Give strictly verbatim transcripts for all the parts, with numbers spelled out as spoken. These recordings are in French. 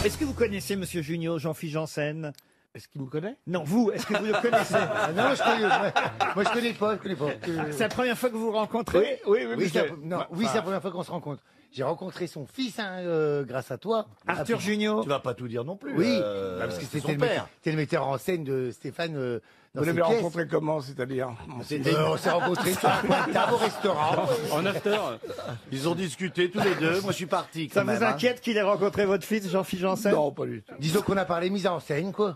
Est-ce que vous connaissez Monsieur Junio, Jean-Philippe Janssen? Est-ce qu'il me connaît? Non, vous, est-ce que vous le connaissez? Ah non, je connais, ouais. Moi, je connais pas, je connais pas. C'est la première fois que vous vous rencontrez? Oui, oui, Oui, mais c'est la, j'ai- non, enfin, oui, c'est la première fois qu'on se rencontre. J'ai rencontré son fils, hein, euh, grâce à toi. Arthur Junio? Tu vas pas tout dire non plus. Oui, euh, bah, parce que c'est c'était son le, père. metteur- c'était le metteur en scène de Stéphane euh, dans Vous ses l'avez pièces. rencontré comment, c'est-à-dire? Euh, on s'est rencontrés sur un coin de table au restaurant. En after. Ils ont discuté tous les deux. Moi, je suis parti. Ça quand vous même, hein. inquiète qu'il ait rencontré votre fils, Jean-Philippe Janssen? Non, pas du tout. Disons qu'on a parlé mise en scène, quoi.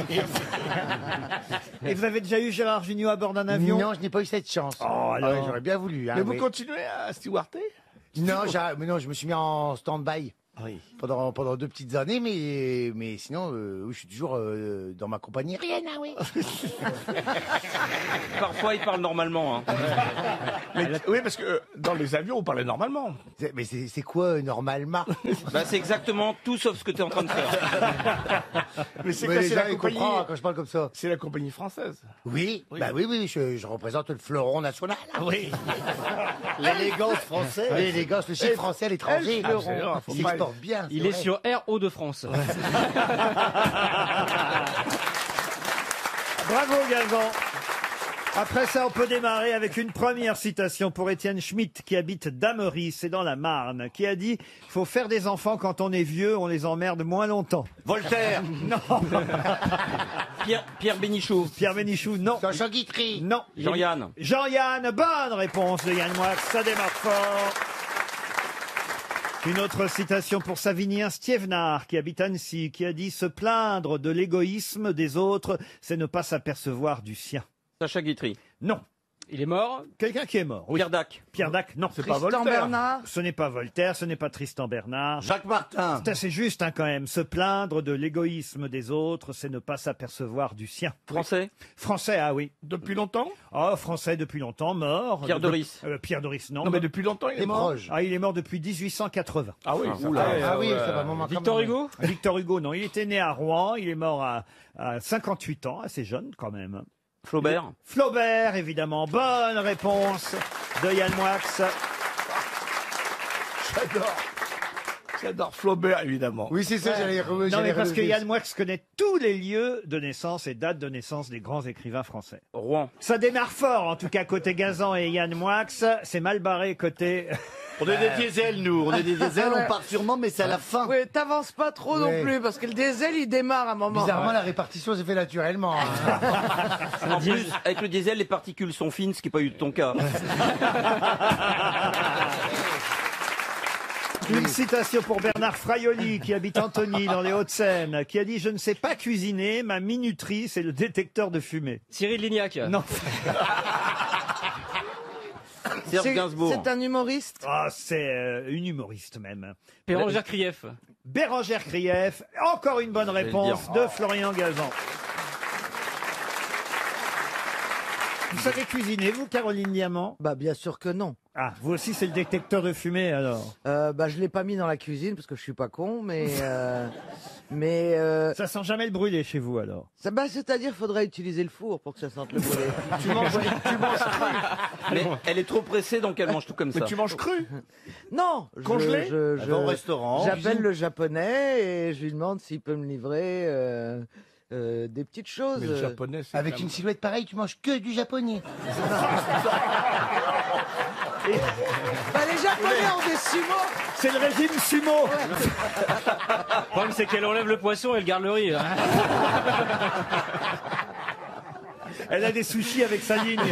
Et vous avez déjà eu Gérard Junio à bord d'un avion? Non, je n'ai pas eu cette chance. Oh, alors. Ouais, j'aurais bien voulu. Hein, Mais vous mais- continuez à stewarder? Non, j'ai- mais non, je me suis mis en stand-by. Oui. Pendant, pendant deux petites années, mais, mais sinon, euh, oui, je suis toujours euh, dans ma compagnie. Rien, ah oui. Parfois, il parle normalement. Hein. Mais, oui, parce que euh, dans les avions, on parlait normalement. C'est- Mais c'est c'est quoi, euh, normalement? Bah, c'est exactement tout sauf ce que tu es en train de faire. Mais c'est Mais quoi, les c'est gens, la ils compagnie? comprennent quand je parle comme ça. C'est la compagnie française. Oui, bah oui, oui, je, je représente le fleuron national. Oui. L'élégance française. L'élégance, le chic français à l'étranger. Ah, c'est vrai, faut Il pas- exporte bien. Il c'est est vrai. sur R O de France. Bravo Galvan. Après ça, on peut démarrer avec une première citation pour Étienne Schmitt, qui habite Damery, c'est dans la Marne, qui a dit « Faut faire des enfants quand on est vieux, on les emmerde moins longtemps. Voltaire. » Non. Pierre, Pierre Bénichou. Pierre Bénichou, non. Jean Guitry. Non. Jean-Yann. Jean-Yann, bonne réponse de Yann Moix, ça démarre fort. Une autre citation pour Savinien Stievnar, qui habite Annecy, qui a dit « Se plaindre de l'égoïsme des autres, c'est ne pas s'apercevoir du sien. Sacha Guitry. » Non. Il est mort. Quelqu'un qui est mort, oui. Pierre Dac. Pierre Dac, non. C'est pas Voltaire. Ce n'est pas Voltaire, ce n'est pas Tristan Bernard. Jacques Martin. C'est assez juste hein, quand même. Se plaindre de l'égoïsme des autres, c'est ne pas s'apercevoir du sien. Français. Français, ah oui. Depuis longtemps? Oh, français depuis longtemps, mort. Pierre De- Doris. euh, Pierre Doris, non. Non, mais depuis longtemps, il est Les mort. proches. Ah, il est mort depuis dix-huit cent quatre-vingts. Ah oui, ça oula. fait, Ah oui, euh, ça va un moment quand Victor même. Hugo. Victor Hugo, non. Il était né à Rouen. Il est mort à, à cinquante-huit ans, assez jeune quand même. Flaubert. Flaubert, évidemment. Bonne réponse de Yann Moix. J'adore. J'adore Flaubert, évidemment. Oui, c'est ça, j'allais re- Non, j'allais mais parce que relever. Yann Moix connaît tous les lieux de naissance et dates de naissance des grands écrivains français. Rouen. Ça démarre fort, en tout cas, côté Gazan et Yann Moix. C'est mal barré côté... On est des diesels, nous. On est des diesels, on part sûrement, mais c'est à la fin. Oui, t'avances pas trop Ouais. non plus, parce que le diesel, il démarre à un moment. Bizarrement, la répartition s'est fait naturellement. hein. En plus, avec le diesel, les particules sont fines, ce qui n'est pas eu de ton cas. Une citation pour Bernard Fraioli, qui habite Antony, dans les Hauts-de-Seine, qui a dit « Je ne sais pas cuisiner, ma minuterie, c'est le détecteur de fumée. Cyril Lignac. » Non. Serge C'est Gainsbourg. c'est un humoriste. Ah, c'est euh, une humoriste même. Bérangère Krief. Bérangère Krief, encore une bonne vais le réponse dire. de Florian Gazan. Vous savez cuisiner, vous, Caroline Diamant? Bah, bien sûr que non. Ah, vous aussi, c'est le détecteur de fumée, alors. Euh, bah, je l'ai pas mis dans la cuisine, parce que je suis pas con, mais... euh, mais... euh, Ça sent jamais le brûlé chez vous, alors. ça, bah, c'est-à-dire, faudrait utiliser le four pour que ça sente le brûlé. Tu manges, tu manges cru. Mais elle est trop pressée, donc elle mange tout comme Mais ça. tu manges cru? Non, je- Congelé je, Elle je- va au restaurant. J'appelle le japonais et je lui demande s'il peut me livrer euh, euh, des petites choses. Mais le japonais, c'est Avec quand une même- silhouette pareille, tu manges que du japonais. Bah, les japonais ont des sumo. C'est le régime sumo. Le problème, c'est qu'elle enlève le poisson et elle garde le riz. Elle a des sushis avec sa ligne.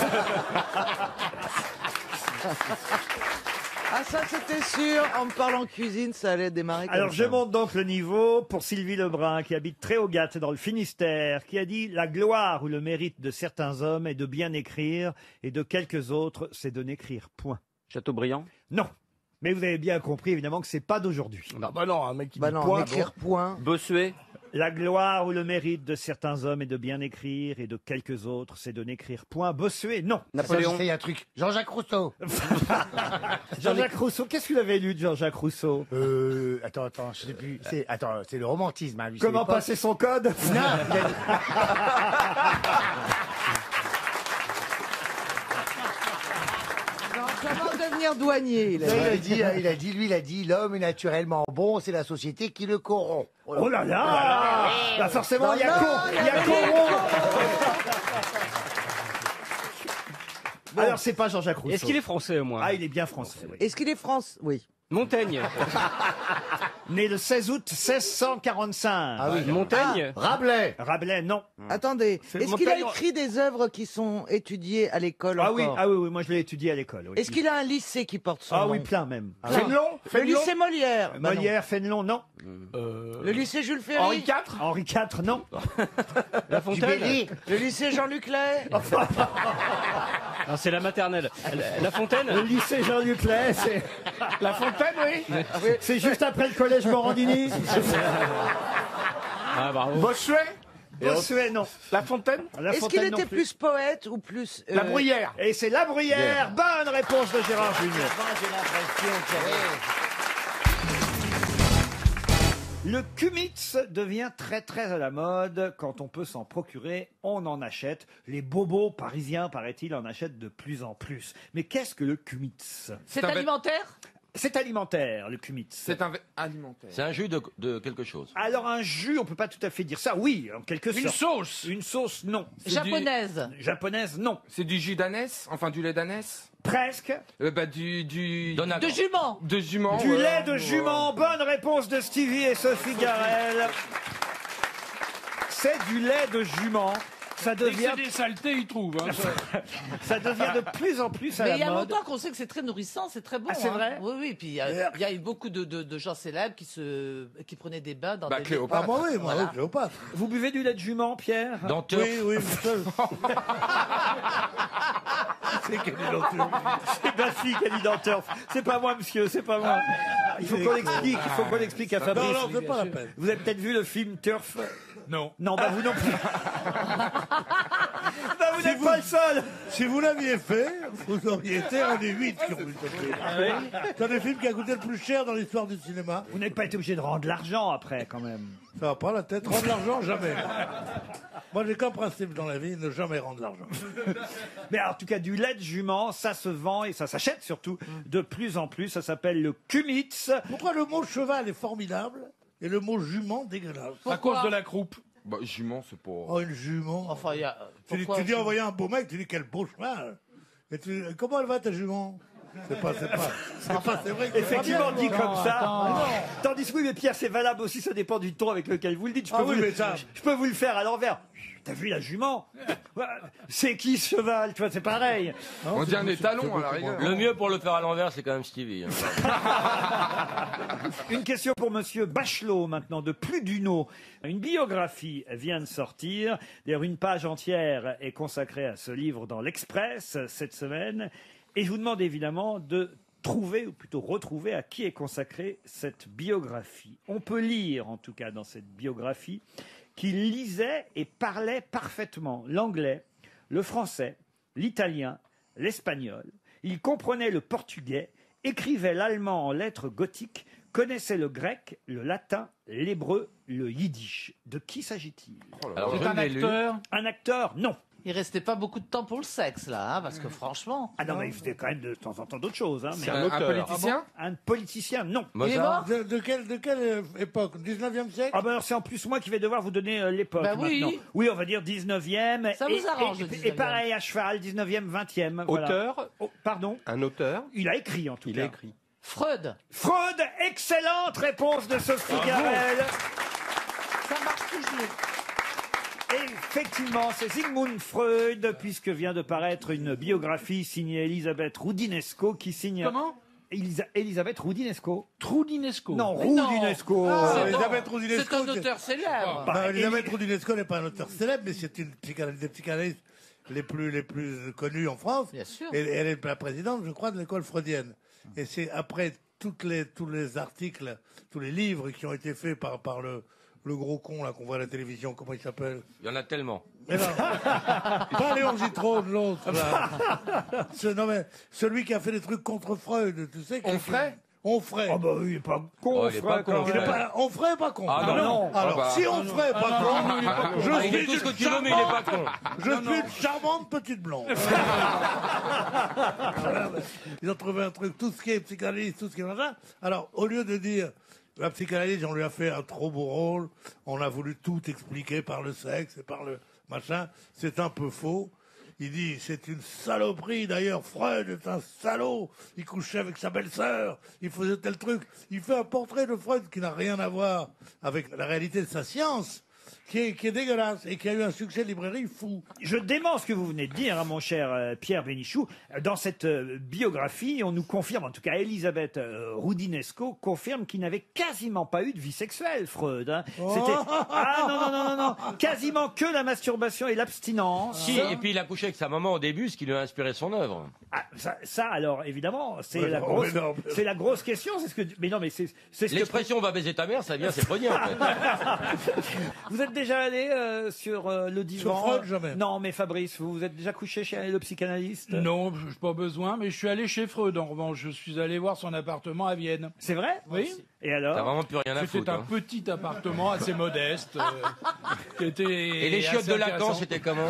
Ah, ça, c'était sûr. En me parlant cuisine, ça allait démarrer comme Alors, je ça. monte donc le niveau pour Sylvie Lebrun, qui habite Tréaugat, dans le Finistère, qui a dit « La gloire ou le mérite de certains hommes est de bien écrire, et de quelques autres, c'est de n'écrire point. Chateaubriand. » Non. Mais vous avez bien compris, évidemment, que c'est pas d'aujourd'hui. Non, bah non, un mec qui Bah dit non, point. écrire point. Bossuet. La gloire ou le mérite de certains hommes est de bien écrire, et de quelques autres, c'est de n'écrire point. Bossuet, non. Napoléon. Ça, il y a un truc. Jean-Jacques Rousseau. Jean-Jacques Rousseau, qu'est-ce que vous avez lu de Jean-Jacques Rousseau? Euh, attends, attends, je sais plus. C'est, attends, c'est le romantisme, hein, lui. c'est Comment l'époque. passer son code? Non, il a- Non, comment devenir fonctionnaire douanier. Il a Il dit. a dit, il a dit, lui, il a dit, l'homme est naturellement bon, c'est la société qui le corrompt. Oh là là, Bah forcément, il y a Non, con, non, il y a il y a con. Alors, c'est pas Jean-Jacques Rousseau. Est-ce qu'il est français au moins? Ah, il est bien français, oui. Est-ce qu'il est France? Oui. Montaigne. Né le seize août seize cent quarante-cinq. Ah oui. Montaigne. Rabelais. Rabelais, non. Attendez, C'est est-ce qu'il a Montaigne- écrit des œuvres qui sont étudiées à l'école Ah encore? oui, ah oui, oui, moi je l'ai étudié à l'école. Oui. Est-ce qu'il a un lycée qui porte son Ah nom? oui, plein même. Fénelon Le Fénelon lycée Molière. Bah non. Molière, Fénelon, non. Le lycée Jules Ferry. Henri quatre Henri quatre, non. La Du Fontaine. Bélier. Le lycée Jean-Luc Lay. Non, c'est la maternelle. La, la Fontaine. Le lycée Jean-Luc Lay, c'est La Fontaine, oui. c'est juste après le collège Morandini. Ah bravo. Bossuet Bossuet, non. La Fontaine La Est-ce qu'il Fontaine non était plus. plus poète ou plus... euh, La Bruyère Et c'est La Bruyère. Bonne réponse de Gérard Junior. J'ai l'impression qu'il y avait- Le kumitz devient très très à la mode. Quand on peut s'en procurer, on en achète. Les bobos parisiens, paraît-il, en achètent de plus en plus. Mais qu'est-ce que le kumitz? C'est alimentaire? C'est alimentaire, le kumitz. C'est un alimentaire. C'est un jus de, de quelque chose. Alors un jus, on peut pas tout à fait dire ça. Oui, en quelque Une sorte. sauce Une sauce, non. Japonaise. Japonaise, non. C'est du jus d'ânesse, enfin du lait d'ânesse. Presque. Euh, bah du du De jument. de jument. Du ouais. lait de jument. Bonne réponse de Stevie et Sophie Garel. C'est du lait de jument. Ça devient, des saletés, ils trouvent. Hein, ça devient de plus en plus à Mais la il y a mode. longtemps qu'on sait que c'est très nourrissant, c'est très bon. Ah, c'est hein. vrai Oui, oui. Puis il y, a- il y a eu beaucoup de, de- de gens célèbres qui se, qui prenaient des bains dans Bah, des. Cléopâtre. Ah, moi, oui, moi, Voilà. oui, Cléopâtre. Vous buvez du lait de jument, Pierre? Dans Turf. Oui, oui, c'est quel est l'autre? C'est ma fille qui a dit dans Turf. C'est pas moi, monsieur, c'est pas moi. Il faut qu'on l'explique, il faut qu'on l'explique à Fabrice. Non, non, c'est pas la peine. Vous avez peut-être vu le film Turf? Non. Non, bah vous non plus. Bah vous n'êtes pas le seul. Si vous l'aviez fait, vous auriez été un des huit qui ont vu ce film. C'est un des films qui a coûté le plus cher dans l'histoire du cinéma. Vous n'êtes pas été obligé de rendre l'argent après, quand même. Ça va pas la tête, rendre l'argent, jamais. Moi, j'ai qu'un principe dans la vie, ne jamais rendre l'argent. Mais alors, en tout cas, du lait de jument, ça se vend et ça s'achète surtout de plus en plus. Ça s'appelle le kumitz. Pourquoi le mot cheval est formidable et le mot jument dégueulasse? À cause de la croupe. Bah jument c'est pas. Oh, une jument. Enfin, il y a. Tu, dis- pourquoi- tu dis envoyer un beau mec, tu dis quel beau cheval. Et tu, comment elle va ta jument? C'est pas, c'est pas, c'est pas, c'est vrai que c'est Effectivement, pas bien, dit quoi. comme ça. Non. Tandis que oui, mais Pierre, c'est valable aussi, ça dépend du ton avec lequel vous le dites. Je peux, Ah vous, oui, le- mais ça- je peux vous le faire à l'envers. T'as vu la jument? C'est qui ce cheval? Tu vois, c'est pareil. On dit un étalon à la rigueur. Le mieux pour le faire à l'envers, c'est quand même Stevie. hein. Une question pour Monsieur Bachelot maintenant de Pluduno. Une biographie vient de sortir. D'ailleurs, une page entière est consacrée à ce livre dans l'Express cette semaine. Et je vous demande évidemment de trouver, ou plutôt retrouver, à qui est consacrée cette biographie. On peut lire, en tout cas, dans cette biographie, qu'il lisait et parlait parfaitement l'anglais, le français, l'italien, l'espagnol. Il comprenait le portugais, écrivait l'allemand en lettres gothiques, connaissait le grec, le latin, l'hébreu, le yiddish. De qui s'agit-il? Alors, C'est je un l'ai lu. acteur. Un acteur? Non. Il restait pas beaucoup de temps pour le sexe, là, hein, parce que franchement. Ah non, mais il faisait quand même de temps en temps d'autres choses. Hein, mais C'est un, un politicien. un politicien, non. Il est Mozart. mort? De, de quelle, de quelle euh, époque? dix-neuvième siècle? Ah ben alors c'est en plus moi qui vais devoir vous donner euh, l'époque Bah oui. maintenant. Oui, on va dire dix-neuvième. Ça et, vous arrange, et, le et dix-neuvième. pareil à cheval, dix-neuvième, vingtième. voilà. Auteur. Oh, pardon. Un auteur. Il a écrit en tout Il cas. a écrit. Freud. Freud, excellente réponse de Sophie Garel. Ça marche toujours. Et effectivement, c'est Sigmund Freud, puisque vient de paraître une biographie signée Elisabeth Roudinesco, qui signe... Comment Elisa- Elisabeth Roudinesco. Troudinesco. Non, Mais non. Roudinesco. Ah, C'est Elisabeth non, Roudinesco, C'est un c'est- auteur célèbre. Bah, Non, Elisabeth Eli- Roudinesco n'est pas un auteur célèbre, mais c'est une psychana- des psychanalystes les plus, les plus connus en France. Bien sûr. Et elle est la présidente, je crois, de l'école freudienne. Et c'est après toutes les, tous les articles, tous les livres qui ont été faits par, par le, le gros con là qu'on voit à la télévision, comment il s'appelle? Il y en a tellement. Mais non, pas Léon Zitrone, l'autre là. Ce- non, mais celui qui a fait des trucs contre Freud, tu sais. qui- Onfray Onfray. Oh bah oui, il est pas con. Oh, il est pas con, Il est ouais. pas, Onfray est pas con. Ah, non, non. Alors, Ah bah. si Onfray est pas con, je Ah, il est suis tout ce que une tu veux, mais il est pas con. Je suis une charmante petite blonde. Ils ont trouvé un truc, tout ce qui est psychanalyse, tout ce qui est machin. Alors, au lieu de dire la psychanalyse, on lui a fait un trop beau rôle, on a voulu tout expliquer par le sexe et par le machin, c'est un peu faux. Il dit, c'est une saloperie, d'ailleurs, Freud est un salaud, il couchait avec sa belle-sœur, il faisait tel truc. Il fait un portrait de Freud qui n'a rien à voir avec la réalité de sa science, qui est, qui est dégueulasse, et qui a eu un succès de librairie fou. Je dément ce que vous venez de dire, hein, mon cher euh, Pierre Bénichou. Dans cette euh, biographie, on nous confirme, en tout cas Elisabeth euh, Roudinesco confirme qu'il n'avait quasiment pas eu de vie sexuelle, Freud. Hein. C'était ah non non non non non, quasiment que la masturbation et l'abstinence. Si, et puis il a couché avec sa maman au début, ce qui lui a inspiré son œuvre. Ah, ça, ça, alors évidemment, c'est Ouais, la non, grosse, mais non, mais- c'est la grosse question. C'est ce que, mais non, mais c'est, c'est ce que. L'expression on va baiser ta mère, ça vient, c'est Freudien en fait. Vous êtes déjà allé euh, sur euh, le divan? Sur Freud, jamais. Non, mais Fabrice, vous vous êtes déjà couché chez le psychanalyste? Non, je n'ai pas besoin, mais je suis allé chez Freud. En revanche, je suis allé voir son appartement à Vienne. C'est vrai? Oui. Et T'as alors? vraiment plus rien à C'était foutre. un hein. petit appartement assez modeste. euh, qui était Et les chiottes assez de Lacan, intéressant. c'était comment?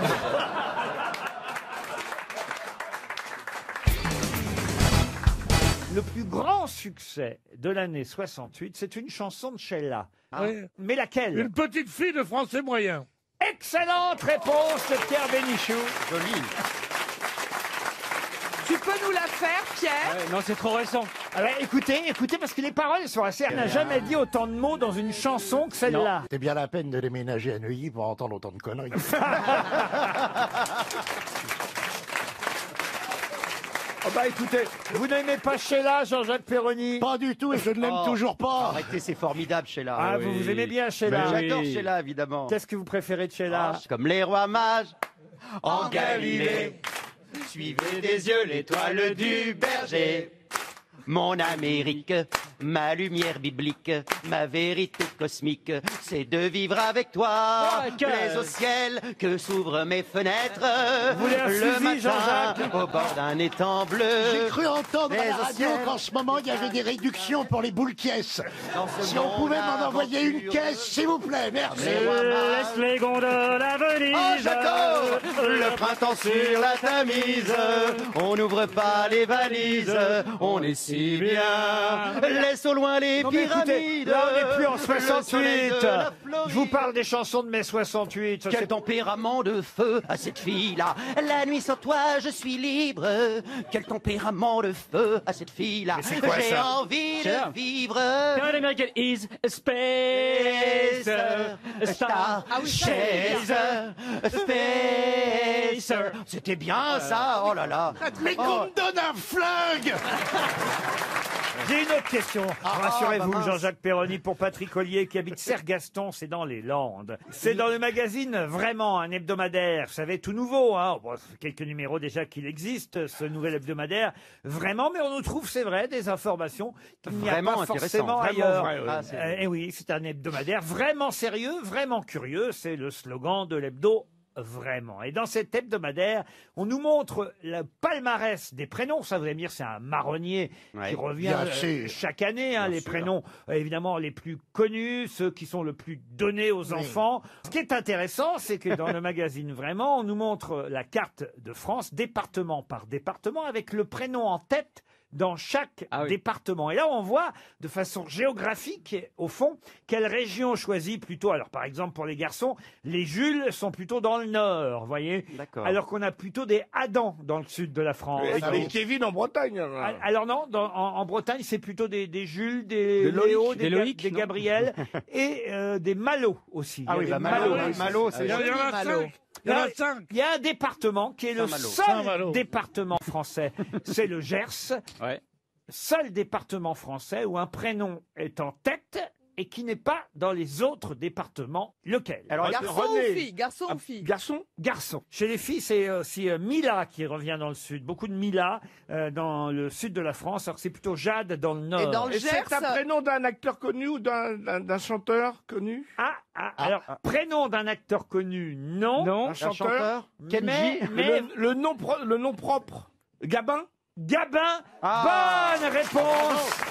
Le plus grand succès de l'année soixante-huit, c'est une chanson de Sheila. Oui. Mais laquelle? Une petite fille de français moyen. Excellente réponse de Pierre Bénichou. Joli. Tu peux nous la faire, Pierre? Ouais, non, c'est trop récent. Alors, écoutez, écoutez, parce que les paroles sont assez... Elle n'a jamais dit autant de mots dans une chanson que celle-là. C'est bien la peine de déménager à Neuilly pour entendre autant de conneries. Oh bah écoutez, vous n'aimez pas Sheila, Jean-Jacques Perroni? Pas du tout, et je ne l'aime Oh. toujours pas. Arrêtez, c'est formidable, Sheila. Ah, vous, vous aimez bien Sheila? J'adore Sheila, évidemment. Qu'est-ce que vous préférez de Sheila? Ah, comme les rois mages en Galilée. Suivez des yeux l'étoile du berger. Mon Amérique, ma lumière biblique, ma vérité cosmique, c'est de vivre avec toi. Oh, quel- Plaise au ciel, que s'ouvrent mes fenêtres. Vous voulez un le fusil, matin, Jean-Jacques au bord d'un étang bleu. J'ai cru entendre à Les la radio océans. qu'en ce moment il y avait des réductions pour les boules caisses. Dans ce Si on pouvait monde m'en envoyer une aventureux. caisse, s'il vous plaît, merci. Les rois mages. Laisse les gondoles à Venise. Oh, j'adore le printemps sur la Tamise. On n'ouvre pas les valises, on est si bien. Laisse au loin les Non, mais écoutez, pyramides. là on n'est plus en le soleil soixante-huit. de la Floride. Je vous parle des chansons de mai soixante-huit. Ça, Quel c'est- tempérament de feu à cette fille-là. La nuit sans toi, je suis libre. Quel tempérament de feu à cette fille-là. Mais c'est quoi, J'ai ça envie C'est là. de vivre. American is a space, a star, Ah oui, ça, c'est Chaise, spacer. C'était bien ça, oh là là. Mais qu'on me donne un flingue. J'ai une autre question. Rassurez-vous, bah mince. Jean-Jacques Perroni, pour Patrick Ollier, qui habite Sergaston, c'est dans les Landes. C'est dans le magazine Vraiment, un hebdomadaire. Vous savez, tout nouveau, hein. Bon, ça fait quelques numéros déjà qu'il existe, ce nouvel hebdomadaire. Vraiment, mais on nous trouve, c'est vrai, des informations qu'il n'y a Vraiment pas intéressant. forcément Vraiment ailleurs. vrai, oui. Ah, c'est- Euh, et oui, c'est un hebdomadaire vraiment sérieux, vraiment curieux. C'est le slogan de l'hebdo. Vraiment. Et dans cet hebdomadaire, on nous montre le palmarès des prénoms. Ça, vous allez me dire, c'est un marronnier Ouais. qui revient Bien euh, sûr. chaque année. Hein, Bien les sûr. prénoms, euh, évidemment, les plus connus, ceux qui sont le plus donnés aux enfants. Ce qui est intéressant, c'est que dans le magazine Vraiment, on nous montre la carte de France, département par département, avec le prénom en tête dans chaque Ah oui. département. Et là, on voit de façon géographique, au fond, quelle région choisit plutôt. Alors, par exemple, pour les garçons, les Jules sont plutôt dans le nord, vous voyez. D'accord. Alors qu'on a plutôt des Adam dans le sud de la France. Avec Ah les oui. Kevin en Bretagne. alors. Ah, Alors non, dans- en, en Bretagne, c'est plutôt des, des Jules, des, Des Loïc, Léo, des, des Ga- Loïc, des non Gabriel et euh, des Malo aussi. Ah Il y a oui, des bah, Malo. Malo, oui, Malo, c'est Il y en a- il y en a Malo. cinq. Il y en a Là, cinq. Il y a un département qui est le Saint-Malo. seul Saint-Malo. département français, c'est le Gers. Ouais. Seul département français où un prénom est en tête et qui n'est pas dans les autres départements. Lequel? Alors, Garçon René. ou fille? Garçon ou fille? Garçon. Garçon. Chez les filles, c'est aussi euh, Mila qui revient dans le sud. Beaucoup de Mila euh, dans le sud de la France. Alors que c'est plutôt Jade dans le nord. Et dans le Et Gers, c'est un prénom d'un acteur connu ou d'un- d'un d'un chanteur connu? Ah, ah, alors, prénom d'un acteur connu, non. Non. Un un chanteur. chanteur Mais, mais Le, le nom pro- le nom propre. Gabin. Gabin, Ah. bonne réponse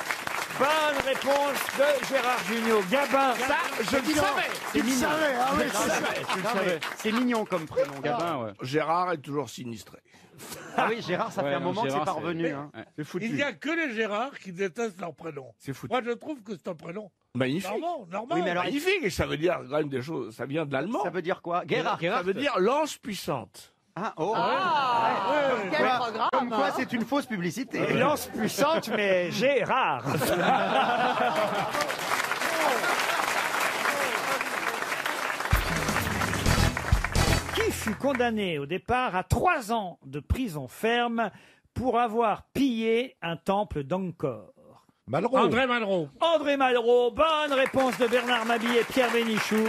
Bonne réponse de Gérard Junior. Gabin. Ça, je le savais. C'est mignon. Ah oui, Je le je savais. savais. Tu le Non, savais. mais C'est mignon comme prénom, Gabin, ouais. Gérard est toujours sinistré. Ah oui, Gérard, ça fait Ouais, un non, moment que Gérard, c'est pas c'est- revenu. Mais- Hein. C'est foutu. Il n'y a que les Gérard qui détestent leur prénom. C'est foutu. Moi, je trouve que c'est un prénom Magnifique. normal. normal. Oui, mais alors, Magnifique, et ça veut dire quand même des choses. Ça vient de l'allemand. Ça veut dire quoi? Gérard. Ça veut dire lance puissante. Ah, oh. Ah, quel Quoi- programme Comme quoi, c'est une fausse publicité. Une lance puissante, mais Gérard. Qui fut condamné au départ à trois ans de prison ferme pour avoir pillé un temple d'Angkor? Malraux. André Malraux. André Malraux, bonne réponse de Bernard Mabille et Pierre Bénichou.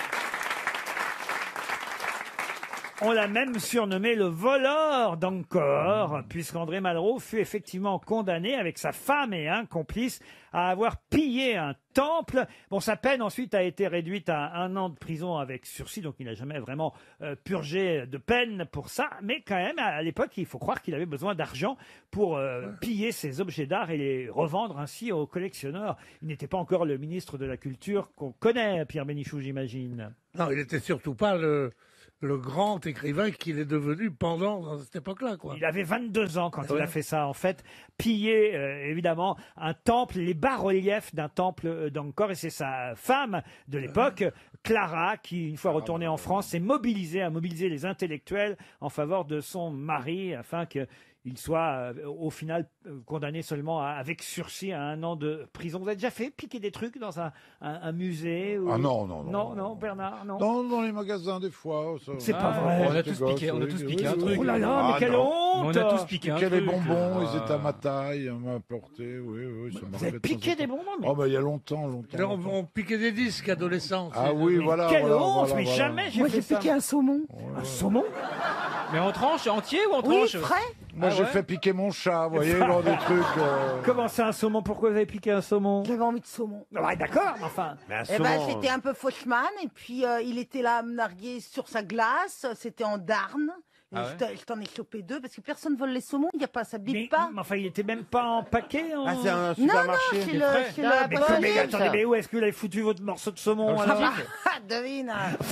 On l'a même surnommé le voleur d'Angkor, puisqu'André Malraux fut effectivement condamné avec sa femme et un complice à avoir pillé un temple. Bon, sa peine ensuite a été réduite à un an de prison avec sursis, donc il n'a jamais vraiment euh, purgé de peine pour ça. Mais quand même, à l'époque, il faut croire qu'il avait besoin d'argent pour euh, piller ses objets d'art et les revendre ainsi aux collectionneurs. Il n'était pas encore le ministre de la Culture qu'on connaît, Pierre Bénichou, j'imagine. Non, il n'était surtout pas le, le grand écrivain qu'il est devenu pendant cette époque-là, quoi. Il avait vingt-deux ans quand Ah il ouais. a fait ça, en fait. Piller, euh, évidemment, un temple, les bas-reliefs d'un temple euh, d'Angkor. Et c'est sa femme de l'époque, Clara, qui, une fois retournée en France, s'est mobilisée, a mobilisé les intellectuels en faveur de son mari, afin que il soit euh, au final euh, condamné seulement à- avec sursis à un an de prison. Vous avez déjà fait piquer des trucs dans un, un- un musée ou- Ah non, non, non. Non, non, Bernard, non. Non, dans les magasins, des fois. ça- C'est pas Ah, vrai. on On a était tous gosses, piqué, on a oui, tous oui, piqué oui, un oui. truc. Oh là là, Ah, mais quelle non. honte! On a tous piqué un Piquer truc. les bonbons, ils Ah. étaient à ma taille, on m'a apporté, oui, oui. ça Vous m'arrivait avez de temps en piqué temps. des bonbons, mais... Oh, bah, il y a longtemps, longtemps. On, longtemps. on piquait des disques adolescents. Ah c'est- oui, voilà. Quelle voilà, honte, voilà, mais voilà. jamais j'ai Moi, fait j'ai ça. piqué un saumon. Un saumon? Mais en tranche, entier ou en Oui, tranche? frais. Moi, Ah j'ai ouais fait piquer mon chat, vous voyez, dans des trucs. euh, Comment c'est un saumon? Pourquoi vous avez piqué un saumon? J'avais envie de saumon. Ouais, d'accord, mais enfin. Eh ben, j'étais un peu fauchman et puis euh, il était là à me narguer sur sa glace. C'était en Darn. Et Ah je ouais t'en- je t'en ai chopé deux parce que personne vole les saumons. Il y a pas, ça bip Mais, pas. mais enfin, il était même pas en paquet. En... Ah, c'est un Non, non, supermarché. c'est le, frais. c'est Ah, le mais, poste. mais attendez, mais où est-ce que vous avez foutu votre morceau de saumon alors? Ah, devine.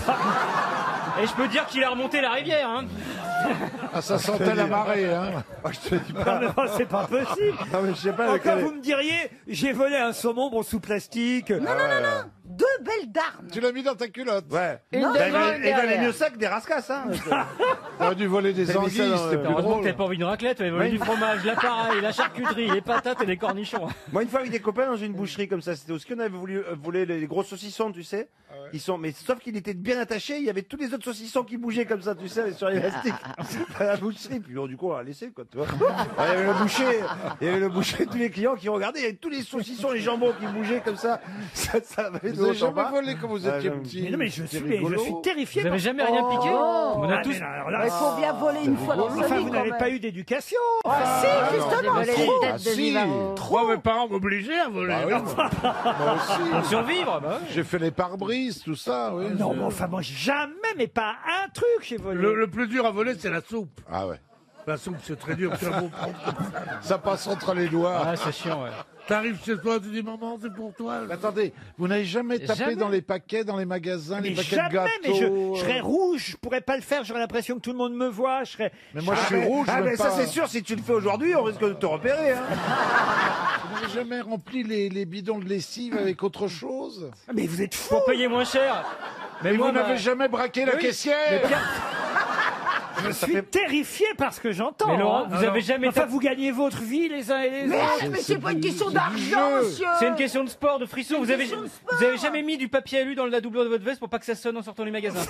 Et je peux dire qu'il a remonté la rivière. Hein. Ah, ça sentait la marée, hein. Je te dis Non, pas. mais non, c'est pas possible. Non, mais je sais pas Encore lequel est- vous me diriez, j'ai volé un saumon, bon, sous plastique. Non, non, non, non. Deux belles Darn. Tu l'as mis dans ta culotte. Ouais. Non, Bah, devant, il valait derrière. mieux ça que des rascasses, hein. T'aurais dû voler des T'as mis anguilles, ça dans c'était le- plus Heureusement que drôle. t'avais pas envie d'une raclette, t'avais volé Ouais. du fromage, l'appareil, la charcuterie, les patates et les cornichons. Moi, une fois avec des copains dans une boucherie comme ça, c'était aussi qu'on avait voulu euh, voler les gros saucissons, tu sais. Ils sont, mais sauf qu'il était bien attaché, il y avait tous les autres saucissons qui bougeaient comme ça, tu sais, sur l'élastique. À la boucherie. Puis bon, du coup, on a laissé, quoi, tu vois. Il y avait le boucher, il y avait le boucher, tous les clients qui regardaient, il y avait tous les saucissons, les jambons qui bougeaient comme ça. Ça, ça avait Vous avez autant jamais pas. volé quand vous Ah, étiez j'aime. petit. Mais non, mais je C'est suis, mais je rigolo. suis terrifié. Vous avez par- jamais rien piqué? Oh. On a Ah, tous. mais non, alors là, Il faut bien voler une fois dans sa Enfin, vie vous quand n'avez même. pas eu d'éducation. Ah, si, justement, volé trop. les Ah, têtes de si. Nivaro. Moi, mes parents m'obligeaient à voler. Ah oui, moi, moi aussi. Pour survivre, bah ouais. J'ai fait les pare-brises, tout ça, oui. Non, je- mais enfin, moi, jamais, mais pas un truc, j'ai volé. Le, le plus dur à voler, c'est la soupe. Ah ouais. La soupe, c'est très dur. Tu vas vous prendre comme ça. Ça passe entre les doigts. Ah, c'est chiant, ouais. T'arrives chez toi, tu dis maman, c'est pour toi. Mais attendez, vous n'avez jamais tapé Jamais. dans les paquets, dans les magasins, les Mais paquets jamais, de gâteaux mais je, euh, je serais rouge, je pourrais pas le faire, j'aurais l'impression que tout le monde me voit, je serais... Mais moi, je Ah, suis mais- rouge, ah, même mais ça, pas. c'est sûr, si tu le fais aujourd'hui, on risque de te repérer, hein. Vous n'avez jamais rempli les, les bidons de lessive avec autre chose? Mais vous êtes fous. Pour payer moins cher. Mais Mais moi, vous ma- n'avez jamais braqué la Oui, caissière? mais Pierre- Je suis terrifié par ce que j'entends. Mais Laurent, hein. vous avez jamais Enfin, tapé- vous gagnez votre vie les uns et les Mais, autres. mais c'est pas une question du d'argent, jeu. monsieur. C'est une question de sport, de frisson. Vous avez, question de sport. vous avez jamais mis du papier alu dans la doublure de votre veste pour pas que ça sonne en sortant du magasin.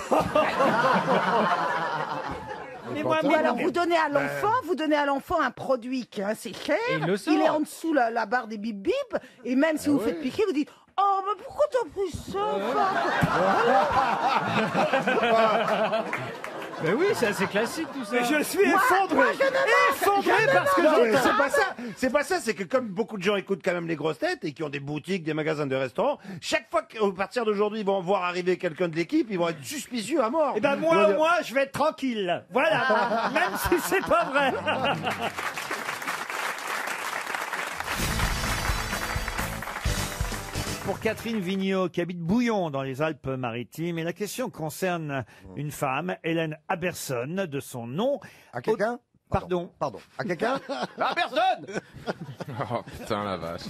Mais moi, Ou moi, alors mais- vous donnez à l'enfant, vous donnez à l'enfant un produit qui est assez cher. Et il le sort. est en dessous la, la barre des bip bip, et même si vous faites piquer, vous dites oh mais pourquoi t'as pris ça Mais oui, c'est assez classique tout ça. mais je suis Moi- effondré. moi, je ne m'en- Effondré je ne parce que m'en- Non, mais j'entends. c'est pas ça. C'est pas ça. C'est que comme beaucoup de gens écoutent quand même les grosses têtes et qui ont des boutiques, des magasins de restaurants, chaque fois qu'à partir d'aujourd'hui ils vont voir arriver quelqu'un de l'équipe, ils vont être suspicieux à mort. Eh ben Ils moi, vont au dire, moins, je vais être tranquille. Voilà. Même si c'est pas vrai. pour Catherine Vigneault, qui habite Bouillon, dans les Alpes-Maritimes. Et la question concerne une femme, Hélène Aberson, de son nom. À quelqu'un ? Pardon. Pardon. À quelqu'un ? Ah, personne. Oh putain la vache.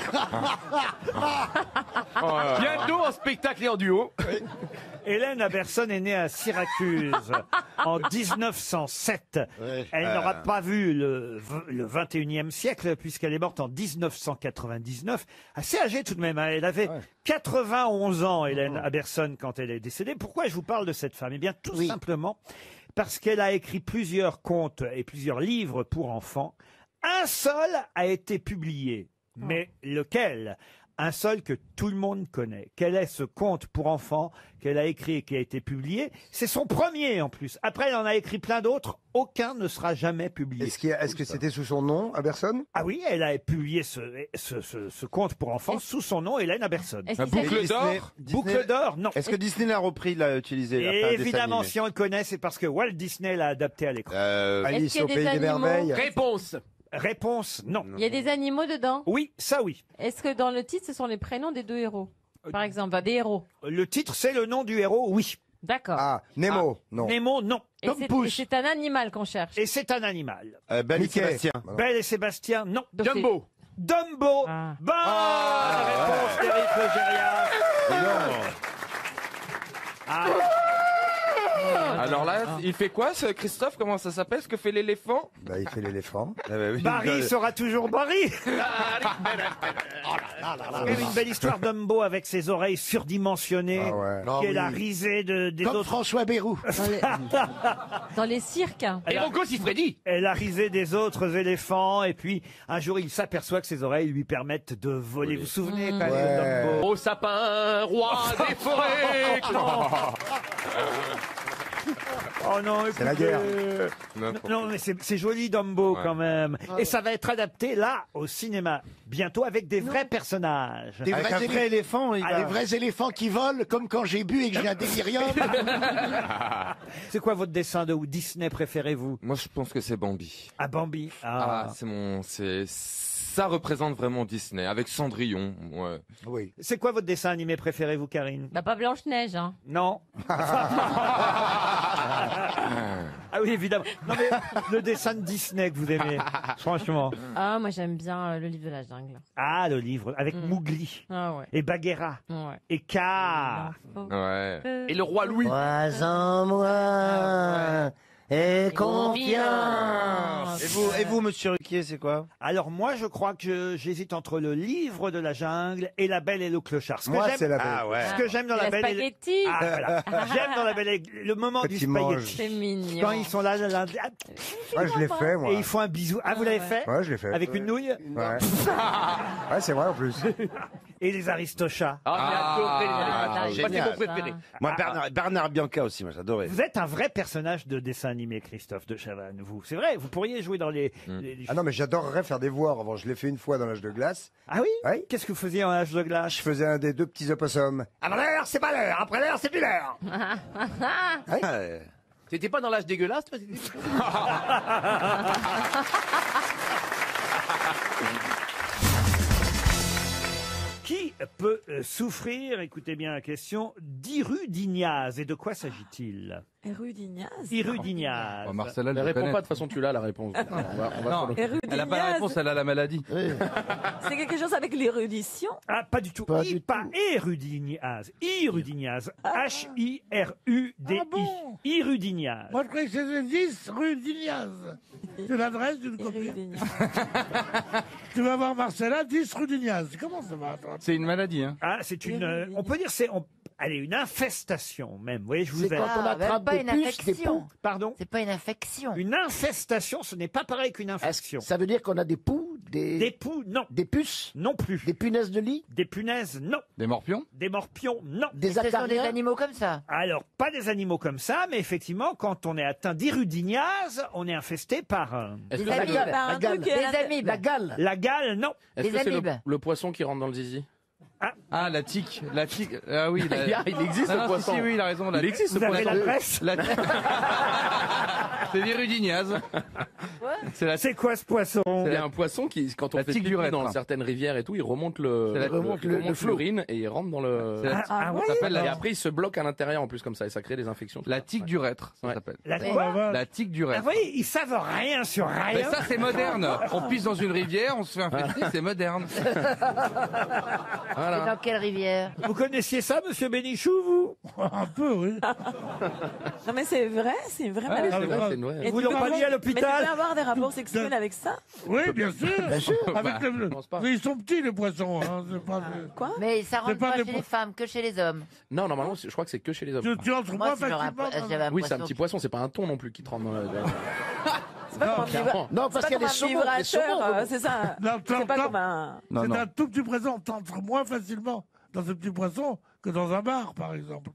Oh, bientôt en spectacle et en duo. Hélène Aberson est née à Syracuse en dix-neuf cent sept. Ouais. Elle Euh. n'aura pas vu le, v- le vingt et unième siècle puisqu'elle est morte en dix-neuf cent quatre-vingt-dix-neuf. Assez âgée tout de même. Hein. Elle avait quatre-vingt-onze ans, Hélène Aberson, quand elle est décédée. Pourquoi je vous parle de cette femme? Eh bien, tout simplement parce qu'elle a écrit plusieurs contes et plusieurs livres pour enfants. Un seul a été publié. Mais lequel? Un seul que tout le monde connaît. Quel est ce conte pour enfants qu'elle a écrit et qui a été publié? C'est son premier en plus. Après, elle en a écrit plein d'autres. Aucun ne sera jamais publié. Est-ce qu'il y a- est-ce que c'était sous son nom, Aberson? Ah oui, elle a publié ce, ce, ce- ce conte pour enfants sous son nom, Hélène Aberson. Est-ce qu'il Boucle s'agit- d'or Boucle d'or, non. Est-ce que Disney l'a repris, l'a utilisé l'a fait un Et dessin évidemment, animé si on le connaît, c'est parce que Walt Disney l'a adapté à l'écran. Euh, Alice Est-ce qu'il y a au des Pays des animaux Merveilles. Réponse. Réponse, non. Il y a des animaux dedans? Oui, ça oui. Est-ce que dans le titre, ce sont les prénoms des deux héros? Par exemple, bah, des héros. Le titre, c'est le nom du héros, oui. D'accord. Ah, Nemo, non. Nemo, non. Et c'est- et c'est un animal qu'on cherche. Et c'est un animal. Euh, Belle et Mickey. Sébastien. Belle et Sébastien, non. Donc c'est- Dumbo. Dumbo. Bonne réponse d'Éric Logérias. Ah. Alors là, il fait quoi ce Christophe? Comment ça s'appelle? Ce que fait l'éléphant? Bah, il fait l'éléphant. Barry sera toujours Barry. C'est quand même une belle histoire Dumbo avec ses oreilles surdimensionnées, Ah ouais. qui Ah est la oui. risée de, des Comme autres. François Bayrou. Dans les cirques. Elle a- Elle a risé des autres éléphants et puis un jour il s'aperçoit que ses oreilles lui permettent de voler. Vous vous souvenez quand même de Dumbo? Au sapin, roi des forêts. Oh non, C'est la écoutez. guerre. Non, non, mais c'est c'est joli Dumbo quand même. Et ça va être adapté là au cinéma bientôt avec des vrais personnages. Des Avec vrais un vrai élé- éléphant, il Ah, va- les vrais éléphants qui volent, comme quand j'ai bu et que j'ai un délirium. C'est quoi votre dessin de Disney préférez-vous? Moi, je pense que c'est Bambi. Ah, Bambi. Ah, c'est mon, c'est, ça représente vraiment Disney avec Cendrillon. Ouais. Oui. C'est quoi votre dessin animé préféré, vous, Karine? Bah, pas Blanche-Neige, hein. Non. Ah oui, évidemment. Non, mais le dessin de Disney que vous aimez, franchement. Ah, moi, j'aime bien euh, le livre de la jungle. Ah, le livre avec Mm. Mowgli Ah ouais. et Bagheera Ouais. et Kaa. Ouais. Et le roi Louis. Moi en moi et confiance. Et vous, et vous, monsieur Ruquier, c'est quoi? Alors moi, je crois que je- j'hésite entre le livre de la jungle et La Belle et le Clochard. Ce que Moi, j'aime- c'est la belle. Ah ouais. Ce que j'aime dans C'est La la Belle et le... spaghetti. Ah, voilà. J'aime dans La Belle et le moment Quand du ils mangent. spaghetti. C'est mignon. Quand ils sont là, là, là, là, Ouais, je l'ai fait, moi. et ils font un bisou. Ah, vous l'avez fait? Ouais, je l'ai fait. Avec une nouille? Ouais. Ouais, c'est vrai en plus. Et les Aristochats. Ah, j'ai adoré les Ah, animaux. Moi, c'est génial. mon préféré. Moi, Bernard, Bernard Bianca aussi, moi, j'adorais. Vous êtes un vrai personnage de dessin animé, Christophe de Chavannes, vous. C'est vrai, vous pourriez jouer dans les... les- les- Ah non, mais j'adorerais faire des voix. En revanche, je l'ai fait une fois dans l'âge de glace. Ah oui? Oui. Qu'est-ce que vous faisiez en âge de glace? Je faisais un des deux petits opossums. Avant l'heure, c'est pas l'heure. Après l'heure, c'est plus l'heure. Ouais. T'étais pas dans l'âge dégueulasse, toi? Qui peut euh, souffrir, écoutez bien la question, d'irudignase? Et de quoi s'agit-il? Erudignaz. Irudignase. Oh, Marcella, elle Ne le réponds connaît. pas, de toute façon, tu l'as la réponse. On va, on va sur le- Elle a pas la réponse, elle a la maladie. C'est quelque chose avec l'érudition. Ah, pas du tout. Pas I, du pas irudignase. Irudignase. H I R U D I. Ah bon Irudignase. Moi, je croyais que c'était dix rue d'Ignaz. C'est l'adresse d'une copine. Erudignaz. Tu vas voir Marcella, dix rue d'Ignaz. Comment ça va, toi? C'est une maladie, hein. Ah, c'est une. euh, on peut dire c'est. on- allez, une infestation même. Vous voyez, je vous C'est aide. quand on attrape des puces, des poux. Pardon? C'est pas une infection. Une infestation, ce n'est pas pareil qu'une infection. Ça veut dire qu'on a des poux, des... Des poux, non. Des puces? Non plus. Des punaises de lit? Des punaises, non. Des morpions? Des morpions, non. Des Ce sont des acariens? animaux comme ça. Alors, pas des animaux comme ça, mais effectivement, quand on est atteint d'irudignase, on est infesté par euh, Est-ce Des que c'est amibes. le, Par un la truc, gale. euh, Des la- amibes. La gale. la gale, non. est-ce Des que c'est le, amibes. le poisson qui rentre dans le zizi? Ah, la tique. La tique. Ah oui. La... Il y a- il existe, Non, ce non, poisson. Si, si, oui, il a raison. La... Il existe, ce Vous avez poisson. la presse? La... C'est l'irudignase. C'est quoi ce poisson? C'est un poisson qui, quand on La fait tige pipi du rêtre, dans hein. certaines rivières et tout, il remonte le, C'est la- il remonte il le- remonte le flot. l'urine et il rentre dans le. C'est la- Ça Ah, ouais, s'appelle- alors. et après, il se bloque à l'intérieur en plus comme ça et ça crée des infections. La tique du rêtre, ça Ouais. s'appelle. La quoi? La tique du Ah rêtre. oui, ils savent rien sur rien. Mais ça, c'est moderne. On pisse dans une rivière, on se fait infecter, c'est moderne. C'est dans quelle rivière? Vous connaissiez ça, monsieur Bénichou, vous? Un peu, oui. Non mais c'est vrai, c'est une vraie Ah, maladie. c'est vrai, c'est une vraie. Et Vous tu l'ont peux pas dit à avoir- l'hôpital? Mais tu peux avoir des rapports sexuels avec ça? Oui, bien sûr. Bien sûr. Avec Bah, le- je pense pas. Mais ils sont petits, les poissons. Hein. C'est pas... Quoi? Mais ça rentre C'est pas pas des chez po- les femmes, que chez les hommes. Non, normalement, c'est- je crois que c'est que chez les hommes. Tu, tu entres Moi, moins si j'aurais un facilement. po- dans- j'avais un Oui, c'est un poisson petit poisson, c'est pas un thon non plus qui te rentre dans la. C'est pas comme un clairement. vibra- Non, c'est parce pas qu'il y a comme des un saumons, des vibrateur, saumons, euh, non. c'est ça. Non, C'est pas t'en- comme un. Non, C'est non. un tout petit poisson. T'entres moins facilement dans ce petit poisson que dans un bar, par exemple.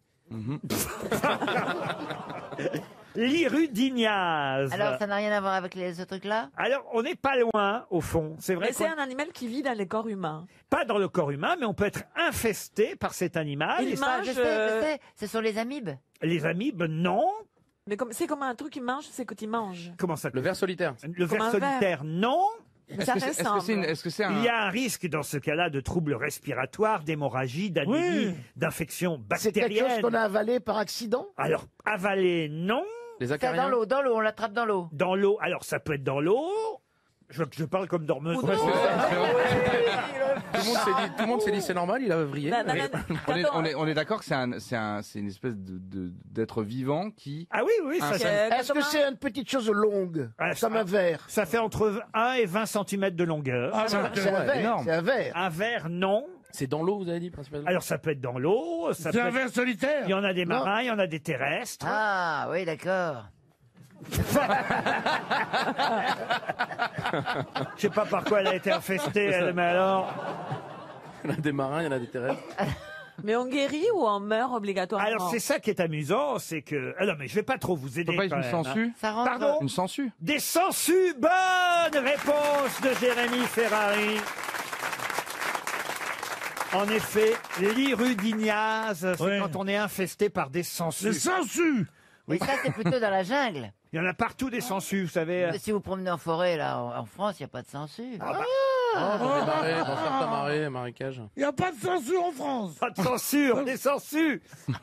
L'irudignase. Alors, ça n'a rien à voir avec les, ce truc-là? Alors, on n'est pas loin, au fond. C'est vrai Mais c'est qu'on- un animal qui vit dans les corps humains. pas dans le corps humain, mais on peut être infesté par cet animal. Il Et ça- mange, Je sais, euh, je sais. Ce sont les amibes. Les amibes, non. Mais comme c'est comme un truc qu'il mange, c'est quand il mange. Comment ça? Le ver solitaire. Le Comme ver un solitaire, non. Mais Est-ce ça que c'est- est-ce que ressemble. c'est une- est-ce que c'est un. Il y a un risque dans ce cas-là de troubles respiratoires, d'hémorragie, d'anémie, Oui. d'infection C'est quelque chose bactérienne. qu'on a avalé par accident? Alors, avaler, non. Les C'est acariens. dans l'eau, dans l'eau, on l'attrape dans l'eau. Dans l'eau, alors ça peut être dans l'eau. Je, je parle comme dormeuse. Ou Ouais, non. c'est ça. Tout le monde s'est dit, tout le monde s'est dit, c'est normal, il a vrillé. Non, non, Oui. non, On est, Attends, on est, on est d'accord que c'est un, c'est un, c'est une espèce de, de- d'être vivant qui. Ah oui, oui, ça, Un- ça, euh, Est-ce que comment- c'est une petite chose longue? Ah, Comme un verre. ça fait entre un et vingt centimètres de longueur. Ah, C'est un c'est verre. énorme. C'est un verre. Un verre, non. C'est dans l'eau, vous avez dit, principalement. Alors ça peut être dans l'eau. ça c'est peut un être- ver solitaire. Il y en a des marins, il y en a des terrestres. Ah, oui, d'accord. Je sais pas par quoi elle a été infestée, elle, mais alors. Il y en a des marins, il y en a des terrestres. Mais on guérit ou on meurt obligatoirement? Alors c'est ça qui est amusant, c'est que. Alors mais je vais pas trop vous Ça aider. peut pas être quand une même, hein. sangsue. Ça rentre. Pardon. Une sangsue. Des sangsues. Bonne réponse de Jérémy Ferrari. En effet, l'irudignase, c'est Ouais. quand on est infesté par des sangsues. Les sangsues. Mais ça, c'est plutôt dans la jungle. Il y en a partout des sangsues, vous savez. Si vous promenez en forêt, là, en, en France, il n'y a pas de sangsue. Ah bah, Oh, dans les marais, dans certains marais, marécages. Il n'y a pas de sangsues en France. pas de censure, des sangsues.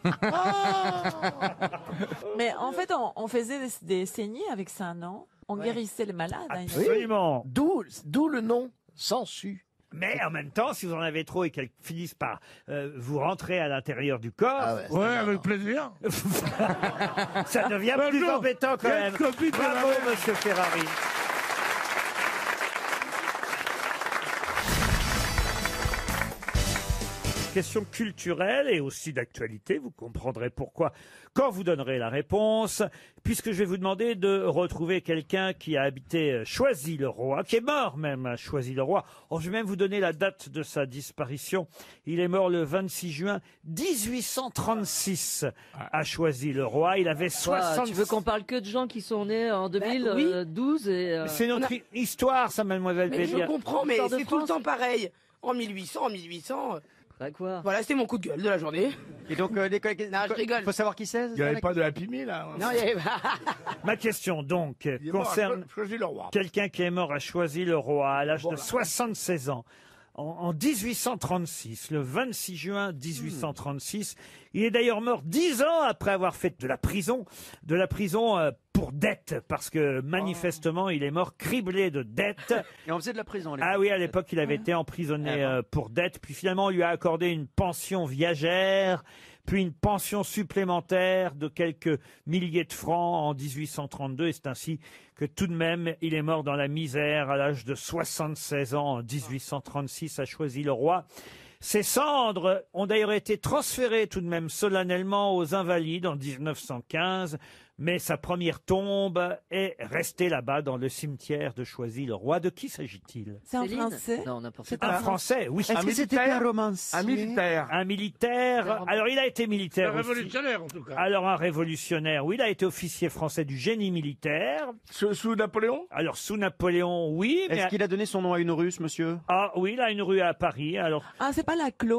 Mais en fait, on, on faisait des, des saignées avec ça, non? On guérissait les malades. hein, il- Absolument. D'où, d'où le nom sangsue. Mais en même temps, si vous en avez trop et qu'elles finissent par euh, vous rentrer à l'intérieur du corps, Ah ouais. Ouais, avec plaisir. ça devient Bah plus non, embêtant quand quelle même. copie de Bravo, la mère. monsieur Ferrari. Question culturelle et aussi d'actualité, vous comprendrez pourquoi quand vous donnerez la réponse, puisque je vais vous demander de retrouver quelqu'un qui a habité Choisy-le-Roi, qui est mort même à Choisy-le-Roi. Oh, je vais même vous donner la date de sa disparition. Il est mort le vingt-six juin dix-huit cent trente-six à Choisy-le-Roi. Il avait Quoi, soixante... Tu veux qu'on parle que de gens qui sont nés en deux mille douze et euh, C'est notre hi- histoire, ça, mademoiselle Mais je Bélier. comprends, mais Histoire de c'est tout le France. temps pareil. En mille huit cents, en mille huit cents. Bah quoi Voilà, c'était mon coup de gueule de la journée. Et donc, euh, les collègues. Non, je rigole. Faut savoir qui c'est. Il n'y avait pas de Happy Meal, là. Non, il y avait Ma question, donc, Il est mort à concerne Cho- Choisy-le-Roi. quelqu'un qui est mort à Choisy-le-Roi à l'âge de soixante-seize ans. En, en dix-huit cent trente-six, le vingt-six juin dix-huit cent trente-six, il est d'ailleurs mort dix ans après avoir fait de la prison, de la prison euh, pour dette, parce que manifestement il est mort criblé de dettes. Et on faisait de la prison. Ah oui, à l'époque, il avait été emprisonné euh, pour dette, puis finalement, on lui a accordé une pension viagère, puis une pension supplémentaire de quelques milliers de francs en dix-huit cent trente-deux, et c'est ainsi que tout de même, il est mort dans la misère à l'âge de soixante-seize ans en dix-huit cent trente-six à Choisy-le-Roi. Ses cendres ont d'ailleurs été transférées tout de même solennellement aux Invalides en dix-neuf cent quinze, mais sa première tombe est restée là-bas dans le cimetière de Choisy-le-Roi. De qui s'agit-il? C'est un Céline français? Non, n'importe C'est quoi. un Français, oui. Est-ce que c'était un romancier? Un militaire. Un militaire. Alors, il a été Un militaire aussi. révolutionnaire, en tout cas. Alors, un révolutionnaire, oui. Il a été officier français du génie militaire. Sous, sous Napoléon? Alors, sous Napoléon, oui. Est-ce Mais... qu'il a donné son nom à une rue, ce monsieur? Ah oui, il a une rue à Paris. Alors, Ah, c'est pas la Clos?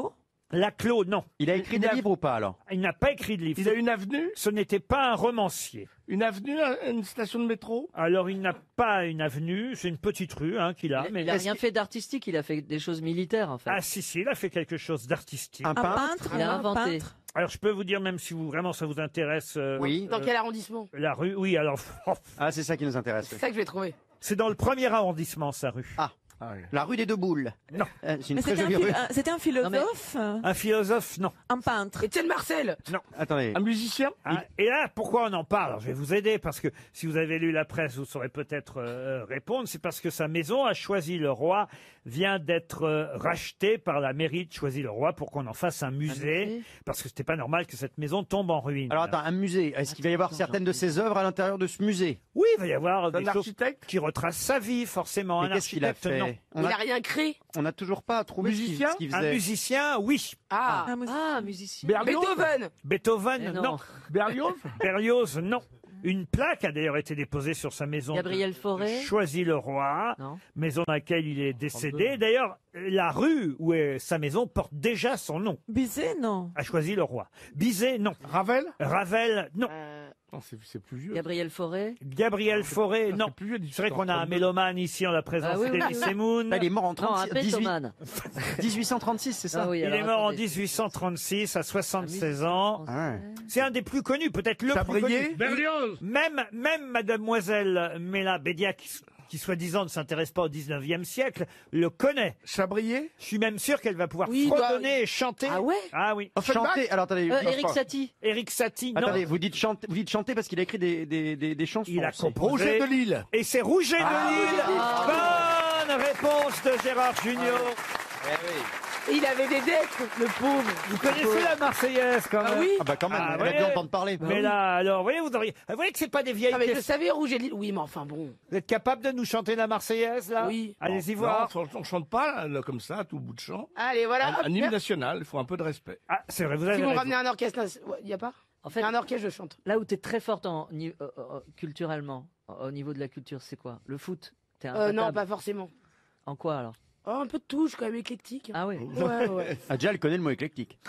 Laclos, non. Il a écrit des livres ou pas alors? Il n'a pas écrit de livres. Il a une avenue? Ce n'était pas un romancier. Une avenue, une station de métro? Alors, il n'a pas une avenue, c'est une petite rue hein, qu'il a. Il mais n'a rien fait d'artistique, il a fait des choses militaires en fait. Ah si, si, il a fait quelque chose d'artistique. Un peintre? Il a Un inventé. peintre. Alors, je peux vous dire, même si vous vraiment ça vous intéresse... euh, Oui. Dans quel arrondissement? La rue, oui, alors... Ah, c'est ça qui nous intéresse. C'est ça que je vais trouver. C'est dans le premier arrondissement, sa rue. Ah. La rue des Deux Boules. Non. Euh, c'est une Mais très c'était un, jolie phil- rue. un- c'était un philosophe, Un philosophe, non. un peintre. Étienne Marcel. Non. Attendez. Un musicien? Ah, et là, pourquoi on en parle? Alors, je vais vous aider, parce que si vous avez lu la presse, vous saurez peut-être euh, répondre. C'est parce que sa maison à Choisy-le-Roi vient d'être euh, rachetée par la mairie de Choisy-le-Roi pour qu'on en fasse un musée, musée parce que c'était pas normal que cette maison tombe en ruine. Alors attends, un musée. Est-ce qu'il va y avoir certaines de ses œuvres à l'intérieur de ce musée? Oui, il va y avoir des Un choses architecte? qui retracent sa vie, forcément. Mais Un qu'est-ce qu'il a architecte, fait? non. On Il a, a rien créé. on a toujours pas trouvé ce qu'il- Musicien? ce qu'il Un faisait. musicien, oui. Ah, Un mus- Ah, musicien. Berlioz? Beethoven. Beethoven, Eh non. non. Berlioz? Berlioz, non. Une plaque a d'ailleurs été déposée sur sa maison. Gabriel de- Fauré? de Choisy-le-Roi, Non. maison dans laquelle il est décédé. D'ailleurs, la rue où est sa maison porte déjà son nom. Bizet, non. A Choisy-le-Roi. Bizet, non. Ravel? Ravel, non. Non, c'est c'est plus vieux. Gabriel Fauré? Gabriel Fauré, Ça, non. c'est plus vieux, C'est vrai qu'on a un mélomane ici en la présence Ah oui, oui, d'Elie oui. Semoun. Là, il est mort en Non, un trente-six dix-huit pétomane. dix-huit cent trente-six, c'est ça? Ah oui, Il alors, est mort en attendez. dix-huit cent trente-six à soixante-seize ans. Ah ouais. C'est un des plus connus, peut-être le plus Chabrier? connu. Berlioz. Même, même mademoiselle Mela Bédia, qui, qui soi-disant ne s'intéresse pas au dix-neuvième siècle, le connaît. Chabrier? Je suis même sûr qu'elle va pouvoir Oui, fredonner et chanter. Ah ouais? Ah oui. Chanter. Alors attendez. Euh, non, Eric pas- Satie. Eric Satie, non. Attendez, vous dites chanter, vous dites chanter parce qu'il a écrit des, des, des, des chansons. Il a aussi. composé. Rouget de Lille. Et c'est Rouget de Lille. Bonne réponse de Gérard Junior. Et il avait des dettes, le pauvre. Vous connaissez la Marseillaise quand même. Ah oui? Ah bah quand même, Ah, elle a ouais. dû entendre parler. Mais là, alors, vous voyez, vous auriez, vous voyez que c'est pas des vieilles Ah, mais je questions. savais Rouge et Lille. Oui, mais enfin bon. Vous êtes capable de nous chanter la Marseillaise là? Oui. Allez-y Non, voir. on, on chante pas là, comme ça, à tout bout de champ. Allez, voilà. Un, hop, un hymne là. national, il faut un peu de respect. Ah, c'est vrai, vous avez Ils vont raison. ramener un orchestre. Il n'y a pas? En Il fait, y a un orchestre, je chante. là où tu es très forte en, ni- euh, euh, culturellement, au niveau de la culture, c'est quoi? Le foot? T'es Euh, imbattable. non, pas forcément. En quoi alors? Oh, un peu de tout, je suis quand même éclectique. Ah oui. Ouais, ouais. Ah, déjà, elle connaît le mot éclectique.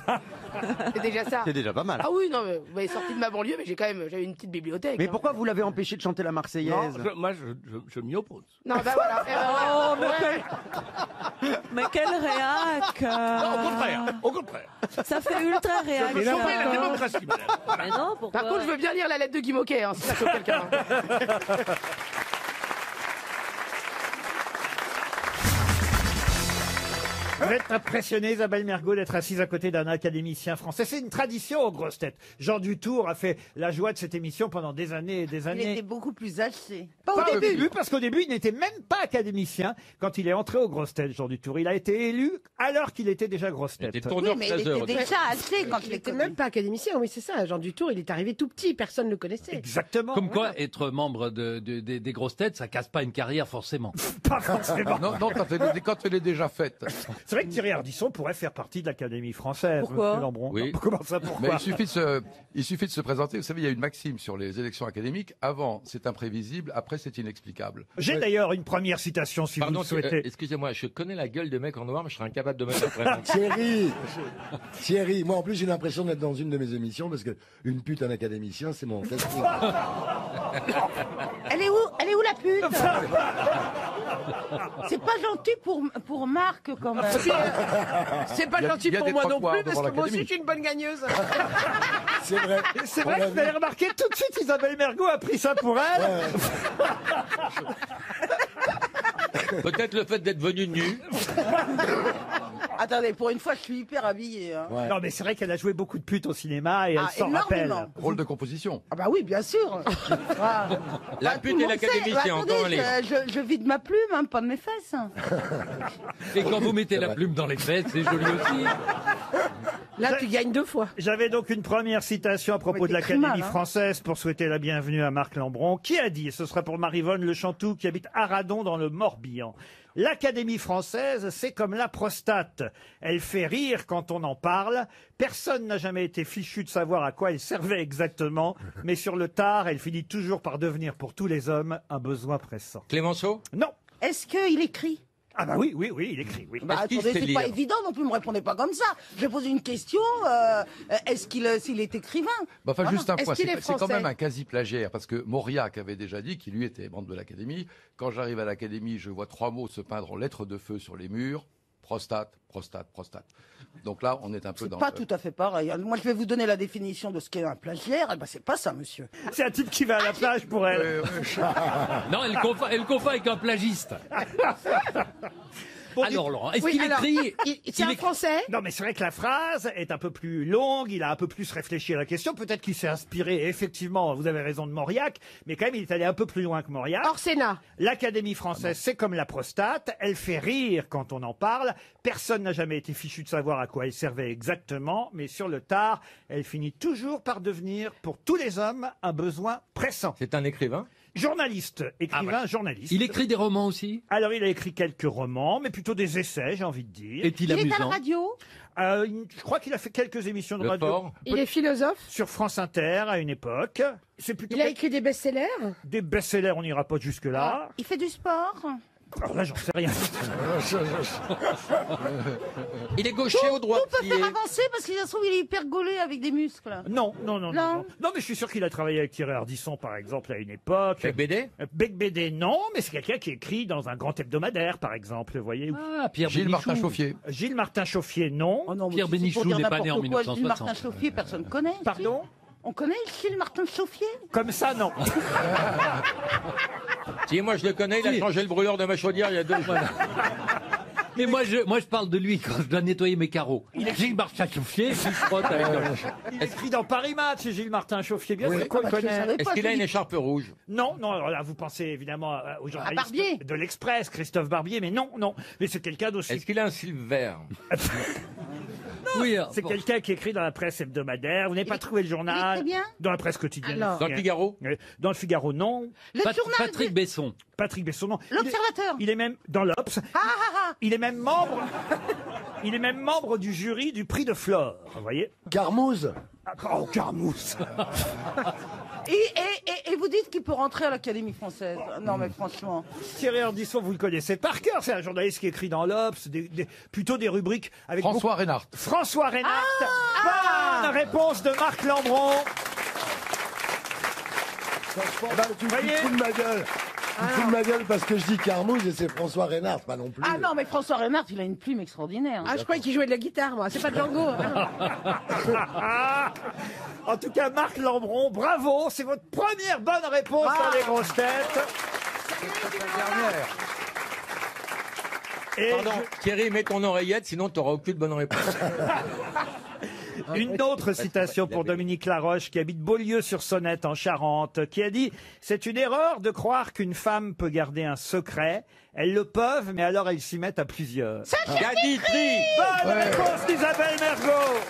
C'est déjà ça. C'est déjà pas mal. Ah oui, non, mais vous m'avez sorti de ma banlieue, mais j'ai quand même, j'avais une petite bibliothèque. Mais hein. pourquoi vous l'avez empêché de chanter la Marseillaise? Non, je- moi, je, je, je m'y oppose. Non, bah voilà. Eh ben, Oh, voilà. mais, Ouais. quel... mais quel réac euh, Non, au contraire, au contraire. Ça fait ultra réac. Je veux sauver la ça. démocratie, madame. Mais non, pourquoi? Par contre, je veux bien lire la lettre de Guy Moquet, hein, si ça choque quelqu'un. Vous êtes impressionné, Isabelle Mergo, d'être assise à côté d'un académicien français. C'est une tradition aux grosses têtes. Jean Dutour a fait la joie de cette émission pendant des années et des Il années. était beaucoup plus âgé. Pas au début, parce qu'au début, il n'était même pas académicien quand il est entré aux grosses têtes, Jean Dutour. Il a été élu alors qu'il était déjà grosse tête. Oui, mais il était déjà âgé quand Il n'était même pas académicien, oui, c'est ça. Jean Dutour, il est arrivé tout petit, personne ne le connaissait. Exactement. Comme quoi, être membre de, de- de- des grosses têtes, ça casse pas une carrière forcément. Pas forcément. Non, non, quand elle, est- quand elle est déjà faite. C'est vrai que Thierry Ardisson pourrait faire partie de l'Académie française. Pourquoi Monsieur Lambron. Oui. Comment ça, pourquoi Mais il suffit, de se, il suffit de se présenter. Vous savez, il y a une maxime sur les élections académiques. Avant, c'est imprévisible. Après, c'est inexplicable. J'ai d'ailleurs une première citation, si Pardon, vous le souhaitez. euh, excusez-moi, je connais la gueule de mec en noir, mais je serais incapable de mettre le prénom. Thierry, Thierry, moi en plus j'ai l'impression d'être dans une de mes émissions parce que une pute, un académicien, c'est mon casting. Elle est où Elle est où la pute C'est pas gentil pour, pour Marc quand même. C'est pas Il y a- gentil il y a pour des moi non trottoirs plus, parce devant que moi aussi l'Académie. je suis une bonne gagneuse. C'est vrai. C'est On vrai l'a que vous avez vu. remarqué tout de suite, Isabelle Mergo a pris ça pour elle. Peut-être le fait d'être venu nu. Attendez, pour une fois, je suis hyper habillée. hein. Non, mais c'est vrai qu'elle a joué beaucoup de putes au cinéma et elle Ah, s'en rappelle. énormément. Rôle de composition. Ah bah oui, bien sûr. Ah. La Bah, pute tout le et monde l'académicien, sait. Bah, encore un attendez, livre. je, je, je vide ma plume, hein, pas de mes fesses. Et quand vous mettez la plume dans les fesses, c'est joli aussi. Là, tu gagnes deux fois. J'avais donc une première citation à propos Ouais, de t'es très l'Académie mal, hein. française pour souhaiter la bienvenue à Marc Lambron, qui a dit, ce sera pour Marivonne Le Chantou qui habite Aradon dans le Morbihan. L'Académie française, c'est comme la prostate. Elle fait rire quand on en parle. Personne n'a jamais été fichu de savoir à quoi elle servait exactement, mais sur le tard, elle finit toujours par devenir pour tous les hommes un besoin pressant. Clémenceau? Non. Est-ce qu'il écrit Ah bah oui, oui, oui, il écrit, oui. Bah, attendez, c'est pas évident non plus, me répondez pas comme ça. Je vais poser une question, euh, est-ce qu'il euh, s'il est écrivain? Bah, enfin, Voilà. juste un Est-ce point, qu'il c'est est c'est quand français même un quasi-plagiaire, parce que Mauriac avait déjà dit qu'il lui était membre de l'Académie. Quand j'arrive à l'Académie, je vois trois mots se peindre en lettres de feu sur les murs, prostate, prostate, prostate. Donc là, on est un peu dans... Pas tout à fait pareil. Moi, je vais vous donner la définition de ce qu'est un plagiaire. Eh ben, c'est pas ça, monsieur. C'est un type qui va à la plage pour elle. Non, elle confond, elle confond avec un plagiste. Alors, Laurent, est-ce Oui, qu'il alors, écrit il- il écrit- français Non, mais c'est vrai que la phrase est un peu plus longue, il a un peu plus réfléchi à la question. Peut-être qu'il s'est inspiré, effectivement, vous avez raison, de Mauriac, mais quand même, il est allé un peu plus loin que Mauriac. Hors Sénat. L'Académie française, c'est comme la prostate, elle fait rire quand on en parle. Personne n'a jamais été fichu de savoir à quoi elle servait exactement, mais sur le tard, elle finit toujours par devenir, pour tous les hommes, un besoin pressant. C'est un écrivain Journaliste, écrivain, journaliste. Il écrit des romans aussi Alors, il a écrit quelques romans, mais plutôt des essais, j'ai envie de dire. Est-il Il est à la amusant radio? Euh, il- Je crois qu'il a fait quelques émissions de Le radio. Fort. Il est philosophe? Sur France Inter, à une époque. C'est plutôt Il a quel- écrit des best-sellers? des best-sellers, on n'ira pas jusque-là. Il fait du sport? Alors là, j'en sais rien. Il est gaucher ou On peut droitier faire avancer parce qu'il se trouve il est hyper gaulé avec des muscles. Non, non, non, non, Non. non. Non, mais je suis sûr qu'il a travaillé avec Thierry Ardisson, par exemple, à une époque. Bec Bédé Euh, Bec Bédé, non, mais c'est quelqu'un qui écrit dans un grand hebdomadaire, par exemple, vous voyez. Ah, Pierre Gilles Bénichou. Martin Chauffier. Gilles Martin Chauffier, non. Oh non, mais Pierre si c'est Bénichou pour dire n'est pas né en n'importe quoi, Gilles mille neuf cent soixante. Martin Chauffier, personne ne connaît. ici. Pardon On connaît Gilles Martin Chauffier? Comme ça, non. Si, moi je le connais, il a changé le brûleur de ma chaudière il y a deux jours. Mais moi je, moi je parle de lui quand je dois nettoyer mes carreaux. Il est Gilles Martin Chauffier, il se frotte avec un- Il écrit dans Paris Match, Gilles Martin Chauffier, bien sûr qu'on le Ah bah, je connaît. savais Est-ce pas, qu'il a je une dis- écharpe rouge Non, non, alors là, vous pensez évidemment euh, au journaliste Barbier. de l'Express, Christophe Barbier, mais non, non. Mais c'est quelqu'un d'aussi. Est-ce qu'il a un slip vert Oui, alors, C'est bon. quelqu'un qui écrit dans la presse hebdomadaire. Vous n'avez pas trouvé le journal? très bien. Dans la presse quotidienne. Alors. Dans le Figaro Oui. Dans le Figaro, non. Le Pat- journal Patrick Besson. Patrick Besson, non. Il est- L'Observateur. Il est même dans l'Obs. Ah, ah, ah. Il est même membre. Il est même membre du jury du prix de Flore. Vous voyez? Carmouze. Ah, Oh, Carmousse. Et, et, et, et vous dites qu'il peut rentrer à l'Académie française. Non, mais franchement. Thierry Ardisson, vous le connaissez par cœur. C'est un journaliste qui écrit dans l'Obs, des, des- plutôt des rubriques avec François beaucoup- Reynard. François Reynard. Ah Bonne réponse de Marc Lambron. Franchement, bah, tu me voyez fous de ma gueule. Tu me fous de ma gueule parce que je dis Carmouze et c'est François Reynard, pas non plus. Ah non, mais François Reynard, il a une plume extraordinaire. Ah, je croyais qu'il jouait de la guitare, moi. C'est pas Django. hein. En tout cas, Marc Lambron, bravo. C'est votre première bonne réponse dans les grosses têtes. Et Pardon, Thierry, mets ton oreillette, sinon tu n'auras aucune bonne réponse. Une autre citation pour Dominique Laroche, qui habite Beaulieu-sur-Sonnette en Charente, qui a dit « C'est une erreur de croire qu'une femme peut garder un secret. Elles le peuvent, mais alors elles s'y mettent à plusieurs. » Gadi Tri. Bonne réponse d'Isabelle Mergo.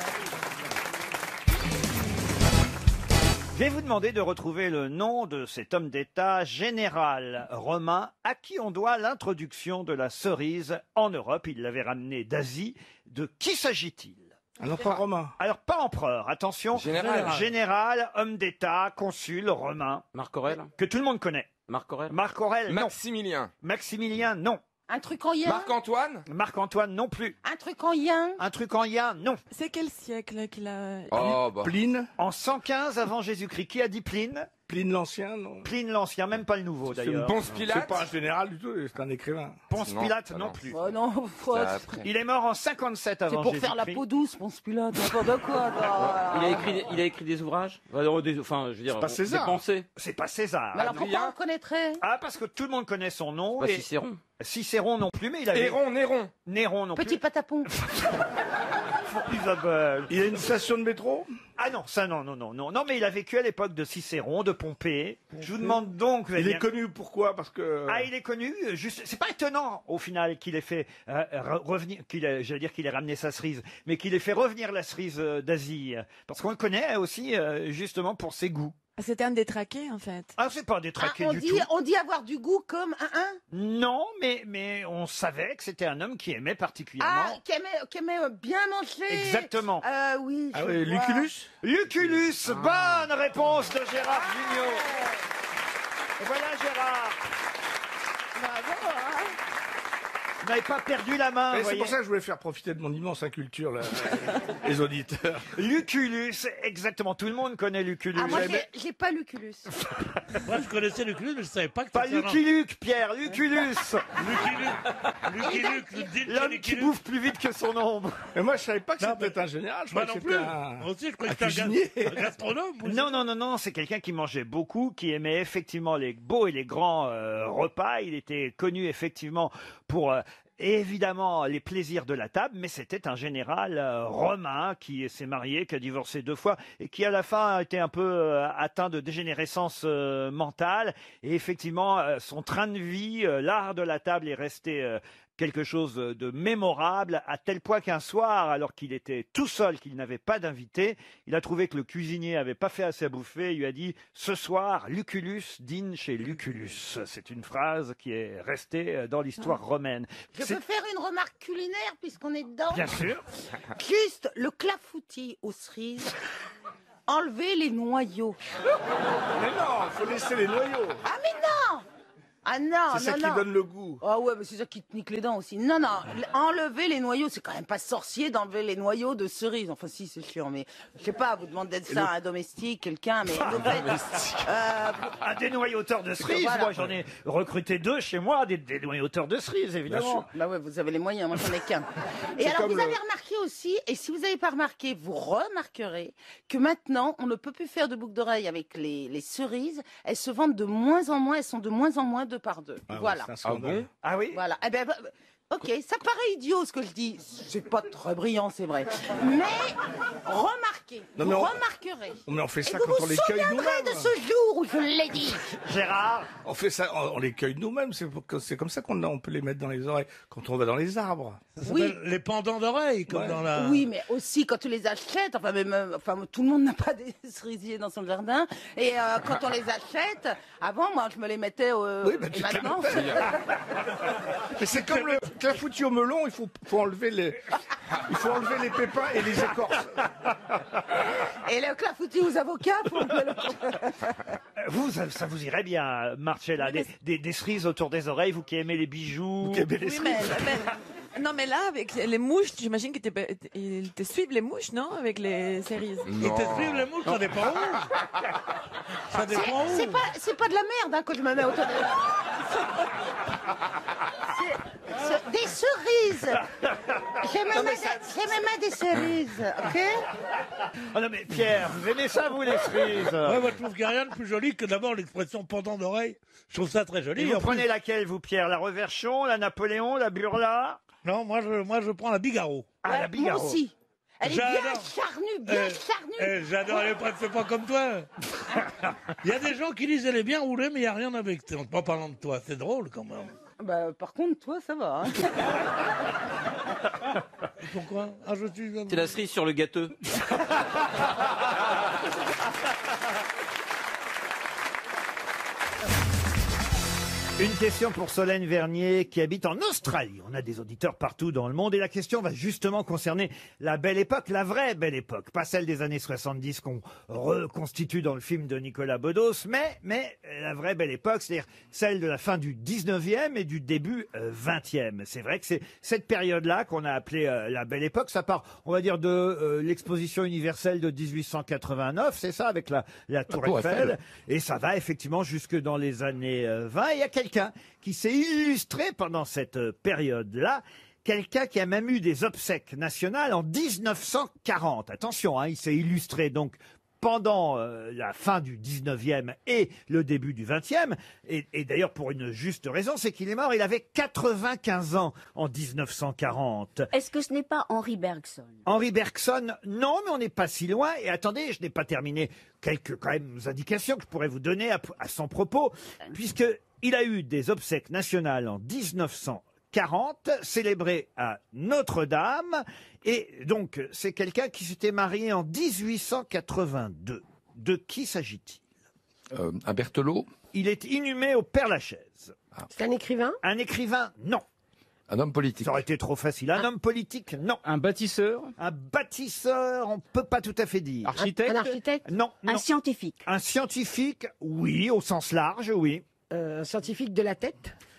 Je vais vous demander de retrouver le nom de cet homme d'État général romain à qui on doit l'introduction de la cerise en Europe. Il l'avait ramené d'Asie. De qui s'agit-il? Un empereur romain. Alors, pas empereur, attention. Général. Général, homme d'État, consul romain. Marc Aurèle Que tout le monde connaît. Marc Aurèle Marc Aurèle, non. Maximilien. Maximilien, non. Un truc en yin. Marc-Antoine Marc-Antoine, non plus. Un truc en yin. Un truc en yin, non. C'est quel siècle qu'il a... Oh, bah. Pline. En cent quinze avant Jésus-Christ. Qui a dit Pline? Pline l'Ancien, non. Pline l'Ancien, même pas le nouveau d'ailleurs. Ponce C'est Pilate pas un général du tout, c'est un écrivain. Ponce Non, Pilate, ah non non. plus. Oh non, faut- Ça, après. Il est mort en cinquante-sept c'est avant pour Jésus-Christ. faire la peau douce, Ponce Pilate, n'importe quoi. toi. Il a écrit, il a écrit des ouvrages enfin, des, enfin, je veux dire, C'est pas des César. pensées. C'est pas César. Mais alors pourquoi Adrien. on connaîtrait? Ah, parce que tout le monde connaît son nom. Pas et Cicéron. Cicéron non plus, mais il avait... Néron, Néron. Néron non Petit patapon. plus. Isabelle. Il y a une station de métro. Ah non, ça non, non, non, non. Non, mais il a vécu à l'époque de Cicéron, de Pompée. Je vous demande donc... Il eh est bien- connu pourquoi? Parce que. Ah, il est connu. euh, Juste, c'est pas étonnant au final qu'il ait fait euh, re- revenir, qu'il ait, j'allais dire qu'il ait ramené sa cerise, mais qu'il ait fait revenir la cerise euh, d'Asie, parce qu'on le connaît aussi euh, justement pour ses goûts. C'était un détraqué, en fait. Ah, c'est pas Ah, détraqué on, du dit, tout. on dit avoir du goût comme un un. Non, mais mais on savait que c'était un homme qui aimait particulièrement. Ah, qui aimait, qui aimait euh, bien manger. Exactement. Euh, oui. Ah je oui, vois. Lucullus. Lucullus, bonne réponse de Gérard Jugnot. Et voilà Gérard. Bravo, hein. n'avez pas perdu la main. Mais vous c'est pour voyez. ça que je voulais faire profiter de mon immense inculture, là, les auditeurs. Lucullus, exactement. Tout le monde connaît Lucullus. Ah, moi, J'avais- j'ai- j'ai pas Lucullus. Moi, je connaissais Lucullus, mais je savais pas que Pas c'était un- Lucky Luke, Pierre, Lucullus. Lucky Luke, le dit- L'homme Lucky qui Luke. bouffe plus vite que son ombre. Mais moi, je savais pas que Non, c'était un général. Je Moi croyais non que c'était plus. un, Moi aussi, je croyais un que c'était un, cuisinier. ga- un gastronome. moi. Non, non, non, non, c'est quelqu'un qui mangeait beaucoup, qui aimait effectivement les beaux et les grands euh, repas. Il était connu effectivement pour euh, évidemment les plaisirs de la table, mais c'était un général euh, romain qui s'est marié, qui a divorcé deux fois et qui à la fin a été un peu euh, atteint de dégénérescence euh, mentale. Et effectivement, euh, son train de vie, euh, l'art de la table est resté euh, quelque chose de mémorable, à tel point qu'un soir, alors qu'il était tout seul, qu'il n'avait pas d'invité, il a trouvé que le cuisinier avait pas fait assez à bouffer, il lui a dit « Ce soir, Lucullus dîne chez Lucullus ». C'est une phrase qui est restée dans l'histoire romaine. Je C'est- peux faire une remarque culinaire puisqu'on est dedans. Bien sûr. Juste le clafoutis aux cerises. Enlever les noyaux. Mais non, il faut laisser les noyaux. Ah mais non. Ah non, C'est ça non, qui non. donne le goût. Ah ouais, mais c'est ça qui te nique les dents aussi. Non, non, enlever les noyaux, c'est quand même pas sorcier d'enlever les noyaux de cerises. Enfin, si, c'est chiant, mais je sais pas, vous demandez d'être ça à un domestique, quelqu'un, mais. Un en fait, domestique. euh, Un dénoyauteur de cerises, Voilà. moi j'en ai recruté deux chez moi, des dénoyauteurs de cerises évidemment. Bah ouais, vous avez les moyens, moi j'en ai qu'un. Et C'est alors comme vous le- avez remarqué aussi, et si vous n'avez pas remarqué, vous remarquerez que maintenant on ne peut plus faire de boucles d'oreilles avec les, les cerises. Elles se vendent de moins en moins, elles sont de moins en moins deux par deux. Ah ouais, voilà. c'est un scandale. Ah oui. Voilà. Eh ben, bah, ok, ça paraît idiot ce que je dis. C'est pas très brillant, c'est vrai. Mais remarquez, Non, vous mais on- remarquerez. Mais on fait Et ça vous quand vous on les cueille souviendrez nous-mêmes. de ce jour où je l'ai dit. Gérard. On fait ça, on, on les cueille nous-mêmes. C'est pour que- c'est comme ça qu'on a- on peut les mettre dans les oreilles quand on va dans les arbres. Ça s'appelle les pendants d'oreilles, comme Ouais. dans la. Oui, mais aussi quand tu les achètes, enfin, même, euh, enfin tout le monde n'a pas des cerisiers dans son jardin. Et euh, quand on les achète, avant, moi, je me les mettais au. Oui, bah, et tu te les maintenant. Mais c'est comme le clafoutis au melon. Il faut, faut enlever les, il faut enlever les pépins et les écorces. Et le clafoutis aux avocats pour le- Vous, ça, ça vous irait bien, Marcella, des, des, des cerises autour des oreilles, vous qui aimez les bijoux. Vous qui aimez les Oui, cerises. mais, mais- non, mais là, avec les mouches, j'imagine qu'ils te, ils te suivent les mouches, non? Avec les cerises. Ils te suivent les mouches, ça dépend où. Ça dépend où. C'est pas, c'est pas de la merde hein, que je me mets autour de. C'est- c'est des cerises. J'ai même, des- j'ai même des cerises, ok? Oh non mais Pierre, vous aimez ça vous les cerises? Ouais, moi je trouve qu'il n'y a rien de plus joli que d'abord l'expression pendant d'oreille. Je trouve ça très joli. Et vous En plus- prenez laquelle vous Pierre? La Reverchon, la Napoléon, la Burla? Non, moi je, moi je prends la Bigaro. Ah la Moi Bigaro. aussi. Elle est bien J'adore. charnue, bien Eh, charnue. eh, J'adore les prêtres, fais pas comme toi. Il y a des gens qui disent elle est bien roulée, mais il n'y a rien avec. En pas parlant de toi, c'est drôle quand même. Bah, par contre, toi, ça va. Hein. Pourquoi? Ah, je suis. C'est la cerise sur le gâteau. Une question pour Solène Vernier qui habite en Australie. On a des auditeurs partout dans le monde et la question va justement concerner la belle époque, la vraie belle époque. Pas celle des années soixante-dix qu'on reconstitue dans le film de Nicolas Bedos, mais, mais la vraie belle époque, c'est-à-dire celle de la fin du dix-neuvième et du début euh, vingtième. C'est vrai que c'est cette période-là qu'on a appelée euh, la belle époque. Ça part, on va dire, de euh, l'exposition universelle de dix-huit cent quatre-vingt-neuf, c'est ça, avec la, la Tour, Tour Eiffel. Eiffel. Et ça va effectivement jusque dans les années euh, vingt. Et il y a quelqu'un qui s'est illustré pendant cette euh, période-là. Quelqu'un qui a même eu des obsèques nationales en dix-neuf cent quarante. Attention, hein, il s'est illustré donc pendant euh, la fin du dix-neuvième et le début du vingtième. Et, et d'ailleurs, pour une juste raison, c'est qu'il est mort, il avait quatre-vingt-quinze ans en dix-neuf cent quarante. Est-ce que ce n'est pas Henri Bergson? Henri Bergson, non, mais on n'est pas si loin. Et attendez, je n'ai pas terminé quelques quand même indications que je pourrais vous donner à, à son propos, puisque il a eu des obsèques nationales en dix-neuf cent quarante, célébrées à Notre-Dame. Et donc, c'est quelqu'un qui s'était marié en dix-huit cent quatre-vingt-deux. De qui s'agit-il? Euh, un Berthelot, Il est inhumé au Père-Lachaise. C'est un écrivain? Un écrivain, non. un homme politique. Ça aurait été trop facile. Un homme politique, non. Un bâtisseur? Un bâtisseur, on peut pas tout à fait dire. Architecte? Un architecte? Non, non. Un scientifique? Un scientifique, oui, au sens large, oui. Euh, un scientifique de la tête?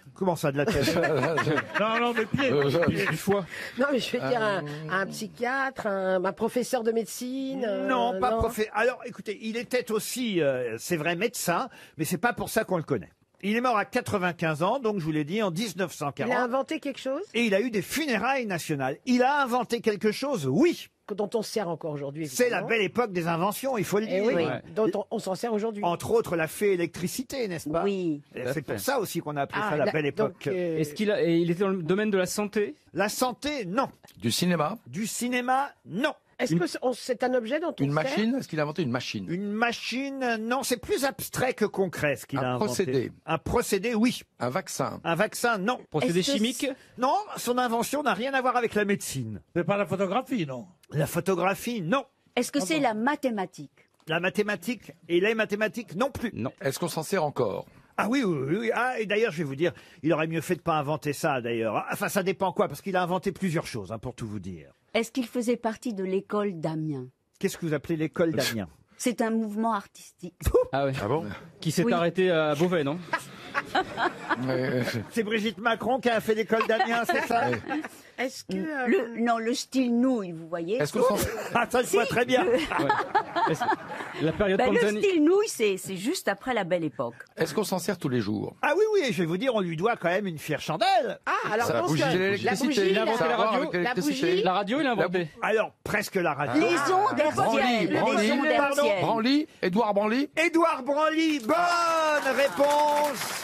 Comment ça, de la tête? Non, non, mais pieds. Du foie. Non, mais je veux dire un, Euh. un psychiatre, un, un professeur de médecine. euh, Non, pas professeur. Alors, écoutez, il était aussi, euh, c'est vrai, médecin, mais c'est pas pour ça qu'on le connaît. Il est mort à quatre-vingt-quinze ans, donc je vous l'ai dit, en dix-neuf cent Il quarante. a inventé quelque chose Et il a eu des funérailles nationales. Il a inventé quelque chose, oui. dont on se sert encore aujourd'hui. C'est la évidemment. belle époque des inventions, il faut le Eh dire. oui, Ouais. dont on, on s'en sert aujourd'hui. Entre autres, la fée électricité, n'est-ce pas? Oui. Et c'est pour ça aussi qu'on a appelé Ah, ça la la- belle époque. donc, euh, Est-ce qu'il a, et il était dans le domaine de la santé? La santé, non. Du cinéma? Du cinéma, non. Est-ce que c'est on- c'est un objet dont on Une sert machine? Est-ce qu'il a inventé une machine? Une machine, non, c'est plus abstrait que concret ce qu'il Un a inventé. procédé. Un procédé, oui. Un vaccin? Un vaccin, non. Procédé Est-ce que chimique? Non, son invention n'a rien à voir avec la médecine. C'est pas la photographie, non? La photographie, non. Est-ce que c'est la mathématique? La mathématique et les mathématiques, non plus. Non. Est-ce qu'on s'en sert encore? Ah oui, oui, oui, oui. Ah, et d'ailleurs, je vais vous dire, il aurait mieux fait de pas inventer ça, d'ailleurs. Enfin, ça dépend quoi, parce qu'il a inventé plusieurs choses, hein, pour tout vous dire. Est-ce qu'il faisait partie de l'école d'Amiens? Qu'est-ce que vous appelez l'école d'Amiens? C'est un mouvement artistique. Ah oui. Ah bon? Qui s'est Oui. arrêté à Beauvais, non? C'est Brigitte Macron qui a fait l'école d'Amiens, c'est ça? Est-ce que euh, Le, non, le style nouille, vous voyez. Est-ce qu'on s'en Ah, ça, je vois très bien. Ouais. Est-ce- La période Ben, le Panzani. style nouille, c'est c'est juste après la belle époque. Est-ce qu'on s'en sert tous les jours? Ah oui, oui, je vais vous dire, on lui doit quand même une fière chandelle. Ah, alors Ça je pense bougie, que c'est la l'électricité. bougie, Il a inventé Ça a la à voir radio. avec la l'électricité. bougie. La radio, il a inventé. Alors, presque la radio. Les ondes Branly, hertziennes. Branly, Les ondes pardon, hertziennes. Branly, Édouard Branly. Édouard Branly, bonne réponse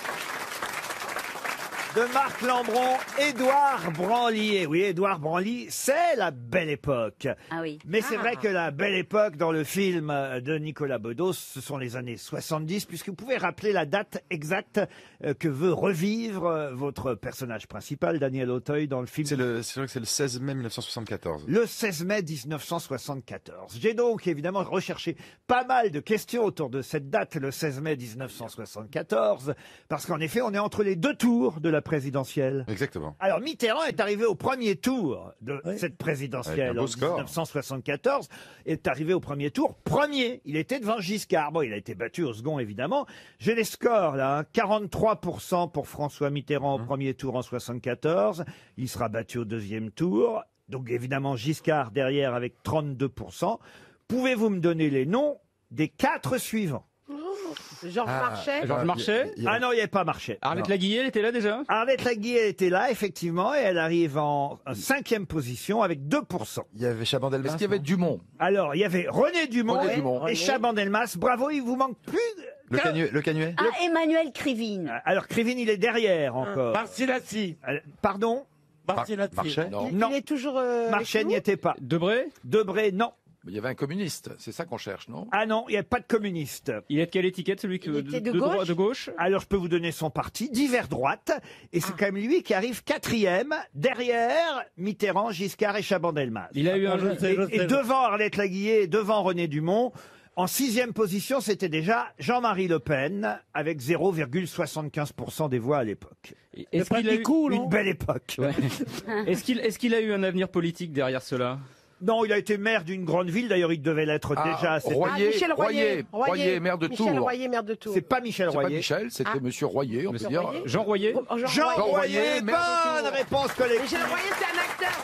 de Marc Lambron. Édouard Branly. Et oui, Édouard Branly, c'est la belle époque. Ah oui. Mais c'est vrai que la belle époque dans le film de Nicolas Bedos, ce sont les années soixante-dix, puisque vous pouvez rappeler la date exacte euh, que veut revivre euh, votre personnage principal, Daniel Auteuil, dans le film. C'est le, c'est vrai que c'est le seize mai mille neuf cent soixante-quatorze. Le seize mai mille neuf cent soixante-quatorze. J'ai donc évidemment recherché pas mal de questions autour de cette date, le seize mai mille neuf cent soixante-quatorze, parce qu'en effet, on est entre les deux tours de la présidentielle. Exactement. Alors Mitterrand est arrivé au premier tour de cette présidentielle Avec un beau en score. mille neuf cent soixante-quatorze, est arrivé au premier tour, premier. Il était devant Giscard. Bon, il a été battu au second, évidemment. J'ai les scores, là. hein. quarante-trois pour cent pour François Mitterrand au premier tour en soixante-quatorze. Il sera battu au deuxième tour. Donc, évidemment, Giscard derrière avec trente-deux pour cent. Pouvez-vous me donner les noms des quatre suivants? Georges Marchais. Georges Marchais. Il y a- Ah non, il n'y avait pas Marchais. Arlette Non. Laguillet, elle était là déjà? Arlette Laguillet elle était là, effectivement, et elle arrive en en cinquième position avec deux pour cent. Il y avait Chabandelmas. Est-ce qu'il y avait Dumont? Alors, il y avait René Dumont, René Dumont. et René. Chaban-Delmas. Bravo, il vous manque plus. Le, qu'un- canuet, le canuet Ah, Emmanuel Krivine. Alors, Krivine, il est derrière encore. Barcilassi. Euh, Pardon? Barcilassi. Marchais. Non. Il, Non. il est toujours. euh, avec Marchais nous n'y était pas. Debré? Debré, non. Il y avait un communiste. C'est ça qu'on cherche, non? Ah non, il n'y a pas de communiste. Il est de quelle étiquette, celui que, Il était de droit- gauche de gauche? Alors, je peux vous donner son parti, divers droite, et c'est quand même lui qui arrive quatrième, derrière Mitterrand, Giscard et Chaban-Delmas. Il a eu un. Ah, je sais, Et, je et sais. devant Arlette Laguillet et devant René Dumont, en sixième position, c'était déjà Jean-Marie Le Pen, avec zéro virgule soixante-quinze pour cent des voix à l'époque. Est-ce qu'il a eu Une belle époque. Ouais. Est-ce qu'il est-ce qu'il a eu un avenir politique derrière cela? Non, il a été maire d'une grande ville, d'ailleurs il devait l'être Ah, déjà. à cette- Royer, Ah, Michel Royer. Royer, Royer, maire de Michel Tours. Royer, maire de Tours. C'est pas Michel C'est pas Royer. Michel, c'était Ah. Monsieur Royer, on peut Monsieur dire. Royer. Jean Royer? Oh, Jean, Jean Royer. Royer, Royer, maire de bonne Tours. réponse collective. Michel Royer, c'est un acteur.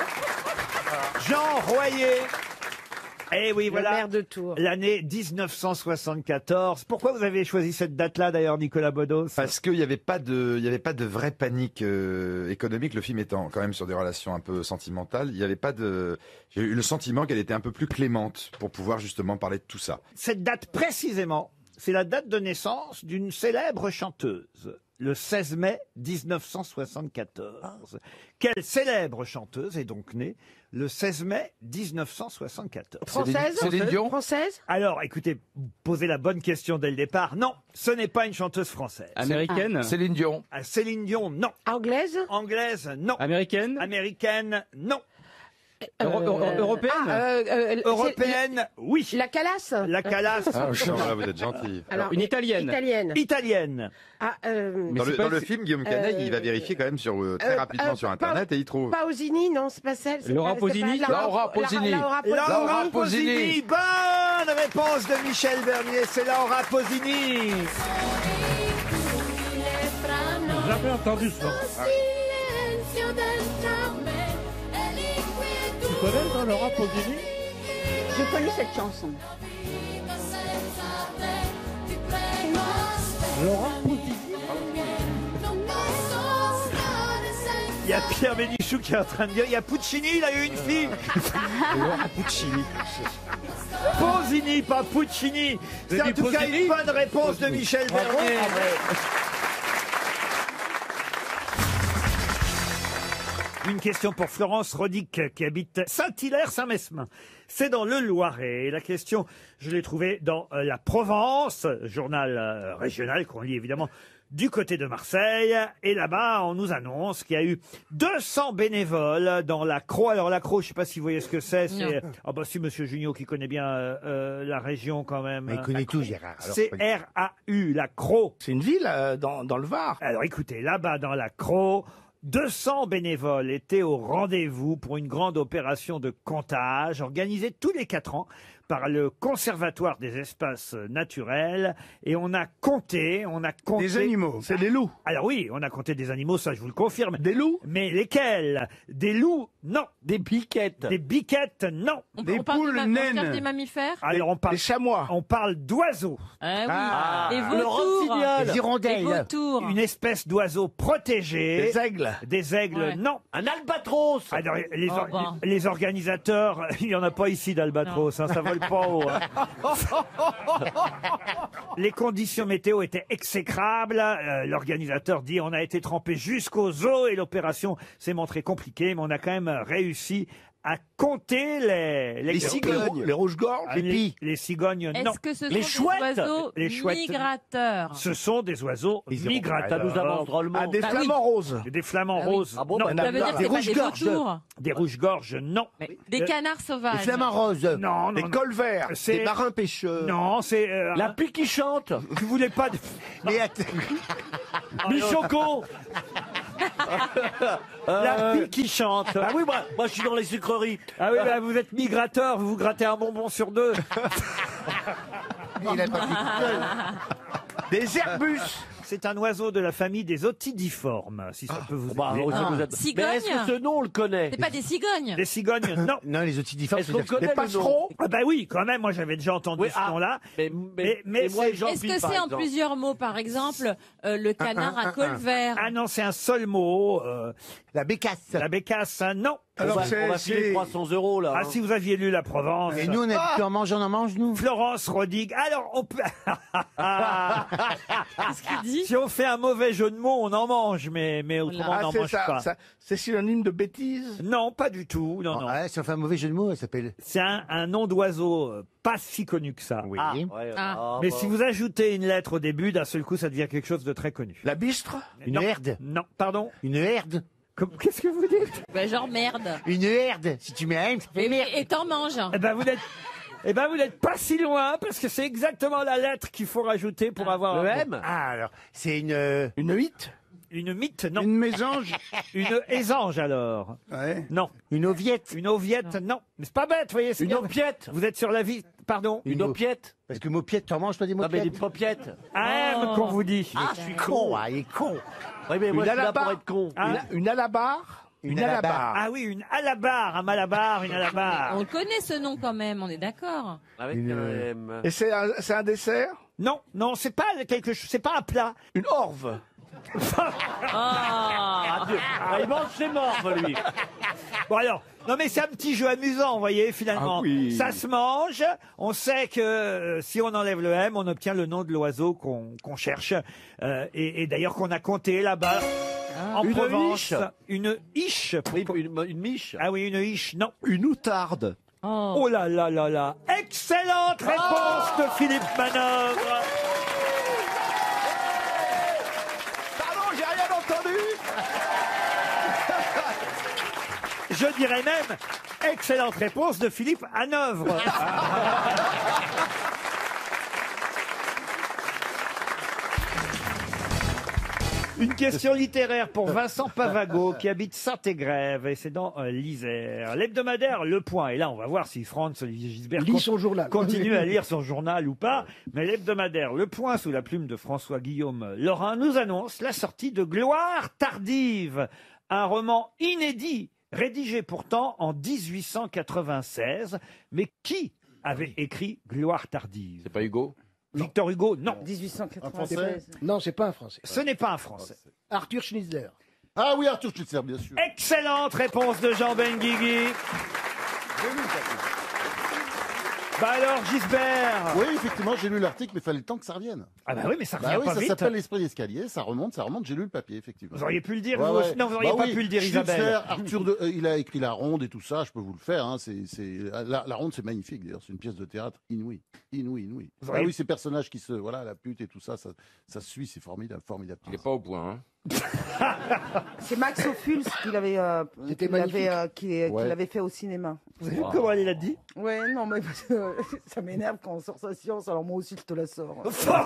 Jean Royer. Eh oui, Le voilà. maire de Tours. L'année mille neuf cent soixante-quatorze. Pourquoi vous avez choisi cette date-là, d'ailleurs, Nicolas Bedos? Parce qu'il n'y avait pas de, il y avait pas de vraie panique euh, économique. Le film étant quand même sur des relations un peu sentimentales, il n'y avait pas de. J'ai eu le sentiment qu'elle était un peu plus clémente pour pouvoir justement parler de tout ça. Cette date précisément, c'est la date de naissance d'une célèbre chanteuse. Le seize mai mille neuf cent soixante-quatorze. Quelle célèbre chanteuse est donc née le seize mai mille neuf cent soixante-quatorze? Française. Céline Dion. Française. Alors, écoutez, posez la bonne question dès le départ. Non, ce n'est pas une chanteuse française. Américaine? Céline Dion. Ah, Céline Dion, non. Anglaise. Anglaise, non. Américaine? Américaine, non. Euro- euro- Européenne? Ah, euh, euh, c'est- Européenne, oui. La Calasse. La Calasse, Ah, là, vous êtes gentil. Alors, Une italienne? Italienne. italienne. Ah, euh, Dans, c'est le, pas- dans le film, Guillaume Canet, Euh, il va vérifier quand même sur, euh, très euh, rapidement euh, sur pas- Internet et il trouve. Pausini, non, c'est pas celle. c'est Laura pas- c'est Pausini pas- Laura Pausini. Laura Pausini. Laura Pausini. Pausini. Bonne réponse de Michel Bernier. C'est Laura Pausini. Jamais entendu ça. Tu connais ça, Laura Pausini? J'ai connu cette chanson. Laura Pausini. Il y a Pierre Bénichou qui est en train de dire, il y a Puccini, il a eu une fille. Laura Puccini. Pausini, pas Puccini. C'est en dit tout cas Pausini une bonne réponse de Michel Bravo. Bernier. Une question pour Florence Rodic qui habite Saint-Hilaire-Saint-Mesmin. C'est dans le Loiret. Et la question, je l'ai trouvée dans euh, la Provence, journal euh, régional qu'on lit évidemment du côté de Marseille. Et là-bas, on nous annonce qu'il y a eu deux cents bénévoles dans la Crau. Alors la Crau, je ne sais pas si vous voyez ce que c'est. C'est ah bah si Monsieur Junio qui connaît bien euh, euh, la région quand même. Mais il connaît tout, Gérard. Alors, C'est R A U, la Crau. C'est une ville euh, dans, dans le Var. Alors écoutez, là-bas dans la Crau, deux cents bénévoles étaient au rendez-vous pour une grande opération de comptage organisée tous les quatre ans par le Conservatoire des espaces naturels. Et on a compté, on a compté... Des animaux, c'est des loups. Alors oui, on a compté des animaux, ça je vous le confirme. Des loups? Mais lesquels? Des loups? Non. Des biquettes. Des biquettes? Non. On, Des on parle de poules ma- on cherche naines. des mammifères. Alors on parle... Des chamois. On parle d'oiseaux. Ah oui. Ah, les le vautours. rossignol. Les hirondelles. Les vautours. Une espèce d'oiseau protégé. Des aigles. Des aigles, Ouais. non. Un albatros. Alors, les, Oh, or- ben. les organisateurs, il n'y en a pas ici d'albatros, hein, ça vole pas haut. hein. Les conditions météo étaient exécrables. Euh, L'organisateur dit on a été trempé jusqu'aux os et l'opération s'est montrée compliquée, mais on a quand même réussi à compter les, Les cigognes. Les rouges-gorges. les, les, les cigognes. Non, Est-ce que ce les sont chouettes, des oiseaux les chouettes. migrateurs? Ce sont des oiseaux migrateurs. Ça nous avance drôlement. Ah, des Bah oui. flamants roses. Des flamants Ah oui. roses. Ah bon, non. bah, Ça veut dire que Des c'est pas des rouges-gorges. vautours. Des rouges-gorges, non. Mais des Euh, canards sauvages. Les flamants roses. Non, non, Des non. colverts. C'est- Des marins pêcheurs. Non, c'est... euh, La pique qui chante. Tu voulais pas... de- Mais attends. Michoco. La Euh, fille qui chante. Ah oui, moi, moi je suis dans les sucreries. Ah oui, bah, vous êtes migrateur, vous vous grattez un bonbon sur deux. Il a pas pris tout seul. Des herbus. C'est un oiseau de la famille des otidiformes, si ça peut vous Bah, aider. heureusement que vous êtes- Cigognes. Mais est-ce que ce nom on le connaît? C'est pas des cigognes. Des cigognes, non. Non, les otidiformes, Est-ce qu'on c'est-à-dire- connaît Des le nom? passereaux. Ah bah oui, quand même, moi j'avais déjà entendu Oui, ce ah, nom-là. Mais, Mais- mais, mais et moi, c'est- et Jean-Philippe, Est-ce que par c'est en exemple. plusieurs mots, par exemple, euh, le canard à col vert? Ah non, c'est un seul mot. euh, La bécasse. la bécasse, hein, non. On Alors va, c'est- on va filer c'est- trois cents euros là. Ah, hein. si vous aviez lu la Provence. Et nous, on a plus en mange, on en mange, nous. Florence Rodig. Alors, on peut... Qu'est-ce qu'il dit? si on fait un mauvais jeu de mots, on en mange, mais, mais autrement, on Ah, n'en c'est mange ça, pas. ça. C'est synonyme de bêtise. Non, pas du tout. Non, non. Ouais, si on fait un mauvais jeu de mots, elle s'appelle. C'est un, un nom d'oiseau euh, pas si connu que ça. Oui. Ah, ouais, Ah. ah, Mais bah. si vous ajoutez une lettre au début, d'un seul coup, ça devient quelque chose de très connu. La bistre. Une Non. herde. Non, pardon. Une herde. Comme- Qu'est-ce que vous dites? Bah, genre merde. Une herde. Si tu mets un M, ça fait Et merde. et t'en manges. Eh ben, vous n'êtes, eh ben, vous n'êtes pas si loin, parce que c'est exactement la lettre qu'il faut rajouter pour avoir Le un mot. M. Ah, alors, c'est une. euh, Une huit. Une mythe, non. Une mésange. Une ésange, alors. Ouais. Non. Une oviette. Une oviette, non. Mais c'est pas bête, vous voyez. c'est Une bien. opiette. Vous êtes sur la vie, pardon. Une opiette. Parce que mopiette, t'en manges, toi, des Non, mais des mopiettes. popiettes. Un M Oh. qu'on vous dit. Ah, je suis con, ah, il est con. Oui, mais moi Une je suis là alabar. pour être con. Ah. Une, une alabar. Une, Une alabar. alabar. Ah oui, une alabar, un malabar, une alabar. On le connaît ce nom quand même, on est d'accord. Avec Une- un M. Et c'est un, c'est un dessert. Non, non, c'est pas quelque chose, c'est pas un plat. Une orve. Ah, Dieu. Ah, il mange ses morts, lui. Bon alors, non mais c'est un petit jeu amusant, vous voyez, finalement. Ah oui. Ça se mange, on sait que euh, si on enlève le M, on obtient le nom de l'oiseau qu'on qu'on cherche. Euh, et et d'ailleurs qu'on a compté là-bas, en Une Provence. hiche. Une hiche. Oui, une, une miche. Ah oui, une hiche, non. Une outarde. Oh. Oh là là là là. Excellente réponse de Philippe Manœuvre. Pardon, j'ai rien entendu. Je dirais même, excellente réponse de Philippe Hanovre. Une question littéraire pour Vincent Pavago qui habite Saint-Égrève et c'est dans euh, l'Isère. L'hebdomadaire Le Point. Et là, on va voir si Franz Olivier Gisbert Lit con- son journal. continue à lire son journal ou pas. Mais l'hebdomadaire Le Point, sous la plume de François-Guillaume Laurin, nous annonce la sortie de Gloire tardive, un roman inédit, rédigé pourtant en dix-huit cent quatre-vingt-seize. Mais qui avait écrit Gloire tardive? C'est pas Hugo? Victor Hugo, non. dix-huit cent Un Français quatre-vingt-seize. Non, c'est pas un Français. Ce n'est pas un Français. Arthur Schnitzler. Ah oui, Arthur Schnitzler, bien sûr. Excellente réponse de Jean Benguigui. Bah alors, Gisbert. Oui, effectivement, j'ai lu l'article, mais il fallait le temps que ça revienne. Ah bah oui, mais ça revient Bah oui, pas ça vite. s'appelle l'esprit d'escalier, ça remonte, ça remonte, j'ai lu le papier, effectivement. Vous auriez pu le dire, Ouais, vous ouais. aussi. Non, vous n'auriez Bah pas oui, pu le dire, Schnitzler, Isabelle. Arthur de, euh, il a écrit La Ronde et tout ça, je peux vous le faire. Hein, c'est, c'est, la, la Ronde, c'est magnifique, d'ailleurs, c'est une pièce de théâtre inouïe. Inouï, inouï. Vous Ah auriez- oui, ces personnages qui se. Voilà, la pute et tout ça, ça, ça se suit, c'est formidable, formidable. Il n'est pas au point. Hein. C'est Max Ophuls qui l'avait, euh, C'était qui l'avait, magnifique. euh, qui, qui Ouais. l'avait fait au cinéma. Vous avez vu comment elle l'a dit? Ouais, non, mais parce que, euh, ça m'énerve quand on sort sa science, alors moi aussi je te la sors.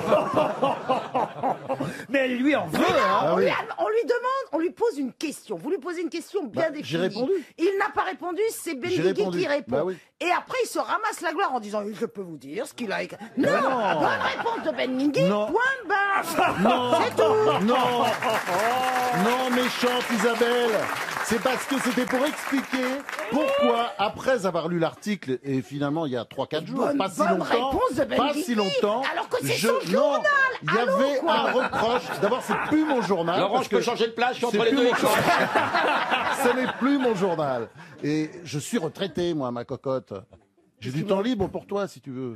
Mais elle lui en veut, Mais non, hein. Ah on, oui. lui, on lui demande, on lui pose une question. Vous lui posez une question bien Bah, définie. j'ai répondu. Il n'a pas répondu, c'est J'ai Benguigui répondu. qui répond. Bah oui. Et après, il se ramasse la gloire en disant je peux vous dire ce qu'il a écrit. Non, Bah non. bonne réponse de Benguigui. Non. Point barre. Non, C'est tout. non, non, méchante Isabelle. C'est parce que c'était pour expliquer pourquoi, après avoir lu l'article, et finalement il y a trois quatre jours, Bonne- pas si bonne longtemps, réponse de pas Benguigui, si longtemps, alors que c'est je- son non, journal. il y Allô, avait quoi. un reproche. D'abord, c'est plus mon journal. Laurent, parce je peux que changer de place, je suis c'est entre les plus deux mon écrans. Ce n'est plus mon journal. Et je suis retraité, moi, ma cocotte. J'ai du temps libre pour toi, si tu veux.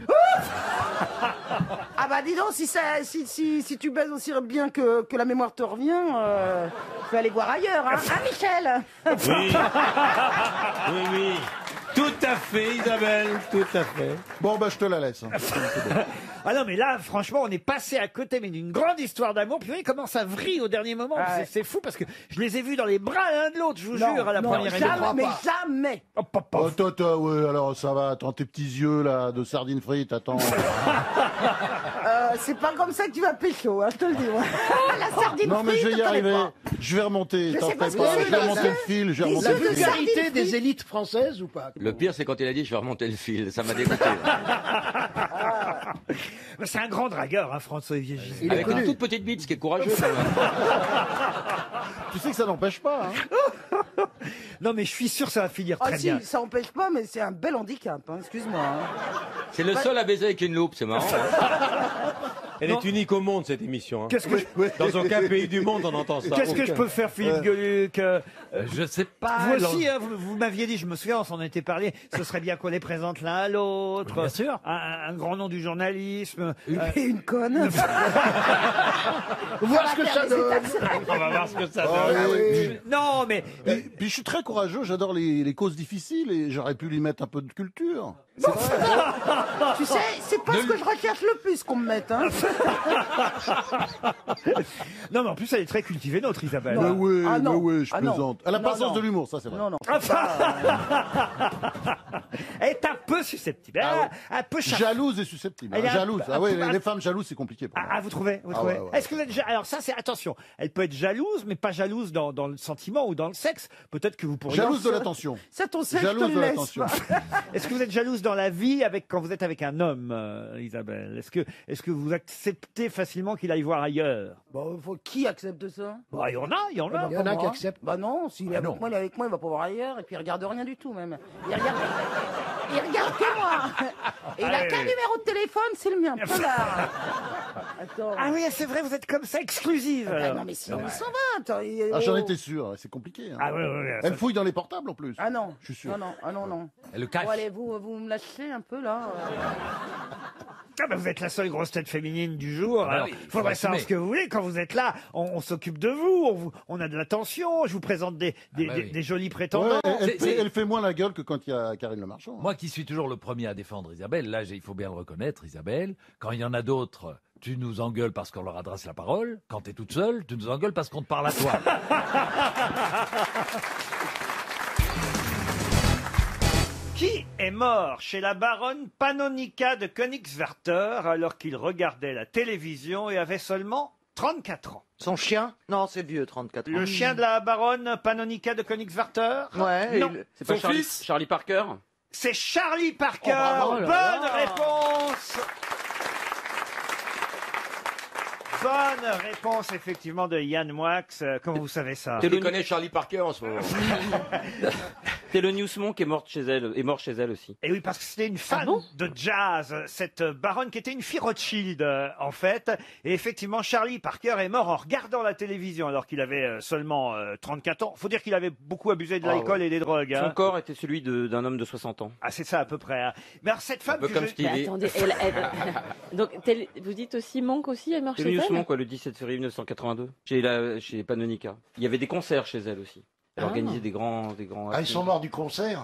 Ah bah dis donc, si, ça, si, si, si tu baises aussi bien que, que la mémoire te revient, euh, tu vas aller voir ailleurs, hein, hein Michel? Oui. Oui, oui. Tout à fait, Isabelle, tout à fait. Bon, bah, je te la laisse. hein. Ah non, mais là, franchement, on est passé à côté, mais d'une grande histoire d'amour. Puis vous voyez comment ça vrille au dernier moment. Ah ouais. C'est- C'est fou parce que je les ai vus dans les bras l'un de l'autre, je vous Non, jure, à la non, première jamais, émission. mais jamais. Hop, hop, Oh, hop. toi, toi, ouais, alors ça va, attends tes petits yeux là de sardines frites, attends. Euh, c'est pas comme ça que tu vas pécho, hein, je te le dis. moi. La sardine non mais frite, je vais y je connais arriver, pas. je vais remonter, Je t'en sais fais pas ce pas, que je c'est, vais les remonter le œufs. fil, je vais Les remonter La le œufs de fil. sardines vulgarité frites. des élites françaises ou pas? Le pire, c'est quand il a dit je vais remonter le fil. Ça m'a dégoûté. Mais c'est un grand dragueur, hein, François-Olivier Gisbert. Il est Avec une connu. toute petite bite, ce qui est courageux. quand même. Tu sais que ça n'empêche pas, hein. Non, mais je suis sûr que ça va finir Ah très si, bien. ça empêche pas, mais c'est un bel handicap, hein, excuse-moi. hein. C'est le seul à baiser avec une loupe, c'est marrant. hein. Elle est unique au monde, cette émission. hein. Qu'est-ce que, je... Dans aucun pays du monde, on entend ça. Qu'est-ce que je peux faire, Philippe Gueluc euh, Je sais pas. Vous aussi, hein, vous, vous m'aviez dit, je me souviens, on s'en était parlé, ce serait bien qu'on les présente l'un à l'autre. Bien sûr. Un, un grand nom du journalisme. Et Euh, une conne. Voir ce que ça donne. On va voir ce que ça Ah, donne. oui, oui. non, mais Et puis je suis très courageux, j'adore les, les causes difficiles et j'aurais pu lui mettre un peu de culture. Tu sais, c'est pas ce que je recherche le plus qu'on me mette. Hein. non, mais en plus, elle est très cultivée, notre Isabelle. Mais oui, Ah non. mais oui, je Ah non. plaisante. Elle a Non, pas le sens non. de l'humour, ça c'est vrai. Non, non. Elle est un peu susceptible, Ah hein, ouais. un peu char- Jalouse et susceptible. Elle hein, est un- jalouse. un Ah ouais, peu- les, les femmes jalouses, c'est compliqué. pour Ah, moi. ah, vous trouvez, vous Ah trouvez ouais, ouais. Est-ce que vous êtes ja- alors ça c'est attention, elle peut être jalouse mais pas jalouse dans, dans le sentiment ou dans le sexe. Peut-être que vous pourriez Jalouse de l'attention. Ça, ton sexe, je te Jalouse le de laisse. l'attention. Est-ce que vous êtes jalouse dans la vie avec quand vous êtes avec un homme, euh, Isabelle? Est-ce que est-ce que vous acceptez facilement qu'il aille voir ailleurs? Bon, faut- qui accepte ça? Bah, il y en a, il y en a. Il y en a Pas qui moi. acceptent. Bah non, s'il est avec moi, il est avec moi, il va pas voir ailleurs, et puis il regarde rien du tout même. Il regarde, il regarde que moi. Et il a Ah, qu'un oui. numéro de téléphone, c'est le mien. Connard. Attends. Ah oui, c'est vrai, vous êtes comme ça, exclusive. Ah alors. non, mais sinon, il s'en va. Attends, il- Ah, j'en oh. étais sûr, c'est compliqué. hein. Ah oui, oui, oui, Elle ça- fouille dans les portables en plus. Ah non. Je suis sûr. Non, non, ah non, non. Elle le cache. Bon, allez, vous, vous me lâchez un peu là. Ah bah, vous êtes la seule grosse tête féminine du jour. Ah bah alors, oui, faut faudrait savoir assumer. ce que vous voulez. Quand vous êtes là, on, on s'occupe de vous, on, vous- on a de l'attention, je vous présente des, des, bah des- oui. des jolis Ouais, prétendants. elle, elle C'est- fait, c'est- elle fait moins la gueule que quand il y a Karine Le Marchand. Moi qui suis toujours le premier à défendre Isabelle, là j'ai- il faut bien le reconnaître, Isabelle, quand il y en a d'autres, tu nous engueules parce qu'on leur adresse la parole. Quand tu es toute seule, tu nous engueules parce qu'on te parle à toi. Qui est mort chez la baronne Panonica de Königswerter alors qu'il regardait la télévision et avait seulement trente-quatre ans. Son chien? Non, c'est vieux, trente-quatre ans. Le chien de la baronne Panonica de Königswarter? Ouais. Non. C'est pas Son Charlie, fils Charlie Parker? C'est Charlie Parker. Oh, bravo. Bonne Oh là là. réponse. Bonne réponse, effectivement, de Yann Moix. Euh, Comment vous savez ça Tu connais Charlie Parker en ce moment. Thelonious Newsmont qui est morte chez elle, est mort chez elle aussi. Et oui, parce que c'était une fan de jazz, cette baronne qui était une fille Rothschild, euh, en fait. Et effectivement, Charlie Parker est mort en regardant la télévision alors qu'il avait euh, seulement euh, trente-quatre ans. Faut dire qu'il avait beaucoup abusé de Ah l'alcool ouais. et des drogues. Son hein. corps était celui de- d'un homme de soixante ans. Ah, c'est ça à peu près. hein. Mais alors, cette femme peu que comme je- Stevie. Mais attendez, elle- elle- donc tel- vous dites aussi Monk aussi, elle meurt chez Thelonious elle Newsmont, quoi, le dix-sept février mille neuf cent quatre-vingt-deux, chez, la, chez Panonica. Il y avait des concerts chez elle aussi. Elle Ah. organisait des grands, des grands. Ah, ils sont morts du concert.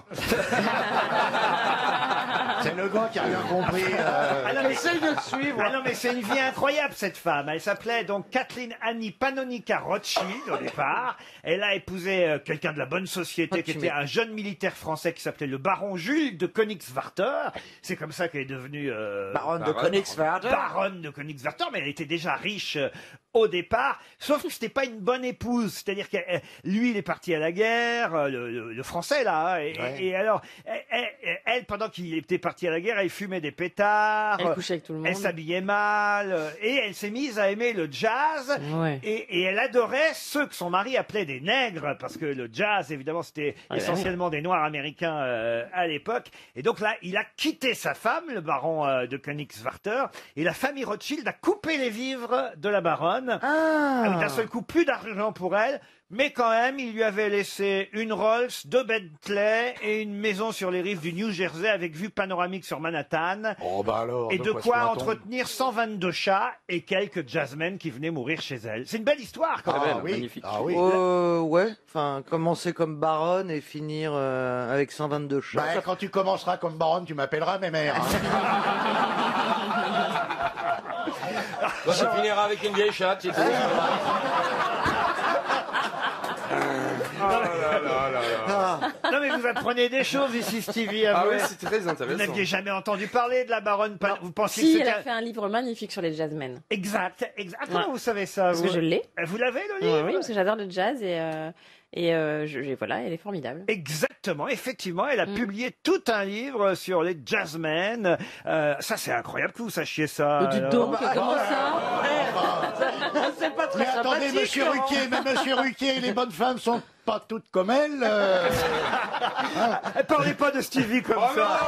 C'est le gars qui a rien compris. euh. Ah non, mais- Essaye de le suivre. Ah non, mais c'est une vie incroyable, cette femme. Elle s'appelait donc Kathleen Annie Panonica Rothschild, au départ. Elle a épousé euh, quelqu'un de la bonne société, qui était un jeune militaire français qui s'appelait le baron Jules de Königswarter. C'est comme ça qu'elle est devenue... euh, Baronne de Königswarter. Baronne de Königswarter, mais elle était déjà riche euh, au départ. Sauf que c'était pas une bonne épouse. C'est-à-dire que euh, lui, il est parti à la guerre, euh, le, le- le français, là. hein, et, Ouais. et alors, elle, elle- elle, pendant qu'il était parti à la guerre, elle fumait des pétards. Elle couchait avec tout le Elle monde. s'habillait mal. euh, Et elle s'est mise à aimer le jazz. Ouais. Et, et elle adorait ceux que son mari appelait des nègres, parce que le jazz, évidemment, c'était Ah, ouais. essentiellement des Noirs américains euh, à l'époque. Et donc là, il a quitté sa femme, le baron euh, de Königswarter, et la famille Rothschild a coupé les vivres de la baronne. Ah. Avec d'un seul coup, plus d'argent pour elle. Mais quand même, il lui avait laissé une Rolls, deux Bentley et une maison sur les rives du New Jersey avec vue panoramique sur Manhattan. Oh bah alors. Et de quoi quoi se plaint-on entretenir cent vingt-deux chats et quelques jazzmen qui venaient mourir chez elle. C'est une belle histoire quand Ah même. oui. Ah oui. Euh, ouais. Enfin, commencer comme baronne et finir euh, avec cent vingt-deux chats. Bah, quand tu commenceras comme baronne, tu m'appelleras mes mères. Toi, ça finira avec une vieille chatte, c'est tout. Non mais vous apprenez des choses ici, Stevie. Ah avouez. oui, c'est très Vous intéressant. n'aviez jamais entendu parler de la baronne. Pan- Vous pensiez Si, que elle c'était a fait un livre magnifique sur les jazzmen. exact, exact. Ah, comment Ouais. vous savez ça Parce vous que je l'ai. Vous l'avez le Ouais, livre oui, parce que j'adore le jazz et, euh, et euh, je, j'ai- voilà, elle est formidable. Exactement, effectivement, elle a Mm. publié tout un livre sur les jazzmen. Euh, ça, c'est incroyable que vous sachiez ça. Oh, dites alors. donc, comment ça C'est pas très Mais attendez, sympathique, monsieur Laurent. Ruquier, mais monsieur Ruquier, les bonnes femmes sont pas toutes comme elle. euh. Eh, Parlez pas de Stevie comme ça.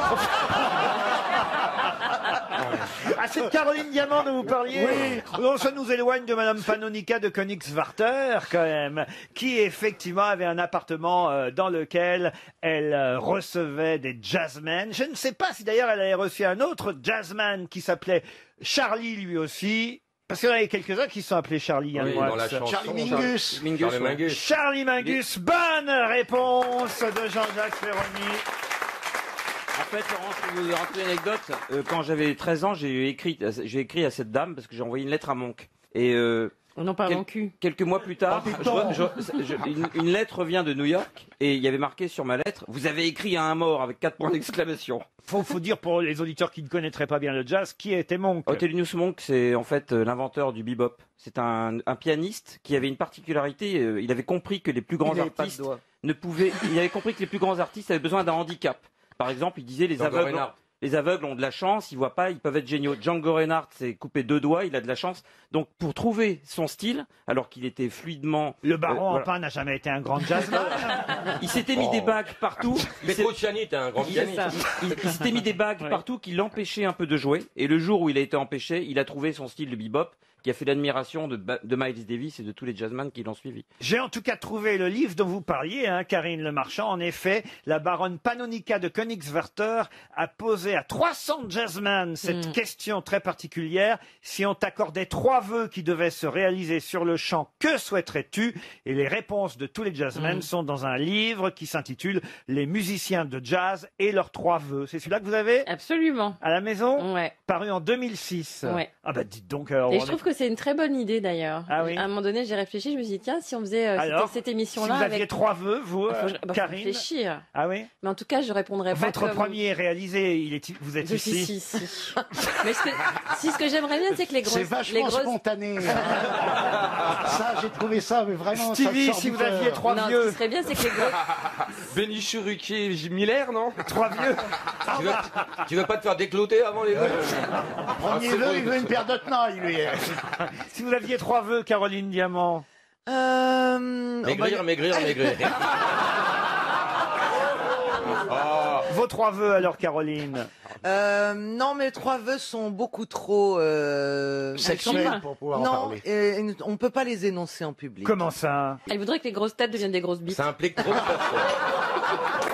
Ah, c'est de Caroline Diamant dont vous parliez. Oui. Non, ça nous éloigne de Madame Panonica de Königswarter, quand même, qui effectivement avait un appartement euh, dans lequel elle euh, recevait des jazzmen. Je ne sais pas si d'ailleurs elle avait reçu un autre jazzman qui s'appelait Charlie, lui aussi. Parce qu'il y en avait quelques-uns qui sont appelés Charlie. hein, Oui, moi, dans la ça. chanson. Charlie Mingus. Mingus, Charlie ouais. Mingus. Charlie Mingus, bonne réponse de Jean-Jacques Ferroni. En fait, Laurence, pour vous raconter une anecdote, euh, quand j'avais treize ans, j'ai écrit, j'ai écrit à cette dame parce que j'ai envoyé une lettre à Monk. Et euh, Oh non, pas quel- mon cul. quelques mois plus tard, je re- je- je- une, une lettre revient de New York et il y avait marqué sur ma lettre: vous avez écrit à un mort avec quatre points d'exclamation. Faut, faut dire pour les auditeurs qui ne connaîtraient pas bien le jazz, qui était Monk. Thelonious Monk, c'est en fait euh, l'inventeur du bebop. C'est un, un pianiste qui avait une particularité. euh, il avait compris que les plus grands Il avait pas de artistes doigts. ne pouvaient. Il avait compris que les plus grands artistes avaient besoin d'un handicap. Par exemple, il disait les Django aveugles. Reinhardt. Les aveugles ont de la chance, ils voient pas, ils peuvent être géniaux. Django Reinhardt s'est coupé deux doigts, il a de la chance. Donc, pour trouver son style, alors qu'il était fluidement... Le baron euh, voilà. Empin n'a jamais été un grand jazzman. Il s'était mis Oh. des bagues partout. Il s'est- Petrucciani était un grand il, pianiste. il- il s'était mis des bagues partout qui l'empêchaient un peu de jouer. Et le jour où il a été empêché, il a trouvé son style de bebop qui a fait l'admiration de, Ba- de Miles Davis et de tous les jazzmen qui l'ont suivi. J'ai en tout cas trouvé le livre dont vous parliez, hein, Karine Le Marchand. En effet, la baronne Panonica de Königswarter a posé à trois cents jazzmen cette Mm. question très particulière. Si on t'accordait trois vœux qui devaient se réaliser sur le champ, que souhaiterais-tu? Et les réponses de tous les jazzmen Mm. sont dans un livre qui s'intitule Les musiciens de jazz et leurs trois vœux. C'est celui-là que vous avez Absolument. à la maison? Ouais. Paru en deux mille six. Ouais. Ah bah dites donc. alors, Et on je trouve est- que que c'est une très bonne idée d'ailleurs. Ah oui. À un moment donné, j'ai réfléchi, je me suis dit, tiens, si on faisait euh, Alors, cette, cette émission-là. si vous aviez avec... trois vœux, vous, Bah, faut, euh, bah, faut Karine. réfléchir. Ah oui. Mais en tout cas, je répondrais pas Votre comme... premier est réalisé, il est, vous êtes Je suis ici. ici, si. Mais ce que, si ce que j'aimerais bien, c'est que les grosses... C'est vachement les grosses... spontané. hein. Ça, j'ai trouvé ça, mais vraiment. Stevie, ça me sort si du vous aviez cœur. trois Non, vieux. ce qui serait bien, c'est que les grosses... Bénichou, Ruquier, Miller, non? Trois vieux. Tu veux, tu veux pas te faire décloter avant les vœux? Premier Ah, c'est vœu, bon. il veut une paire de tenailles, lui. Si vous aviez trois vœux, Caroline Diamant. Euh, Maigrir, maigrir, maigrir. Ah. Vos trois vœux alors, Caroline. Euh, non, mes trois vœux sont beaucoup trop euh, Sexuels pour pouvoir en non, parler. et on peut pas les énoncer en public. Comment ça? Elle voudrait que les grosses têtes deviennent des grosses bites. Ça implique trop de personnes.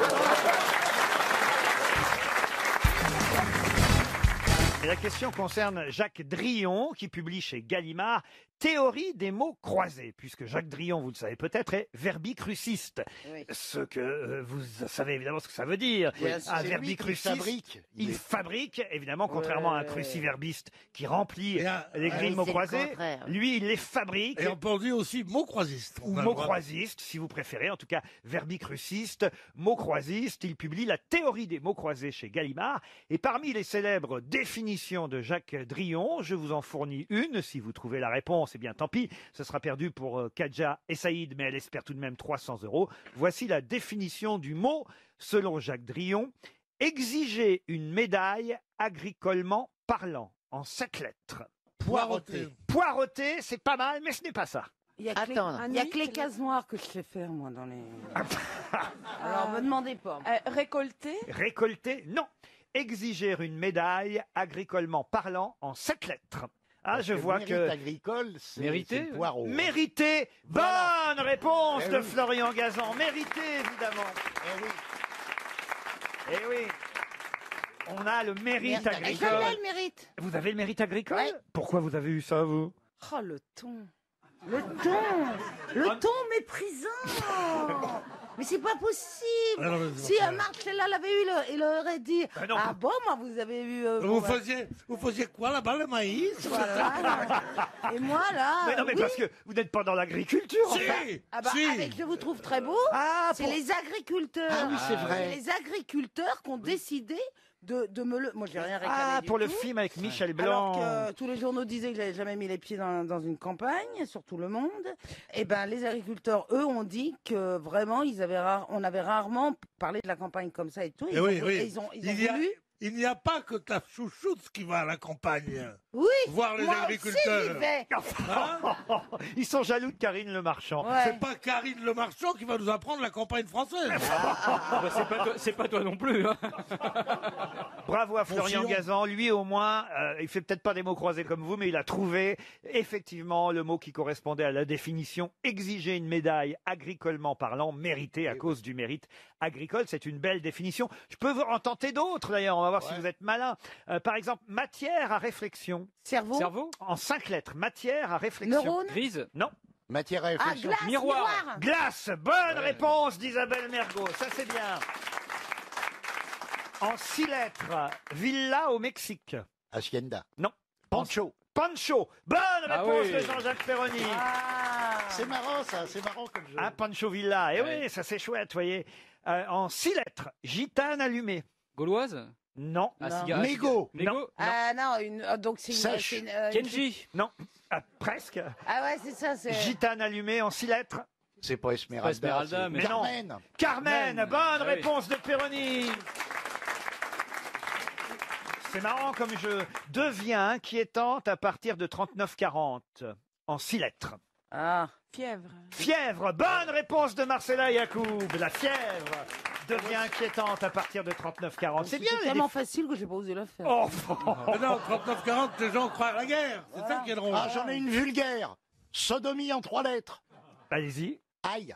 Et la question concerne Jacques Drillon, qui publie chez Gallimard Théorie des mots croisés, puisque Jacques Drillon, vous le savez peut-être, est verbicruciste. Oui. Ce que euh, vous savez évidemment ce que ça veut dire. Oui, Un c'est lui qui verbicruciste, fabrique. il Il est- fabrique, évidemment, contrairement à un Ouais. cruciverbiste qui remplit Et un- les grilles de oui, mots c'est le croisés. contraire. Lui, il les fabrique. Et on peut dire aussi mot croisiste. Ou On a le mot droit. croisiste, si vous préférez, en tout cas verbicruciste, mot croisiste. Il publie la théorie des mots croisés chez Gallimard. Et parmi les célèbres définitions de Jacques Drillon, je vous en fournis une. Si vous trouvez la réponse, eh bien tant pis, ce sera perdu pour euh, Kadja et Saïd, mais elle espère tout de même trois cents euros. Voici la définition du mot, selon Jacques Drillon. Exiger une médaille agricolement parlant, en sept lettres. Poireauté. Poireauté, c'est pas mal, mais ce n'est pas ça. Il y a que les- Attends. il y a que les cases noires que je sais faire, moi, dans les... Alors, me demandez pas. Euh, récolter. Récolter, non. Exiger une médaille agricolement parlant en sept lettres. Ah, je Parce vois mérite que... agricole, c'est Mérité, c'est le poireau. Mérité. Bonne Voilà. réponse Eh de oui. Florian Gazan. Mérité, évidemment. Eh oui. Eh oui. On a le mérite Je agricole. l'ai, le mérite. Vous avez le mérite agricole? Ouais. Pourquoi vous avez eu ça, vous? Oh, le ton. Le ton. Le ton méprisant. Mais c'est pas possible. Ah non, mais c'est Si pas euh, Marcella l'avait eu, le- il aurait dit Bah non. ah bon, moi vous avez eu. euh, Vous bon, bah, faisiez, vous faisiez quoi là-bas, le maïs? voilà. Et moi là. Mais non, mais oui. parce que vous n'êtes pas dans l'agriculture. Si, enfin. Ah bah, si. avec je vous trouve très beau. Ah, c'est pour- les agriculteurs. Ah oui, c'est vrai. C'est les agriculteurs qui ont décidé de, de me le. Moi j'ai rien réclamé. Ah, du pour le tout. film avec Michel Alors Blanc. que tous les journaux disaient que j'avais jamais mis les pieds dans, dans une campagne, sur tout le monde. Et ben les agriculteurs, eux, ont dit que vraiment, ils avaient rare- on avait rarement parlé de la campagne comme ça et tout. Ils Eh ont, oui, vou- oui. et ils ont, ils ont il, y a, voulu. il n'y a pas que ta chouchoute qui va à la campagne. Oui. Voir les moi agriculteurs. Aussi, j'y vais. Hein? Ils sont jaloux de Karine Le Marchand. Ouais. C'est pas Karine Le Marchand qui va nous apprendre la campagne française. Bah, c'est pas toi- c'est pas toi non plus. Hein. Bravo à Florian Fillon. Gazan. Lui, au moins, euh, il fait peut-être pas des mots croisés comme vous, mais il a trouvé effectivement le mot qui correspondait à la définition exiger une médaille agricolement parlant, méritée à cause du mérite agricole. C'est une belle définition. Je peux vous en tenter d'autres d'ailleurs. On va voir si vous êtes malin. Euh, par exemple, matière à réflexion. Cerveau. Cerveau. En cinq lettres. Matière à réflexion. Neurones. Grise. Non. Matière à Ah, réflexion. glace, Miroir. miroir. Glace. Bonne réponse d'Isabelle Mergo. Ça, c'est bien. En six lettres. Villa au Mexique. Hacienda. Non. Pancho. Pancho. Bonne Ah réponse oui. de Jean-Jacques Perroni. Ah. C'est marrant ça, c'est marrant comme jeu. Un Pancho Villa. Eh Ouais. oui, ça c'est chouette, voyez. Euh, en six lettres. Gitane allumée. Gauloise. Non. Ah, Non. cigare- Mégot. Mégot. Non. Ah non, une, ah, donc c'est une. Sèche. c'est une, euh, une- Kenji. Non. Ah, presque. Ah ouais, c'est ça. C'est. Gitane allumée en six lettres. C'est pas Esmeralda. Esmeralda, c'est mais- non. Carmen. Carmen. Carmen. Bonne Ah oui. réponse de Perroni. C'est marrant comme jeu. Deviens inquiétante à partir de trente-neuf quarante. En six lettres. Ah. Fièvre. Fièvre. Bonne réponse de Marcella Yacoub. La fièvre devient inquiétante à partir de trente-neuf quarante. C'est bien. C'est les tellement facile que j'ai pas osé le faire. Oh, Mais non, trente-neuf quarante, les gens croient à la guerre. C'est ça qui est drôle. Ah, j'en ai une vulgaire. Sodomie en trois lettres. allez-y. Aïe.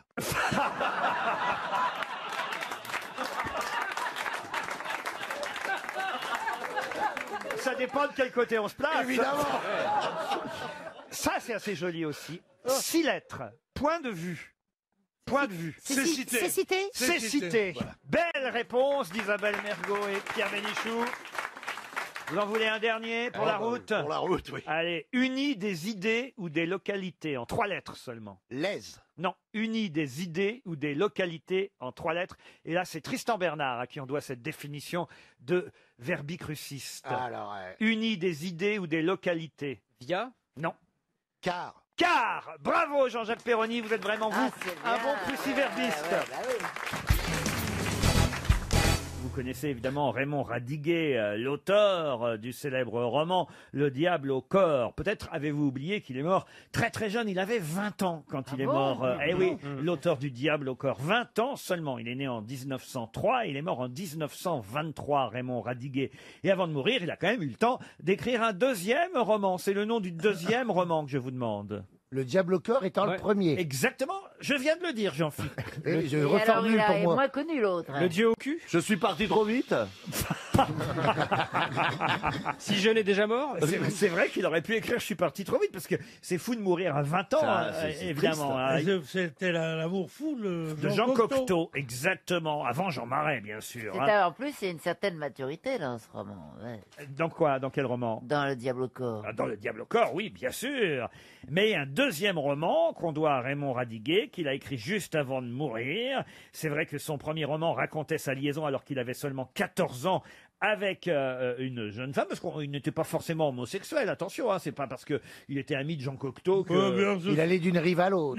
Ça dépend de quel côté on se place. Évidemment. Ça, c'est assez joli aussi. Six lettres. Point de vue. Point de vue. C'est ci- c'est cité. C'est cité. Belle réponse d'Isabelle Mergo et Pierre Bénichou. Vous en voulez un dernier pour la route? Pour la route, oui. Allez, unis des idées ou des localités, en trois lettres seulement. L'aise. Non, unis des idées ou des localités en trois lettres. Et là, c'est Tristan Bernard à qui on doit cette définition de verbicruciste. Alors, euh, Unis des idées ou des localités. Via? Non. Car. Car. Bravo Jean-Jacques Perroni, vous êtes vraiment vous, Ah, un bon cruciverbiste. Vous connaissez évidemment Raymond Radiguet, euh, l'auteur euh, du célèbre roman Le Diable au corps. Peut-être avez-vous oublié qu'il est mort très très jeune, il avait vingt ans quand il est bon mort. Euh, eh oui, Mmh. l'auteur du Diable au corps, vingt ans seulement. Il est né en dix-neuf cent trois, il est mort en dix-neuf cent vingt-trois, Raymond Radiguet. Et avant de mourir, il a quand même eu le temps d'écrire un deuxième roman. C'est le nom du deuxième roman que je vous demande. Le Diable au corps étant le premier. Exactement, je viens de le dire, Jean-Philippe. Et je Et alors, reformule il a pour est moi. moins connu l'autre. hein. Le dieu au cul? Je suis parti trop vite. Si jeune est déjà mort? C'est c'est vrai qu'il aurait pu écrire « Je suis parti trop vite » parce que c'est fou de mourir à vingt ans, Ça, euh, c'est- c'est évidemment. hein. Et c'est- C'était la- l'amour fou le De Jean Cocteau, exactement. Avant Jean Marais, bien sûr. C'est hein. un- En plus, il y a une certaine maturité dans ce roman. ouais. Dans quoi? Dans quel roman? Dans Le Diable au corps. Ah, Dans Le Diable au corps, oui, bien sûr. Mais il y a un deuxième roman qu'on doit à Raymond Radiguet, qu'il a écrit juste avant de mourir. C'est vrai que son premier roman racontait sa liaison alors qu'il avait seulement quatorze ans avec euh, une jeune femme, parce qu'il n'était pas forcément homosexuel, attention, hein, c'est pas parce qu'il était ami de Jean Cocteau que... Ouais, bien sûr. Il allait d'une rive à l'autre.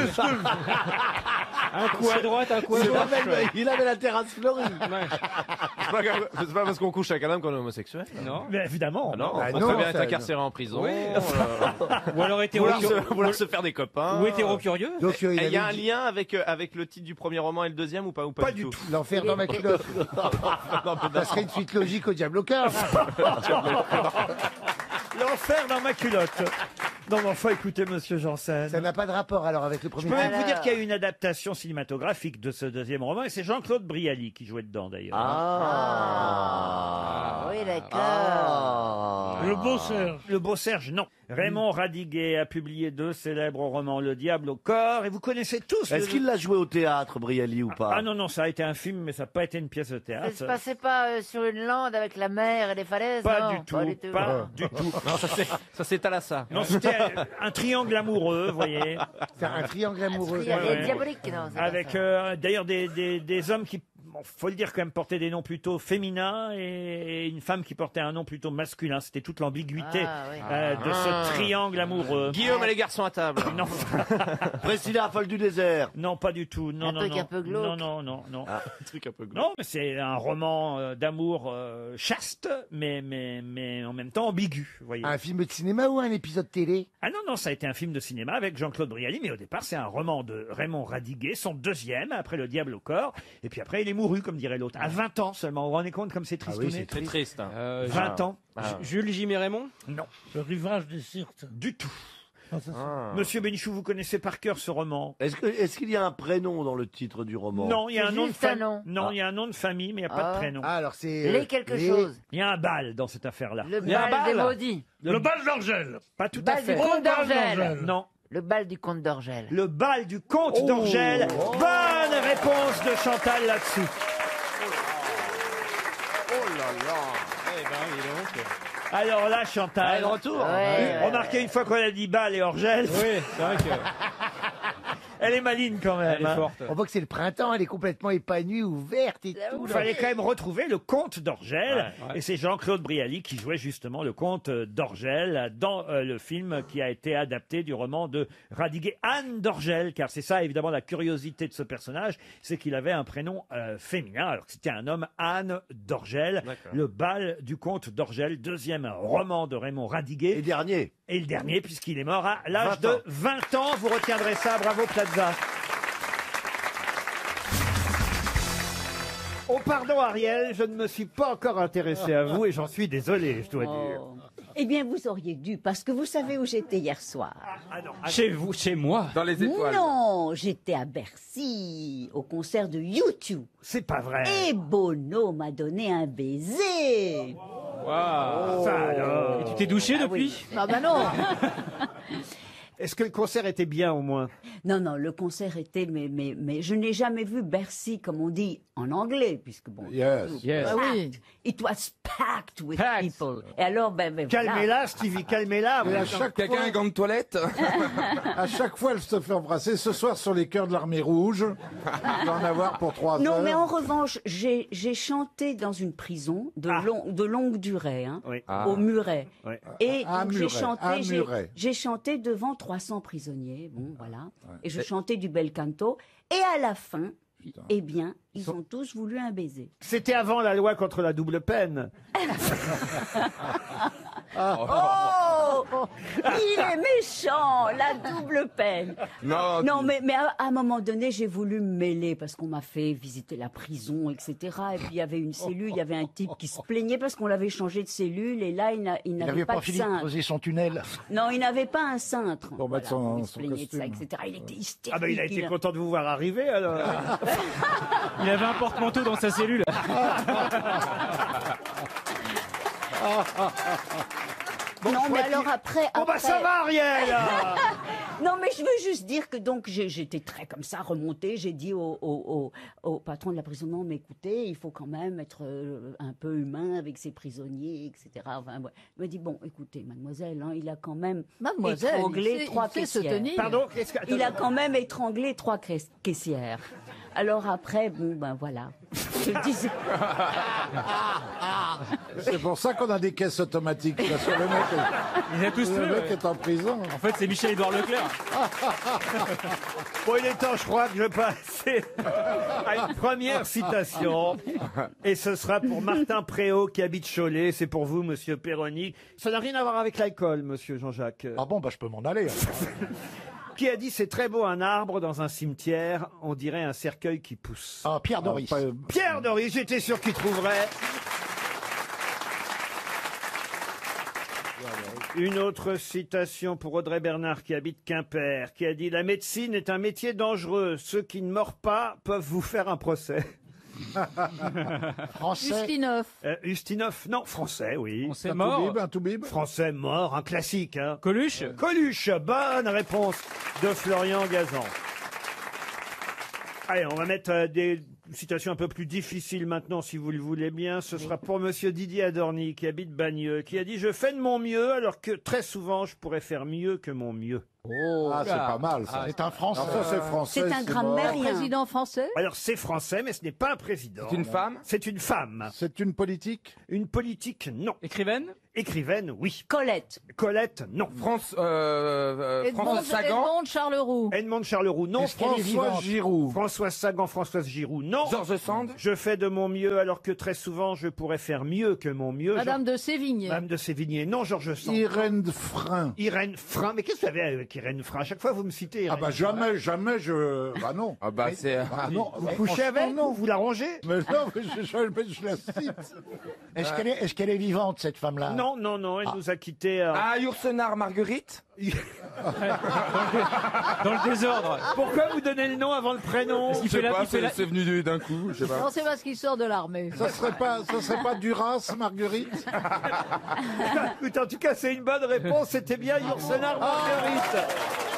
Un coup à droite, un coup à Il gauche. avait, il avait la terrasse fleurie. C'est pas, grave- c'est pas parce qu'on couche avec un homme qu'on est homosexuel. Non. Mais évidemment. Ah non, Ah on peut non, très bien ça- être incarcéré en prison. Oui. euh, Ou alors hétéro, vouloir, se, vouloir se faire des copains. ou hétéro curieux. Donc euh, Et il il y a un avait dit lien avec, euh, avec le titre du premier roman et le deuxième ou pas, ou pas, Pas du tout. l'enfer dans ma culotte. Ça serait une suite logique au Diable au corps. L'enfer dans ma culotte. Non, mais enfin, écoutez, monsieur Janssen. Ça n'a pas de rapport alors avec le Je premier peux même film. vous dire qu'il y a eu une adaptation cinématographique de ce deuxième roman, et c'est Jean-Claude Brialy qui jouait dedans, d'ailleurs. Ah, oui, d'accord. Le beau Serge. Le beau Serge, non. Raymond Radiguet a publié deux célèbres romans, Le Diable au corps, et vous connaissez tous... Est-ce le- qu'il l'a joué au théâtre, Brialy, ou pas? Ah non, non, ça a été un film, mais ça n'a pas été une pièce de Ça théâtre. se passait pas euh, sur une lande avec la mer et les falaises, Pas non, du tout, Pas du tout. pas du tout. Non, ça c'est, ça c'est Thalassa. Non, c'était un triangle amoureux, vous voyez. C'est un triangle amoureux. Il y avait ouais. diabolique, non c'est pas Avec ça. euh, d'ailleurs des, des, des hommes qui, bon, faut le dire quand même, portaient des noms plutôt féminins et une femme qui portait un nom plutôt masculin. C'était toute l'ambiguïté Ah, oui. euh, de Ah. ce triangle amoureux. Guillaume et les garçons à table. Non, Priscilla, folle du désert. non, pas du tout. Non, Un non, truc non. un peu glauque. Non, non, non, non. Un truc un peu glauque. Non, mais c'est un roman euh, d'amour euh, chaste, mais, mais, mais en même temps ambigu, vous voyez. Un film de cinéma ou un épisode télé? Ah non, non, ça a été un film de cinéma avec Jean-Claude Brialy, mais au départ, c'est un roman de Raymond Radiguet, son deuxième, après Le Diable au corps. Et puis après, il est mouru, comme dirait l'autre. À vingt ans seulement. Vous vous rendez compte comme c'est triste? Ah oui, c'est très triste. hein. Euh, vingt ans. Ah. Jules Jim et Raymond? Non, Le rivage des Sirtes. du tout. Non, ça, c'est- Ah. Monsieur Bénichou, vous connaissez par cœur ce roman? Est-ce que- est-ce qu'il y a un prénom dans le titre du roman? Non, il y a C'est un nom de juste un famille. nom. Non, il y a un nom de famille, mais il n'y a pas Ah. de prénom. Ah, alors c'est. Les euh, quelque les- chose. Il y a un bal dans cette affaire-là. Le Il y a un bal des bal. maudits. Le bal d'Orgel. Pas tout à Bal du fait. comte Oh, bal d'Orgel. d'Orgel. Non. Le bal du comte d'Orgel. Le bal du comte Oh. d'Orgel. Bonne réponse de Chantal là-dessus. Oh là là. Eh ben, dis donc. Alors là, Chantal. Ah, de retour. Ouais. Remarquez, une fois qu'on a dit bal et Orgel, Oui, c'est vrai que. elle est maligne quand même. Elle est hein. forte. On voit que c'est le printemps, elle est complètement épanouie, ouverte et tout. Il fallait quand même retrouver le comte d'Orgel. Ouais, ouais. Et c'est Jean-Claude Brialy qui jouait justement le comte d'Orgel dans euh, le film qui a été adapté du roman de Radiguet, Anne d'Orgel. Car c'est ça, évidemment, la curiosité de ce personnage, c'est qu'il avait un prénom euh, féminin, alors que c'était un homme, Anne d'Orgel. D'accord. Le bal du comte d'Orgel, deuxième roman de Raymond Radiguet. Et dernier. Et le dernier, puisqu'il est mort à l'âge vingt ans. de vingt ans. Vous retiendrez ça. Bravo, Plaza. Oh, pardon, Ariel, je ne me suis pas encore intéressé à vous et j'en suis désolé, je dois dire. Oh. Eh bien, vous auriez dû, parce que vous savez où j'étais hier soir. Ah non, ah, Chez vous, chez moi. Dans les étoiles. Non, j'étais à Bercy, au concert de U deux. c'est pas vrai. Et Bono m'a donné un baiser. Waouh. Ça alors. Tu t'es douché Ah depuis? oui. Ah bah non. Est-ce que le concert était bien au moins? Non, non, le concert était, mais, mais, mais je n'ai jamais vu Bercy, comme on dit en anglais, puisque bon. Yes. Yes. Ah oui. It was packed with people. Et alors, ben, ben voilà. Calmez-la, Stevie, calmez-la. Et à chaque Quelqu'un a fois, un gant de toilette? à chaque fois, elle se fait embrasser. Ce soir, sur les chœurs de l'armée rouge, il va en avoir pour trois Non, heures. mais en revanche, j'ai j'ai chanté dans une prison de, long- de longue durée, hein, Oui. Ah. au Muret. Oui. Et À donc, j'ai Muret, chanté, à j'ai- Muret. j'ai chanté devant trois cents prisonniers, bon voilà, et je chantais du bel canto. Et à la fin, eh bien, ils ont tous voulu un baiser. C'était avant la loi contre la double peine. Oh, il est méchant, la double peine. Non, Non, mais, mais à, à un moment donné, j'ai voulu me mêler parce qu'on m'a fait visiter la prison, et cetera. Et puis il y avait une cellule, il y avait un type qui se plaignait parce qu'on l'avait changé de cellule et là, il n'a- il Il n'avait n'avait pas, pas de fini de cintre. creuser son tunnel. Non, il n'avait pas un cintre. Pour mettre Voilà, son- il se son plaignait de ça, et costume. cetera. Il était hystérique. Ah ben il a été il a- content de vous voir arriver alors. Il avait un porte-manteau dans sa cellule. non, mais alors après. Bon bah après- ça va Ariel. Non, mais je veux juste dire que donc j'ai- j'étais très comme ça remontée. J'ai dit au, au- au- au patron de la prison, non, mais écoutez, il faut quand même être euh, un peu humain avec ses prisonniers, et cetera. Enfin, ouais. Il m'a dit, bon, écoutez, mademoiselle, hein, il a quand même Mademoiselle, étranglé il sait- trois il sait se caissières. tenir. Pardon, qu'est-ce que... Il a quand même étranglé trois caiss- caissières. Alors après, bon, ben voilà. Je disais... C'est pour ça qu'on a des caisses automatiques. Parce que le mec, Il a tous le fait, mec ouais. est en prison. En fait, c'est Michel-Édouard Leclerc. Bon, il est temps, je crois, que je passe à une première citation. Et ce sera pour Martin Préau qui habite Cholet. C'est pour vous, monsieur Perroni. Ça n'a rien à voir avec l'alcool, monsieur Jean-Jacques. Ah bon, bah je peux m'en aller. Qui a dit c'est très beau un arbre dans un cimetière, on dirait un cercueil qui pousse. Ah, Pierre Doris. pas- Pierre Doris, j'étais sûr qu'il trouverait. Une autre citation pour Audrey Bernard qui habite Quimper, qui a dit la médecine est un métier dangereux. Ceux qui ne mordent pas peuvent vous faire un procès. Français. Ustinov. Euh, Ustinov, non, français, oui. On s'est Un mort. toubib, un toubib. Français mort, un classique. Hein. Coluche. Coluche, bonne réponse de Florian Gazan. Allez, on va mettre euh, des citations un peu plus difficiles maintenant, si vous le voulez bien. Ce sera pour monsieur Didier Adorni, qui habite Bagneux, qui a dit « Je fais de mon mieux, alors que très souvent, je pourrais faire mieux que mon mieux. » Ah, c'est pas mal, ça. C'est un Français. Alors ça, c'est français. C'est un mort. grammairien. Président français. Alors, c'est français, mais ce n'est pas un président. C'est une femme? C'est une femme. C'est une politique. Une politique, non. Écrivaine. Écrivaine, oui. Colette. Colette, non. France, euh, euh, Edmond, François Sagan? Edmond Charleroux. Edmond de Charleroux, non. Est-ce qu'elle est François vivante Giroud. Françoise Sagan, Françoise Giroud, non. Georges Sand? Je fais de mon mieux alors que très souvent je pourrais faire mieux que mon mieux. Madame Jean- de Sévigné. Madame de Sévigné, non, Georges Sand. Irène Frein. Irène Frein, mais qu'est-ce que vous avez avec Irène Frein? À chaque fois vous me citez Ah Irène bah jamais, jamais je... Bah non. Ah bah c'est... Ah non. Vous mais couchez franchement, avec non. Vous l'arrangez Mais non, mais je, je- mais je la cite. Est-ce qu'elle est, est-ce qu'elle est vivante, cette femme-là? Non, non, non, elle nous a quittés. euh, Ah, Yourcenar Marguerite? Dans le désordre. Pourquoi vous donnez le nom avant le prénom? Il fait la- il fait la- c'est venu d'un coup, je sais pas. Non, c'est parce qu'il sort de l'armée. Ça serait pas, ça serait pas Duras, Marguerite? Écoute, en tout cas, c'est une bonne réponse. C'était bien Yourcenar Marguerite.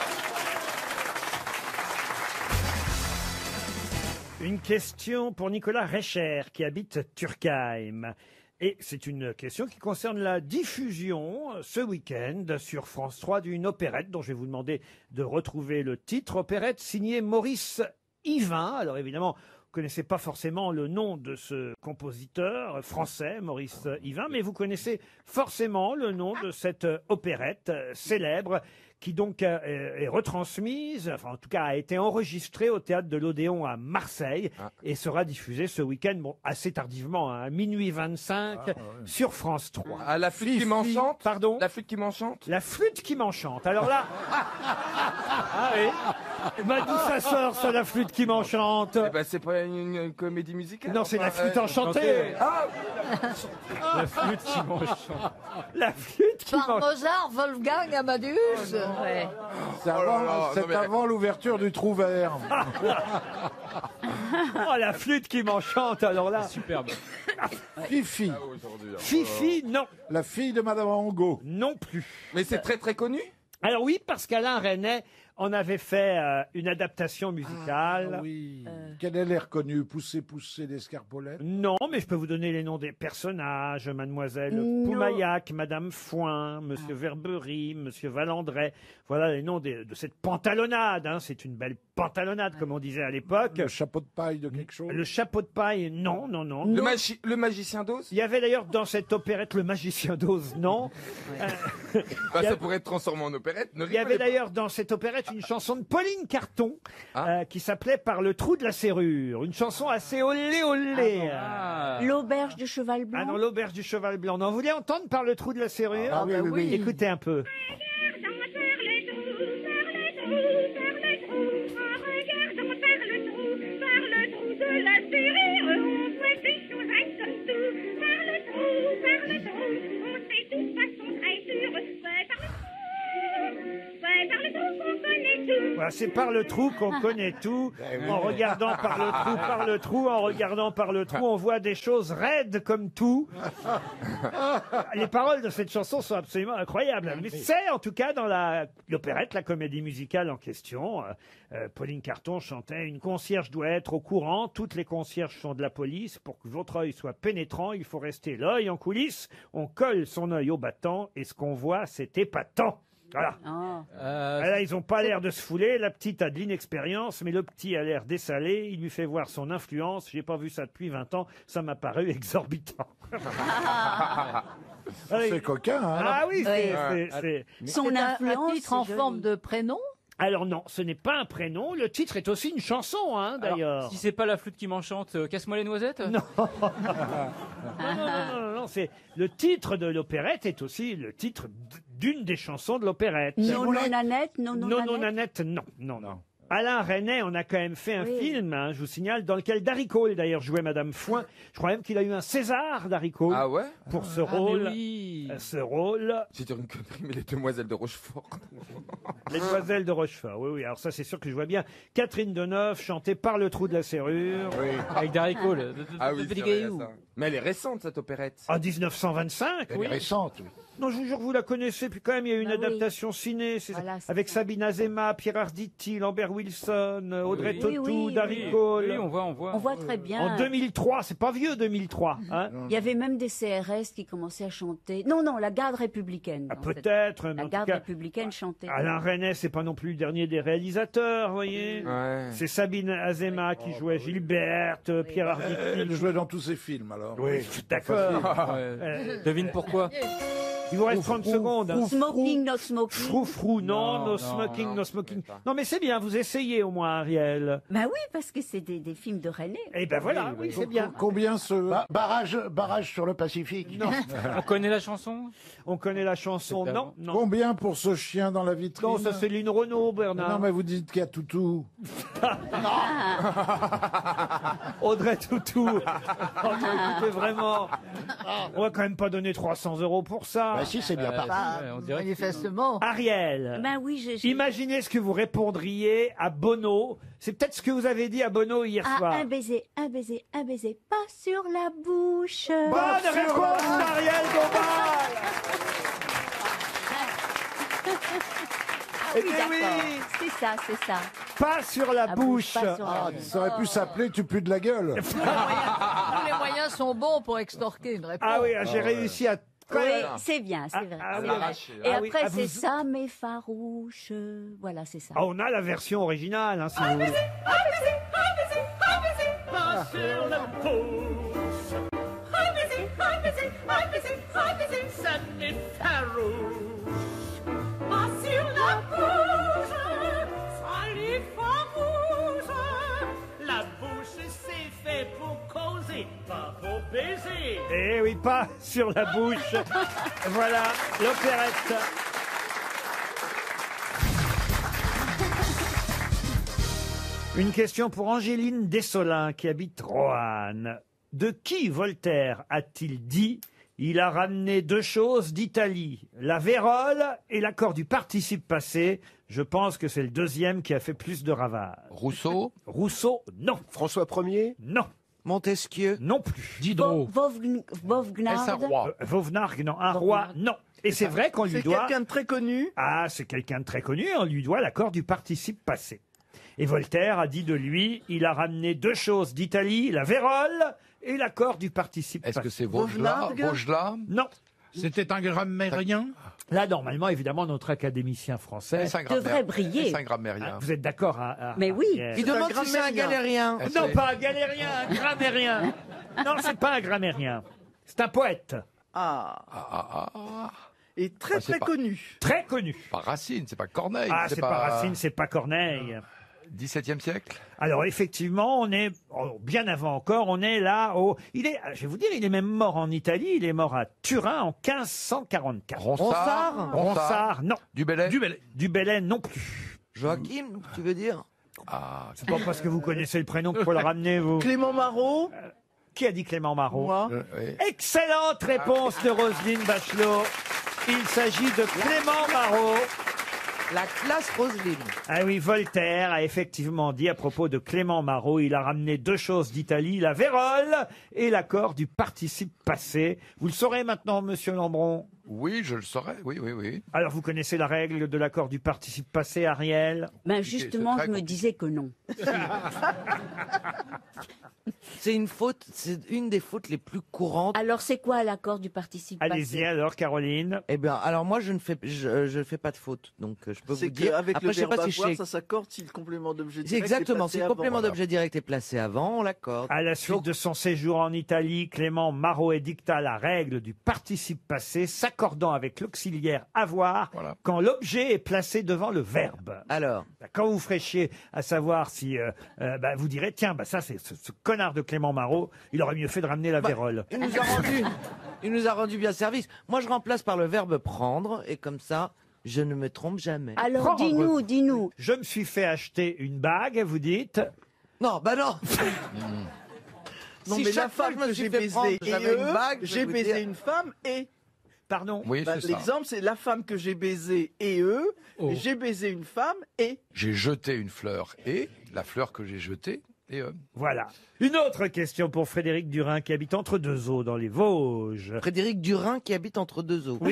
Une question pour Nicolas Recher, qui habite Turkheim. Et c'est une question qui concerne la diffusion euh, ce week-end sur France trois d'une opérette dont je vais vous demander de retrouver le titre. Opérette signée Maurice Yvain. Alors évidemment, vous connaissez pas forcément le nom de ce compositeur français, Maurice Yvain, mais vous connaissez forcément le nom de cette euh, opérette euh, célèbre qui donc euh, est est retransmise, enfin en tout cas a été enregistrée au théâtre de l'Odéon à Marseille et sera diffusée ce week-end, bon assez tardivement, hein, à minuit vingt-cinq sur France trois. Ah, la flûte qui m'enchante? Pardon? La flûte qui m'enchante? La flûte qui m'enchante. Alors là, ah oui, bah, d'où ça sort ça, la flûte qui m'enchante? Eh ben c'est pas une, une comédie musicale? Non, c'est la Enfin, flûte euh, enchantée. Ah La flûte qui m'enchante. La flûte qui Par m'enchante. Mozart, Wolfgang Amadeus. Ouais. C'est Oh là avant, là, c'est non, mais- avant l'ouverture du trou vert. Oh, la flûte qui m'enchante, alors là. Superbe. Fifi. aujourd'hui, hein. Fifi, non. La fille de Madame Angot. Non plus. Mais c'est très très connu? Alors oui, parce qu'Alain Resnais en avait fait euh, une adaptation musicale. Ah oui. Quel est l'air connu? Pousser, pousser d'escarpolette? Non, mais je peux vous donner les noms des personnages. Mademoiselle Non. Poumaillac, Madame Foin, Monsieur Verberie, Monsieur Valandret. Voilà les noms des- de cette pantalonnade. Hein. C'est une belle pantalonnade, comme on disait à l'époque. Le chapeau de paille de quelque chose? Le chapeau de paille, non, non, non. Le, magi- le magicien d'Oz? Il y avait d'ailleurs dans cette opérette le magicien d'Oz, non. Euh, Bah, il y a- ça pourrait être transformé en opérette. Ne il y avait rigolez pas. d'ailleurs dans cette opérette une chanson de Pauline Carton Ah. euh, qui s'appelait Par le trou de la serrure. Une chanson assez olé olé. Ah. L'auberge du cheval blanc. Ah non, l'auberge du cheval blanc. Non, vous voulez entendre Par le trou de la serrure? Ah, oui, oui, oui. Écoutez un peu. Voilà, c'est par le trou qu'on connaît tout. oui. En regardant par le trou, par le trou, en regardant par le trou, on voit des choses raides comme tout. Les paroles de cette chanson sont absolument incroyables. Mais c'est en tout cas dans la- l'opérette, la comédie musicale en question. euh, euh, Pauline Carton chantait « Une concierge doit être au courant. Toutes les concierges sont de la police. Pour que votre œil soit pénétrant, il faut rester l'œil en coulisses. On colle son œil au battant et ce qu'on voit, c'est épatant. » Voilà. Ah. Ah là, ils ont pas l'air de se fouler. La petite a de l'inexpérience, mais le petit a l'air dessalé. Il lui fait voir son influence. J'ai pas vu ça depuis vingt ans. Ça m'a paru exorbitant. C'est coquin, hein? Ah oui, c'est... Ouais. c'est- c'est- Son c'est un- influence, un titre en c'est forme joli. de prénom. Alors non, ce n'est pas un prénom. Le titre est aussi une chanson, hein, d'ailleurs. Alors, si c'est pas la flûte qui m'enchante, euh, casse-moi les noisettes. Non. non, non, non, non, non, non, c'est le titre de l'opérette est aussi le titre d- d'une des chansons de l'opérette. Non, non, Nanette, non, non, Non, non, Nanette. Nanette, non, non, non. Alain Resnais, on a quand même fait un Oui. film, hein, je vous signale, dans lequel Darry Cole, d'ailleurs, jouait Madame Foin. Je crois même qu'il a eu un César, Darry Cole, Ah ouais pour ce Ah, mais rôle. oui. Euh, Ce rôle. J'ai dit une connerie, mais les demoiselles de Rochefort. Les demoiselles de Rochefort, oui, oui. Alors ça, c'est sûr que je vois bien Catherine Deneuve chanter Par le trou de la serrure. Avec Darry Cole. Ah oui, c'est vrai, ça. Mais elle est récente, cette opérette. En dix-neuf cent vingt-cinq, Elle oui. est récente. oui. Non, je vous jure, vous la connaissez. Puis quand même, il y a eu une Bah oui. adaptation ciné c'est- Voilà, c'est avec ça. Sabine Azema, Pierre Arditi, Lambert Wilson, Audrey Oui. Tautou, Oui, oui, Darry oui. Cole. Oui, on voit, on voit. On voit très bien. En deux mille trois, c'est pas vieux deux mille trois. Hein Il y avait même des C R S qui commençaient à chanter. Non, non, la garde républicaine. Ah, en fait. peut-être, mais en La tout garde cas, républicaine chantait. Alain Resnais, c'est pas non plus le dernier des réalisateurs, vous voyez. Ouais. C'est Sabine Azema qui jouait Gilberte, Pierre Arditi. Elle jouait dans tous ses films, alors. Oui, d'accord. Ouais. Euh, Devine pourquoi. Il vous reste trente secondes. hein. Smoking, not smoking. Frou frou, non, Non, no non, smoking, non, no je smoking. sais pas. Non, mais c'est bien, vous essayez au moins, Ariel. Bah oui, parce que c'est des, des films de René. Eh ben voilà, oui, c'est bien. Combien ce... Ba- barrage, barrage sur le Pacifique. Non, On connaît la chanson. on connaît la chanson. C'est Non, non. Combien pour ce chien dans la vitrine? Non, ça c'est Lynn Renault, Bernard. Non, mais vous dites qu'il y a toutou. Audrey Tautou. Oh, mais écoutez, vraiment. On va quand même pas donner trois cents euros pour ça. Bah si, c'est bien Euh, parti. ouais, on dirait que- Manifestement. Ariel. Bah oui, j'ai... j'ai- Imaginez ce que vous répondriez à Bono. C'est peut-être ce que vous avez dit à Bono hier Ah, soir. un baiser, un baiser, un baiser, pas sur la bouche. Bonne réponse d'Ariel Dombal. Ah Eh oui, bien d'accord. oui. C'est ça, c'est ça. Pas sur la La bouche. bouche, pas sur la Ah, bouche. ça aurait pu s'appeler Tu pues de la gueule. Tous les moyens sont bons pour extorquer une réponse. Ah oui, j'ai réussi à... Oui, c'est bien, c'est vrai. ah c'est oui. vrai. L'arracher. Et Ah oui, après, ah, c'est vous- ça, mais farouche. Voilà, c'est ça. Ah, on a la version originale, hein, si vous voulez. Pas sur la bouche. Ça m'est farouche. Pas sur la bouche. Ça l'est farouche. La bouche, c'est fait pour causer, pas pour baiser. Eh oui, pas sur la bouche. Voilà, l'opérette. Une question pour Angéline Dessolin qui habite Roanne. De qui Voltaire a-t-il dit « Il a ramené deux choses d'Italie, la vérole et l'accord du participe passé ». Je pense que c'est le deuxième qui a fait plus de ravages. Rousseau Rousseau, non. François Ier Non. Montesquieu. Non plus. Vo- Vauve- Vauvenarde. Euh, Vauvenargues, non. Un roi, non. Et c'est vrai qu'on lui C'est doit... quelqu'un de très connu. Ah, c'est quelqu'un de très connu, on lui doit l'accord du participe passé. Et Voltaire a dit de lui, il a ramené deux choses d'Italie, la vérole et l'accord du participe passé. Est-ce que c'est Vaugelas Vaugelas Non. C'était un grammairien. Là, normalement, évidemment, notre académicien français C'est un grammaire- Devrait briller. c'est un grammairien. Ah, vous êtes d'accord hein, ah, Mais oui. Ariel Il demande si c'est un galérien. Non, pas un galérien, un grammairien. Non, c'est pas un grammairien. C'est un poète. Ah. Ah, ah, ah. Et très Ah, c'est très pas- connu. Très connu. Pas Racine, c'est pas Corneille. Ah, c'est pas Racine, c'est pas Corneille. dix-septième siècle. Alors effectivement, on est oh, bien avant encore. On est là au. Il est. Je vais vous dire, il est même mort en Italie. Il est mort à Turin en quinze cent quarante-quatre. Ronsard Ronsard, non. Du Bellay. Du Bellay. Du Bellay, non plus. Joachim, tu veux dire Ah, c'est pas parce que vous connaissez le prénom qu'il faut le ramener, vous. Clément Marot. Euh, Qui a dit Clément Marot Moi. Euh, oui. Excellente réponse de Roselyne Bachelot. Il s'agit de Clément Marot. La classe Roselyne. Ah oui, Voltaire a effectivement dit à propos de Clément Marot, il a ramené deux choses d'Italie, la vérole et l'accord du participe passé. Vous le saurez maintenant, monsieur Lambron? Oui, je le saurais. Oui, oui, oui. Alors, vous connaissez la règle de l'accord du participe passé, Ariel? Ben justement, je me disais que non. C'est une faute, c'est une des fautes les plus courantes. Alors, c'est quoi l'accord du participe passé? Allez-y alors, Caroline. Eh bien, alors moi, je ne fais, je, je fais pas de faute, donc euh, je peux C'est vous dire. qu'avec Après, le je sais verbe pas si je avoir, sais- ça s'accorde si le complément d'objet C'est direct exactement, est si placé le avant. complément d'objet direct est placé avant, on l'accorde. À la suite de son séjour en Italie, Clément Marot édicta la règle du participe passé, s'accordant avec l'auxiliaire avoir quand l'objet est placé devant le verbe. Alors, quand vous ferez chier à savoir si euh, euh, bah, vous direz tiens, bah, ça c'est ce, ce connard de Clément Marot, il aurait mieux fait de ramener la Bah, vérole. il nous a rendu, il nous a rendu bien service. Moi, je remplace par le verbe prendre, et comme ça, je ne me trompe jamais. Alors, Prendre. dis-nous, dis-nous. Je me suis fait acheter une bague, vous dites. Non, bah non. Non, Si mais chaque la fois femme je me que suis j'ai fait baisée prendre, et j'avais une eux, bague, je j'ai vais vous baisé dire- une femme et. Pardon. Oui, Bah, c'est ça. l'exemple, c'est la femme que j'ai baisée et eux. Oh. Et j'ai baisé une femme et. J'ai jeté une fleur et la fleur que j'ai jetée et eux. Voilà. Une autre question pour Frédéric Durin qui habite entre deux eaux dans les Vosges. Frédéric Durin qui habite entre deux eaux. Oui,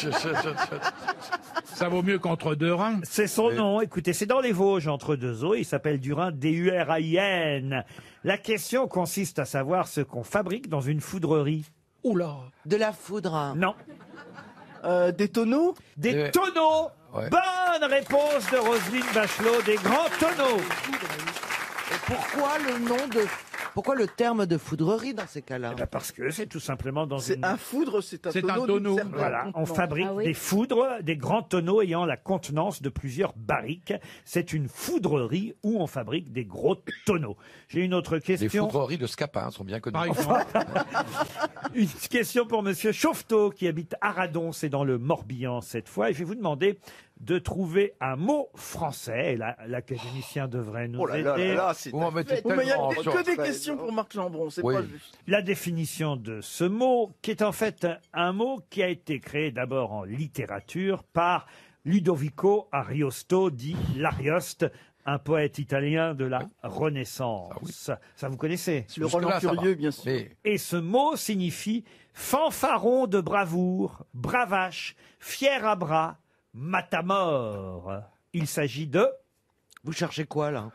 Ça vaut mieux qu'entre deux reins. c'est son nom. Écoutez, c'est dans les Vosges entre deux eaux. Il s'appelle Durin, D U R A I N. La question consiste à savoir ce qu'on fabrique dans une foudrerie. Oula. De la foudre. Non. Euh, des tonneaux. Des Euh, tonneaux. ouais. Bonne réponse de Roselyne Bachelot, des grands tonneaux. Et pourquoi le nom de, pourquoi le terme de foudrerie dans ces cas-là? Eh ben, parce que c'est tout simplement dans C'est une... un foudre, c'est un C'est un tonneau. tonneau. d'une certaine Voilà, on contenance. fabrique Ah oui. des foudres, des grands tonneaux ayant la contenance de plusieurs barriques. C'est une foudrerie où on fabrique des gros tonneaux. J'ai une autre Les question. foudreries de Scapin sont bien connues. Par exemple. Une question pour Monsieur Chauvetot qui habite Aradon, c'est dans le Morbihan cette fois. Et je vais vous demander de trouver un mot français. Et là, l'académicien devrait nous Oh là aider. là là là, c'est Vous m'en mettez Oh, mais il y a tellement que, sur- que des questions pour Marc Lambron, c'est Oui. pas juste. La définition de ce mot, qui est en fait un mot qui a été créé d'abord en littérature par Ludovico Ariosto, dit l'Arioste, un poète italien de la Renaissance. Ça vous connaissez? Le Jusque-là, Roland ça va. Curieux, bien sûr. Mais Et ce mot signifie fanfaron de bravoure, bravache, fier à bras, matamor. Il s'agit de Vous cherchez quoi là?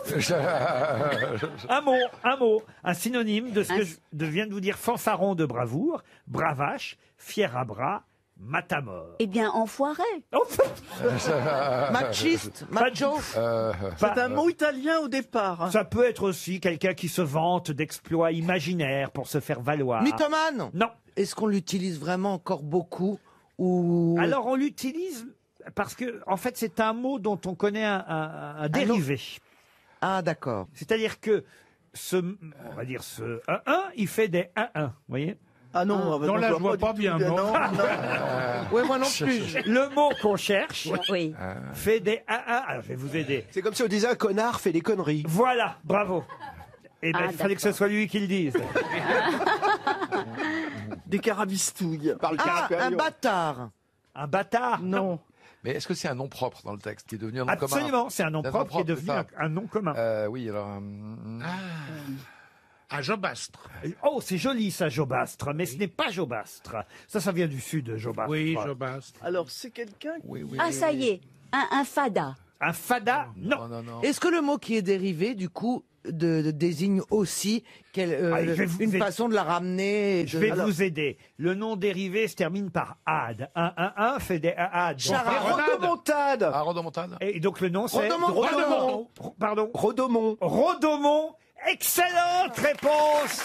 un mot, un mot, un synonyme de ce Un que s- je de- viens de vous dire, fanfaron de bravoure, bravache, fier à bras, matamor. Eh bien, enfoiré. Oh, Machiste, Pas du macho. euh, C'est un mot italien au départ. hein. ça peut être aussi quelqu'un qui se vante d'exploits imaginaires pour se faire valoir. Mythomane. Non. Est-ce qu'on l'utilise vraiment encore beaucoup ou Alors on l'utilise parce que, en fait, c'est un mot dont on connaît un, un- un dérivé. Ah d'accord. C'est-à-dire que ce, on va dire ce un un, il fait des un un, vous voyez? Ah non, ah bah non, là, je vois du pas tout. bien, Non, non. non. Ouais, moi non plus. Le mot qu'on cherche Oui. fait des un un. Alors je vais vous aider. C'est comme si on disait un connard fait des conneries. Voilà, bravo. Et ben, Ah, il fallait que ce soit lui qui le dise. Des carabistouilles. Par le Ah, caractère. un bâtard. Un bâtard? Non. mais est-ce que c'est un nom propre dans le texte qui est devenu un nom commun? Absolument, c'est un nom C'est un nom propre qui est propre, devenu c'est un, ça. un nom commun. Euh, oui, alors. hum, À Jobastre. Oh, c'est joli ça, Jobastre, mais ce n'est pas Jobastre. Ça, ça vient du sud, Jobastre. Oui, Jobastre. Alors, c'est quelqu'un... Ah, ça y est, un, un fada. Un fada? Non. Est-ce que le mot qui est dérivé, du coup, de, de- désigne aussi quelle, euh, Ah, je vais vous une aider. façon de la ramener et Je de- vais Alors, vous aider. Le nom dérivé se termine par ad. Un, un, un fait des ad. Rodomontade. Ah, Rodomontade. Et donc le nom c'est Rodomont. Rodomont. Ro- Pardon. Rodomont. Rodomont. Excellente réponse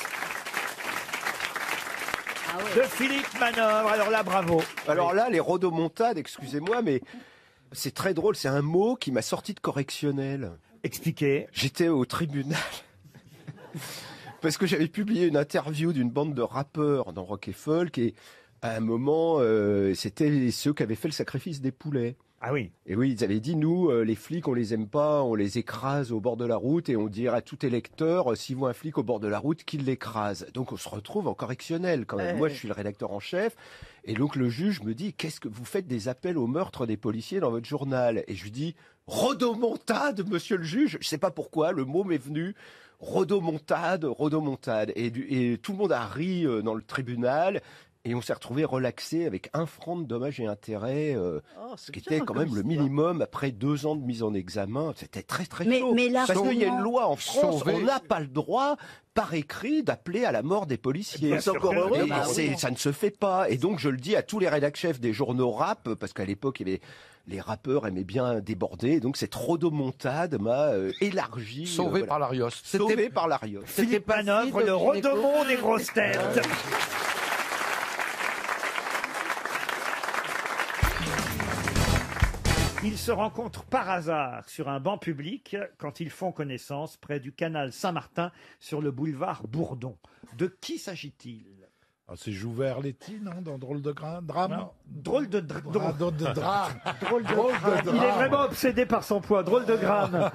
de Philippe Manœuvre. Alors là, bravo. Alors là, les rodomontades, excusez-moi, mais c'est très drôle. C'est un mot qui m'a sorti de correctionnel. Expliquez. J'étais au tribunal. Parce que j'avais publié une interview d'une bande de rappeurs dans Rock et Folk et à un moment, euh, c'était ceux qui avaient fait le sacrifice des poulets. Ah oui. Et oui, ils avaient dit, nous, euh, les flics, on les aime pas, on les écrase au bord de la route et on dirait à tout électeur, euh, s'il voit un flic au bord de la route, qu'il l'écrase. Donc on se retrouve en correctionnel quand même. Ouais. Moi, je suis le rédacteur en chef. Et donc le juge me dit, qu'est-ce que vous faites des appels au meurtre des policiers dans votre journal? Et je lui dis, rodomontade, monsieur le juge. Je sais pas pourquoi, le mot m'est venu. Rodomontade, rodomontade. Et, du- et tout le monde a ri euh, dans le tribunal. Et on s'est retrouvé relaxé avec un franc de dommages et intérêts, euh, Oh, ce qui était quand même le minimum après deux ans de mise en examen. C'était très très Mais- chaud. mais là, Parce qu'il y a une comment- loi en France, Sauver. on n'a pas le droit, par écrit, d'appeler à la mort des policiers. Bien sûr que Et oui. Bah c'est- oui. ça ne se fait pas. Et donc je le dis à tous les rédacteurs chefs des journaux rap, parce qu'à l'époque il y avait les rappeurs aimaient bien déborder. Donc cette rodomontade m'a euh, élargi. Sauvé euh, voilà. par l'Arios. Sauvé par l'Arios. Philippe Manœuvre, le Rodomont des grosses têtes. Ils se rencontrent par hasard sur un banc public quand ils font connaissance près du canal Saint-Martin sur le boulevard Bourdon. De qui s'agit-il? Ah, c'est Jouvert Letty, non, dans Drôle de gra- drame. Drôle de dra- Ah, drôle de drame. Drôle de Drôle de drame. Il est drame. vraiment obsédé par son poids. Drôle de gramme.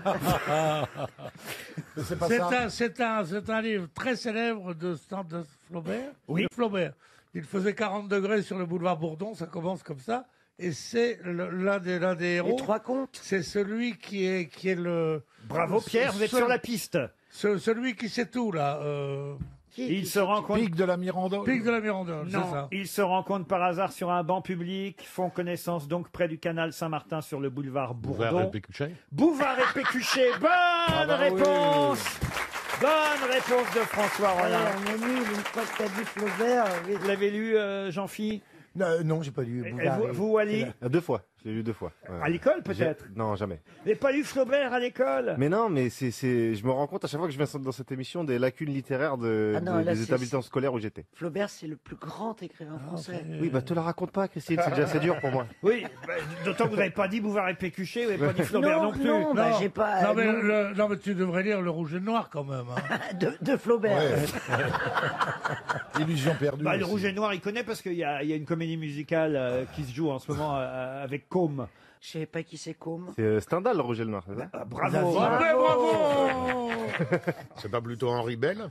C'est pas C'est ça. un, c'est un, c'est un livre très célèbre de, Stan- de Flaubert. Oui. De Flaubert. Il faisait quarante degrés sur le boulevard Bourdon, ça commence comme ça. Et c'est le- l'un des, l'un des héros. Les trois contes. C'est celui qui est, qui est le. Bravo Pierre, vous êtes ce- sur la piste. ce- celui qui sait tout, là. Euh... Ils se rencontrent. Pic de la Mirandole. Pic de la Mirandole, c'est Non, ça. ils se rencontrent par hasard sur un banc public, font connaissance donc près du canal Saint-Martin sur le boulevard Bouvard Bourdon. et Pécuchet. Bouvard et Pécuchet, bonne Ah bah réponse. Bonne réponse de François Rollin. on est nul, une fois que t'as dit Flaubert. Vous l'avez lu, euh, Jean-Phi? Non, non, j'ai pas lu. Et Bouvard vous, et- vous, Wally? Euh, Deux fois. Je l'ai lu deux fois. ouais. À l'école, peut-être? J'ai- Non, jamais. Vous n'avez pas lu Flaubert à l'école? Mais non, mais c'est, c'est, je me rends compte à chaque fois que je viens dans cette émission des lacunes littéraires de, Ah non, de- là, des c'est- établissements scolaires où j'étais. Flaubert, c'est le plus grand écrivain français. Oui, bah te la raconte pas, Christine, c'est déjà assez dur pour moi. Oui, bah, d'autant que vous n'avez pas dit Bouvard et Pécuchet, vous n'avez pas dit Flaubert non, plus. non, non, mais, le- non, mais tu devrais lire Le Rouge et le Noir quand même. hein. de, de Flaubert. Illusion perdue. Bah, le aussi. Rouge et Noir, il connaît parce qu'il y a, il y a une comédie musicale euh, qui se joue en ce moment euh, avec Côme. Je savais pas qui c'est Côme. C'est euh, Stendhal, le Roger le Noir, c'est ça Ah, bravo. Bravo, bravo. C'est pas plutôt Henri Bell?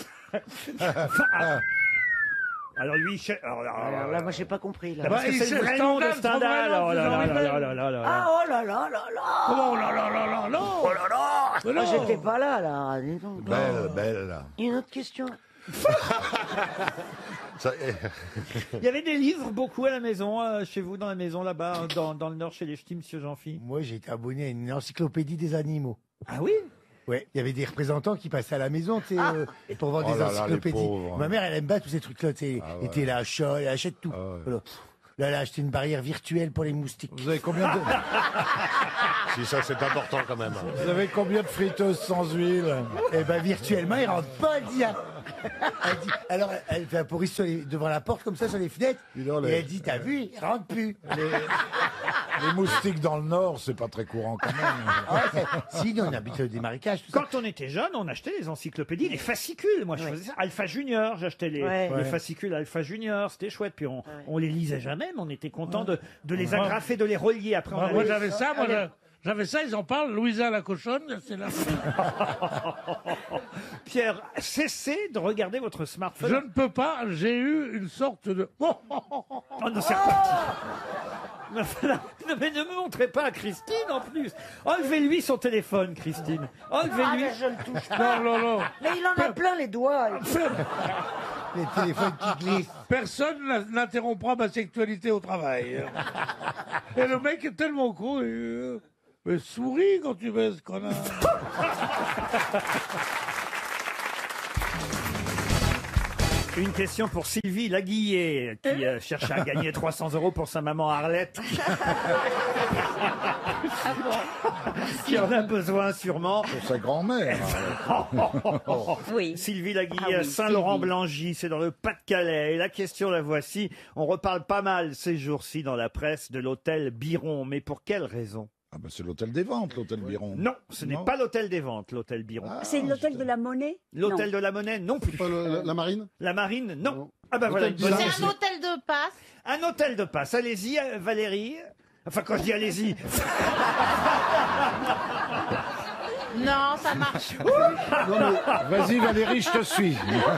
Alors lui, cher- alors, alors, Alors là, moi, j'ai pas compris. Là. Bah, parce que c'est le vrai nom de Stendhal. Oh là là là là là là là. Ah, oh là là là là. Oh là là là là là. Oh là là. Mais Moi, non. j'étais pas là, là. Dis donc. Belle, belle. Une autre question. Ça- Il y avait des livres beaucoup à la maison, euh, chez vous, dans la maison là-bas, dans, dans le Nord, chez les Ch'tis, monsieur Jean-Phi. Moi, j'ai été abonné à une encyclopédie des animaux. Ah oui? Ouais, il y avait des représentants qui passaient à la maison, tu sais, euh, pour vendre Oh des là là, les encyclopédies. pauvres. Ma mère, elle aime pas tous ces trucs-là, tu sais. Ah ouais. Et t'es là, chat, elle achète tout. Ah ouais. Voilà. Là, elle a acheté une barrière virtuelle pour les moustiques. Vous avez combien de... Si ça, c'est important quand même. Vous avez combien de friteuses sans huile? Eh ben, virtuellement, il rentre pas, elle dit. hein. Elle dit- alors, elle fait un pourri sur les- devant la porte, comme ça, sur les fenêtres. non, Et les- elle dit, t'as vu, il rentre plus. Les... les moustiques dans le Nord, c'est pas très courant quand même. Ah, c'est- si, nous, on habite des marécages, tout ça. Quand on était jeune, on achetait les encyclopédies, les fascicules. Moi, je faisais ça. Alpha Junior, j'achetais les, Ouais. les Ouais. fascicules Alpha Junior. C'était chouette. Puis on, on les lisait jamais, mais on était content de, de les Ouais. agrafer, de les relier. Après, on Moi, allait- moi, j'avais ça, moi, allez- j'a- j'avais ça, ils en parlent. Louisa la cochonne, c'est là. Pierre, cessez de regarder votre smartphone. Je ne peux pas, j'ai eu une sorte de. Oh non, c'est reparti. Non, mais ne me montrez pas à Christine en plus. Enlevez-lui son téléphone, Christine. Enlevez-lui. Ah, mais je le touche pas. Non, non, non. Mais il en a plein les doigts. Les téléphones qui glissent. Personne n'a- n'interrompra ma sexualité au travail. Et le mec est tellement con. il, euh, Mais souris quand tu baises, connard. Une question pour Sylvie Laguillet, qui euh, cherche à gagner trois cents euros pour sa maman Arlette. Qui en a besoin sûrement. Pour sa grand-mère. Oui. Sylvie Laguillet, Ah oui, à Saint-Laurent-Blangy, c'est dans le Pas-de-Calais. Et la question, la voici. On reparle pas mal ces jours-ci dans la presse de l'hôtel Biron. Mais pour quelle raison? Ah bah c'est l'hôtel des ventes, l'hôtel Biron. Non, ce n'est Non. pas l'hôtel des ventes, l'hôtel Biron. C'est l'hôtel de la Monnaie L'hôtel Non. de la Monnaie, non plus. la, la marine La marine, non. Ah bah voilà. une bonne C'est réponse. un hôtel de passe. Un hôtel de passe. Allez-y, euh, Valérie. Enfin, quand je dis allez-y. Non, ça marche plus. Vas-y Valérie, je te suis.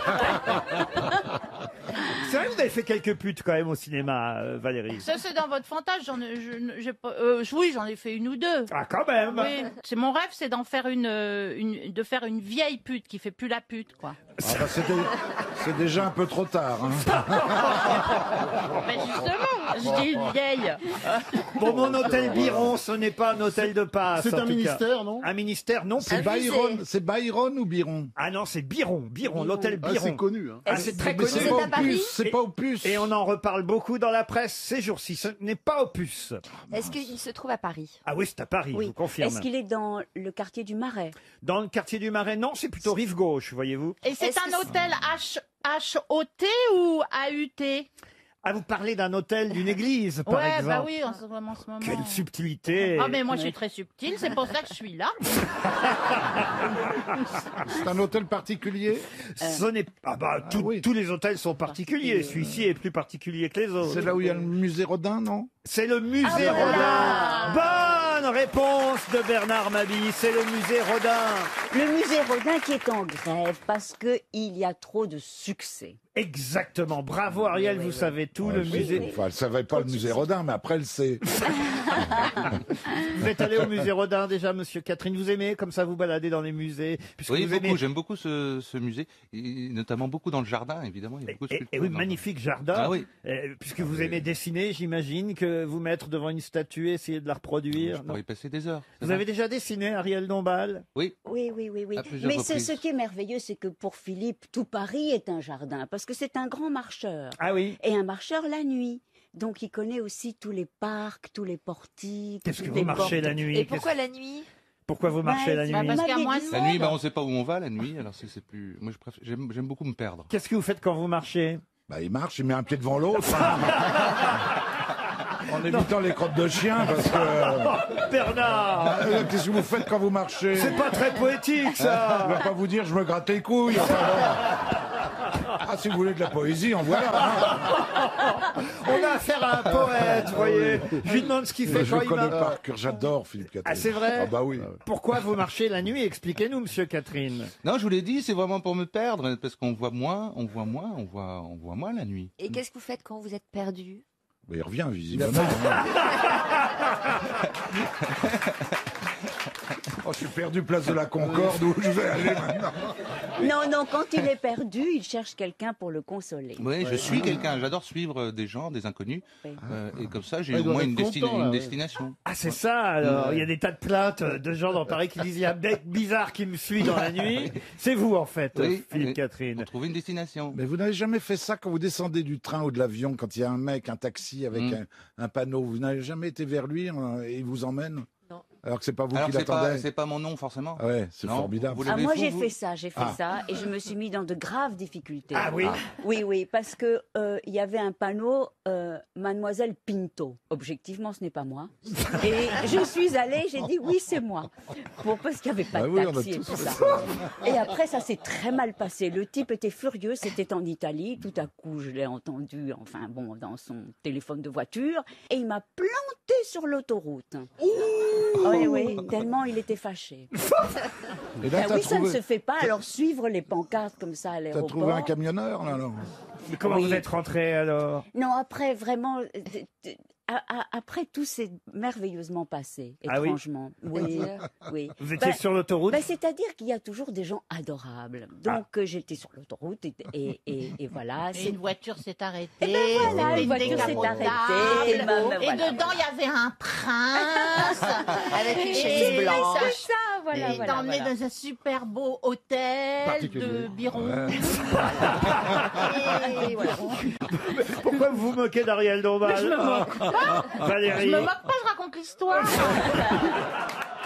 C'est vrai que vous avez fait quelques putes quand même au cinéma, euh, Valérie. Ça, c'est dans votre fantasme. J'en ai, je- j'ai pas, euh, oui, j'en ai fait une ou deux. Ah, quand même. Oui. C'est mon rêve, c'est d'en faire une, euh, une, de faire une vieille pute qui fait plus la pute, quoi. Ah bah, c'est dé- c'est déjà un peu trop tard. hein. Mais justement, je dis une vieille. Bon, mon hôtel Biron, ce n'est pas un hôtel de passe. C'est en un tout cas. ministère, non Un ministère, non. C'est Byron, c'est Byron ou Biron? Ah non, c'est Biron, Biron, l'hôtel Ah, Biron. c'est connu. Hein. Ah, c'est très Mais connu. c'est pas au puce, c'est pas au puce. Et on en reparle beaucoup dans la presse ces jours-ci. Ce n'est pas au puce. Est-ce qu'il se trouve à Paris? Ah oui, c'est à Paris, je vous confirme. Est-ce qu'il est dans le quartier du Marais? Dans le quartier du Marais, non, c'est plutôt rive gauche, voyez-vous. Et c'est un hôtel H, H O T ou A U T? Ah, vous parlez d'un hôtel d'une église, par Ouais, exemple. bah oui, en ce moment. en ce moment. Quelle subtilité. Ah, mais moi, je suis très subtile, c'est pour ça que je suis là. C'est un hôtel particulier? Ce n'est ah bah tout- tous les hôtels sont particuliers. Celui-ci est plus particulier que les autres. C'est là où il y a le musée Rodin, non? C'est le musée Ah, voilà. Rodin. Bonne réponse de Bernard Mabille. C'est le musée Rodin. Le musée Rodin qui est en grève parce qu'il y a trop de succès. Exactement. Bravo Ariel, vous savez tout. Le musée. Enfin, elle savait pas le musée Rodin, mais après elle sait. Vous êtes allé au musée Rodin déjà, monsieur Catherine. Vous aimez comme ça vous balader dans les musées puisque Oui, vous beaucoup. aimez. J'aime beaucoup ce, ce musée, et notamment beaucoup dans le jardin, évidemment. Il y a beaucoup de Et, sculptures et oui, dans le magnifique jardin. Ah oui. Euh, puisque vous aimez dessiner, j'imagine que vous mettre devant une statue, essayer de la reproduire. Je pourrais y passer des heures. Vous avez déjà dessiné Ariel Dombal? Oui. Oui, oui, oui, oui. À plusieurs Mais c'est reprises. ce qui est merveilleux, c'est que pour Philippe, tout Paris est un jardin, parce que c'est un grand marcheur. Ah oui. Et un marcheur la nuit. Donc il connaît aussi tous les parcs, tous les portiques. Qu'est-ce que toutes vous les marchez portes. la nuit Et pourquoi la nuit? Pourquoi vous marchez la nuit? Bah, parce qu'il y a moins de La monde. nuit, bah, on ne sait pas où on va la nuit, alors c'est c'est plus. Moi, je préfère. J'aime j'aime beaucoup me perdre. Qu'est-ce que vous faites quand vous marchez? Bah, il marche, il met un pied devant l'autre. En évitant les crottes de chien, parce que. Bernard Euh, Qu'est-ce que vous faites quand vous marchez? C'est pas très poétique ça. Je vais pas vous dire, je me gratte les couilles. Enfin, bon. Ah, si vous voulez de la poésie, en voilà. hein. On a affaire à un poète, vous voyez. Je lui demande ce qu'il fait Je quand le il connais marche. par cœur, j'adore Philippe Catherine. Ah, c'est vrai? Ah bah oui. Pourquoi vous marchez la nuit? Expliquez-nous, monsieur Catherine. Non, je vous l'ai dit, c'est vraiment pour me perdre, parce qu'on voit moins, on voit moins, on voit, on voit moins la nuit. Et qu'est-ce que vous faites quand vous êtes perdu? Bah, il revient, visiblement. Oh, je suis perdu place de la Concorde, où je vais aller maintenant. Non, non, quand il est perdu, il cherche quelqu'un pour le consoler. Oui, je suis quelqu'un, j'adore suivre euh, des gens, des inconnus, Oui. euh, et comme ça, j'ai Ah, il au doit moins être une, desti- content, là, une oui. destination. Ah, c'est ça, alors. Il y a des tas de plaintes de gens dans Paris qui disent il y a un mec bizarre qui me suit dans la nuit. C'est vous, en fait, Oui, Philippe oui. Catherine. Pour trouver une destination. Mais vous n'avez jamais fait ça quand vous descendez du train ou de l'avion, quand il y a un mec, un taxi avec Mm. un, un panneau. Vous n'avez jamais été vers lui hein, et il vous emmène? Non. Alors que c'est pas vous Alors qui c'est pas, l'attendez. c'est pas mon nom forcément. Ah ouais, c'est Non, formidable. vous Ah, l'avez moi fait, j'ai vous fait ça, j'ai fait Ah. ça, et je me suis mis dans de graves difficultés. Ah oui. Oui, oui, parce que euh, il y avait un panneau euh, Mademoiselle Pinto. Objectivement, ce n'est pas moi. Et je suis allée, j'ai dit oui, c'est moi, pour parce qu'il n'y avait pas Ah de oui, on a taxi et tous tout fait ça. ça. Et après, ça s'est très mal passé. Le type était furieux, c'était en Italie. Tout à coup, je l'ai entendu, enfin bon, dans son téléphone de voiture, et il m'a planté sur l'autoroute. Oui, oui, tellement il était fâché. Et là, Ah t'as oui, ça ne trouvé, se fait pas. Alors suivre les pancartes comme ça à t'as l'aéroport. trouvé un camionneur, là, alors? Mais comment Oui. vous êtes rentré alors? Non, après vraiment, euh, d- d- a- a- après tout s'est merveilleusement passé, Ah oui étrangement. oui, oui. Vous étiez sur l'autoroute bah, c'est-à-dire qu'il y a toujours des gens adorables. Donc euh, j'étais sur l'autoroute et, et, et, et voilà. Et c'est- une voiture s'est arrêtée. Eh ben voilà, c'était une voiture s'est décapotable. arrêtée, et ben, Et voilà. dedans, il y avait un prince. Avec une Et chemise blanche. C'est ça, voilà, Et voilà, t'emmenait voilà. dans un super beau hôtel Particulier. de Biron. Ouais. Et voilà. Pourquoi vous vous moquez d'Ariel Dombal Je me moque pas. Valérie. Je me moque pas, je raconte l'histoire.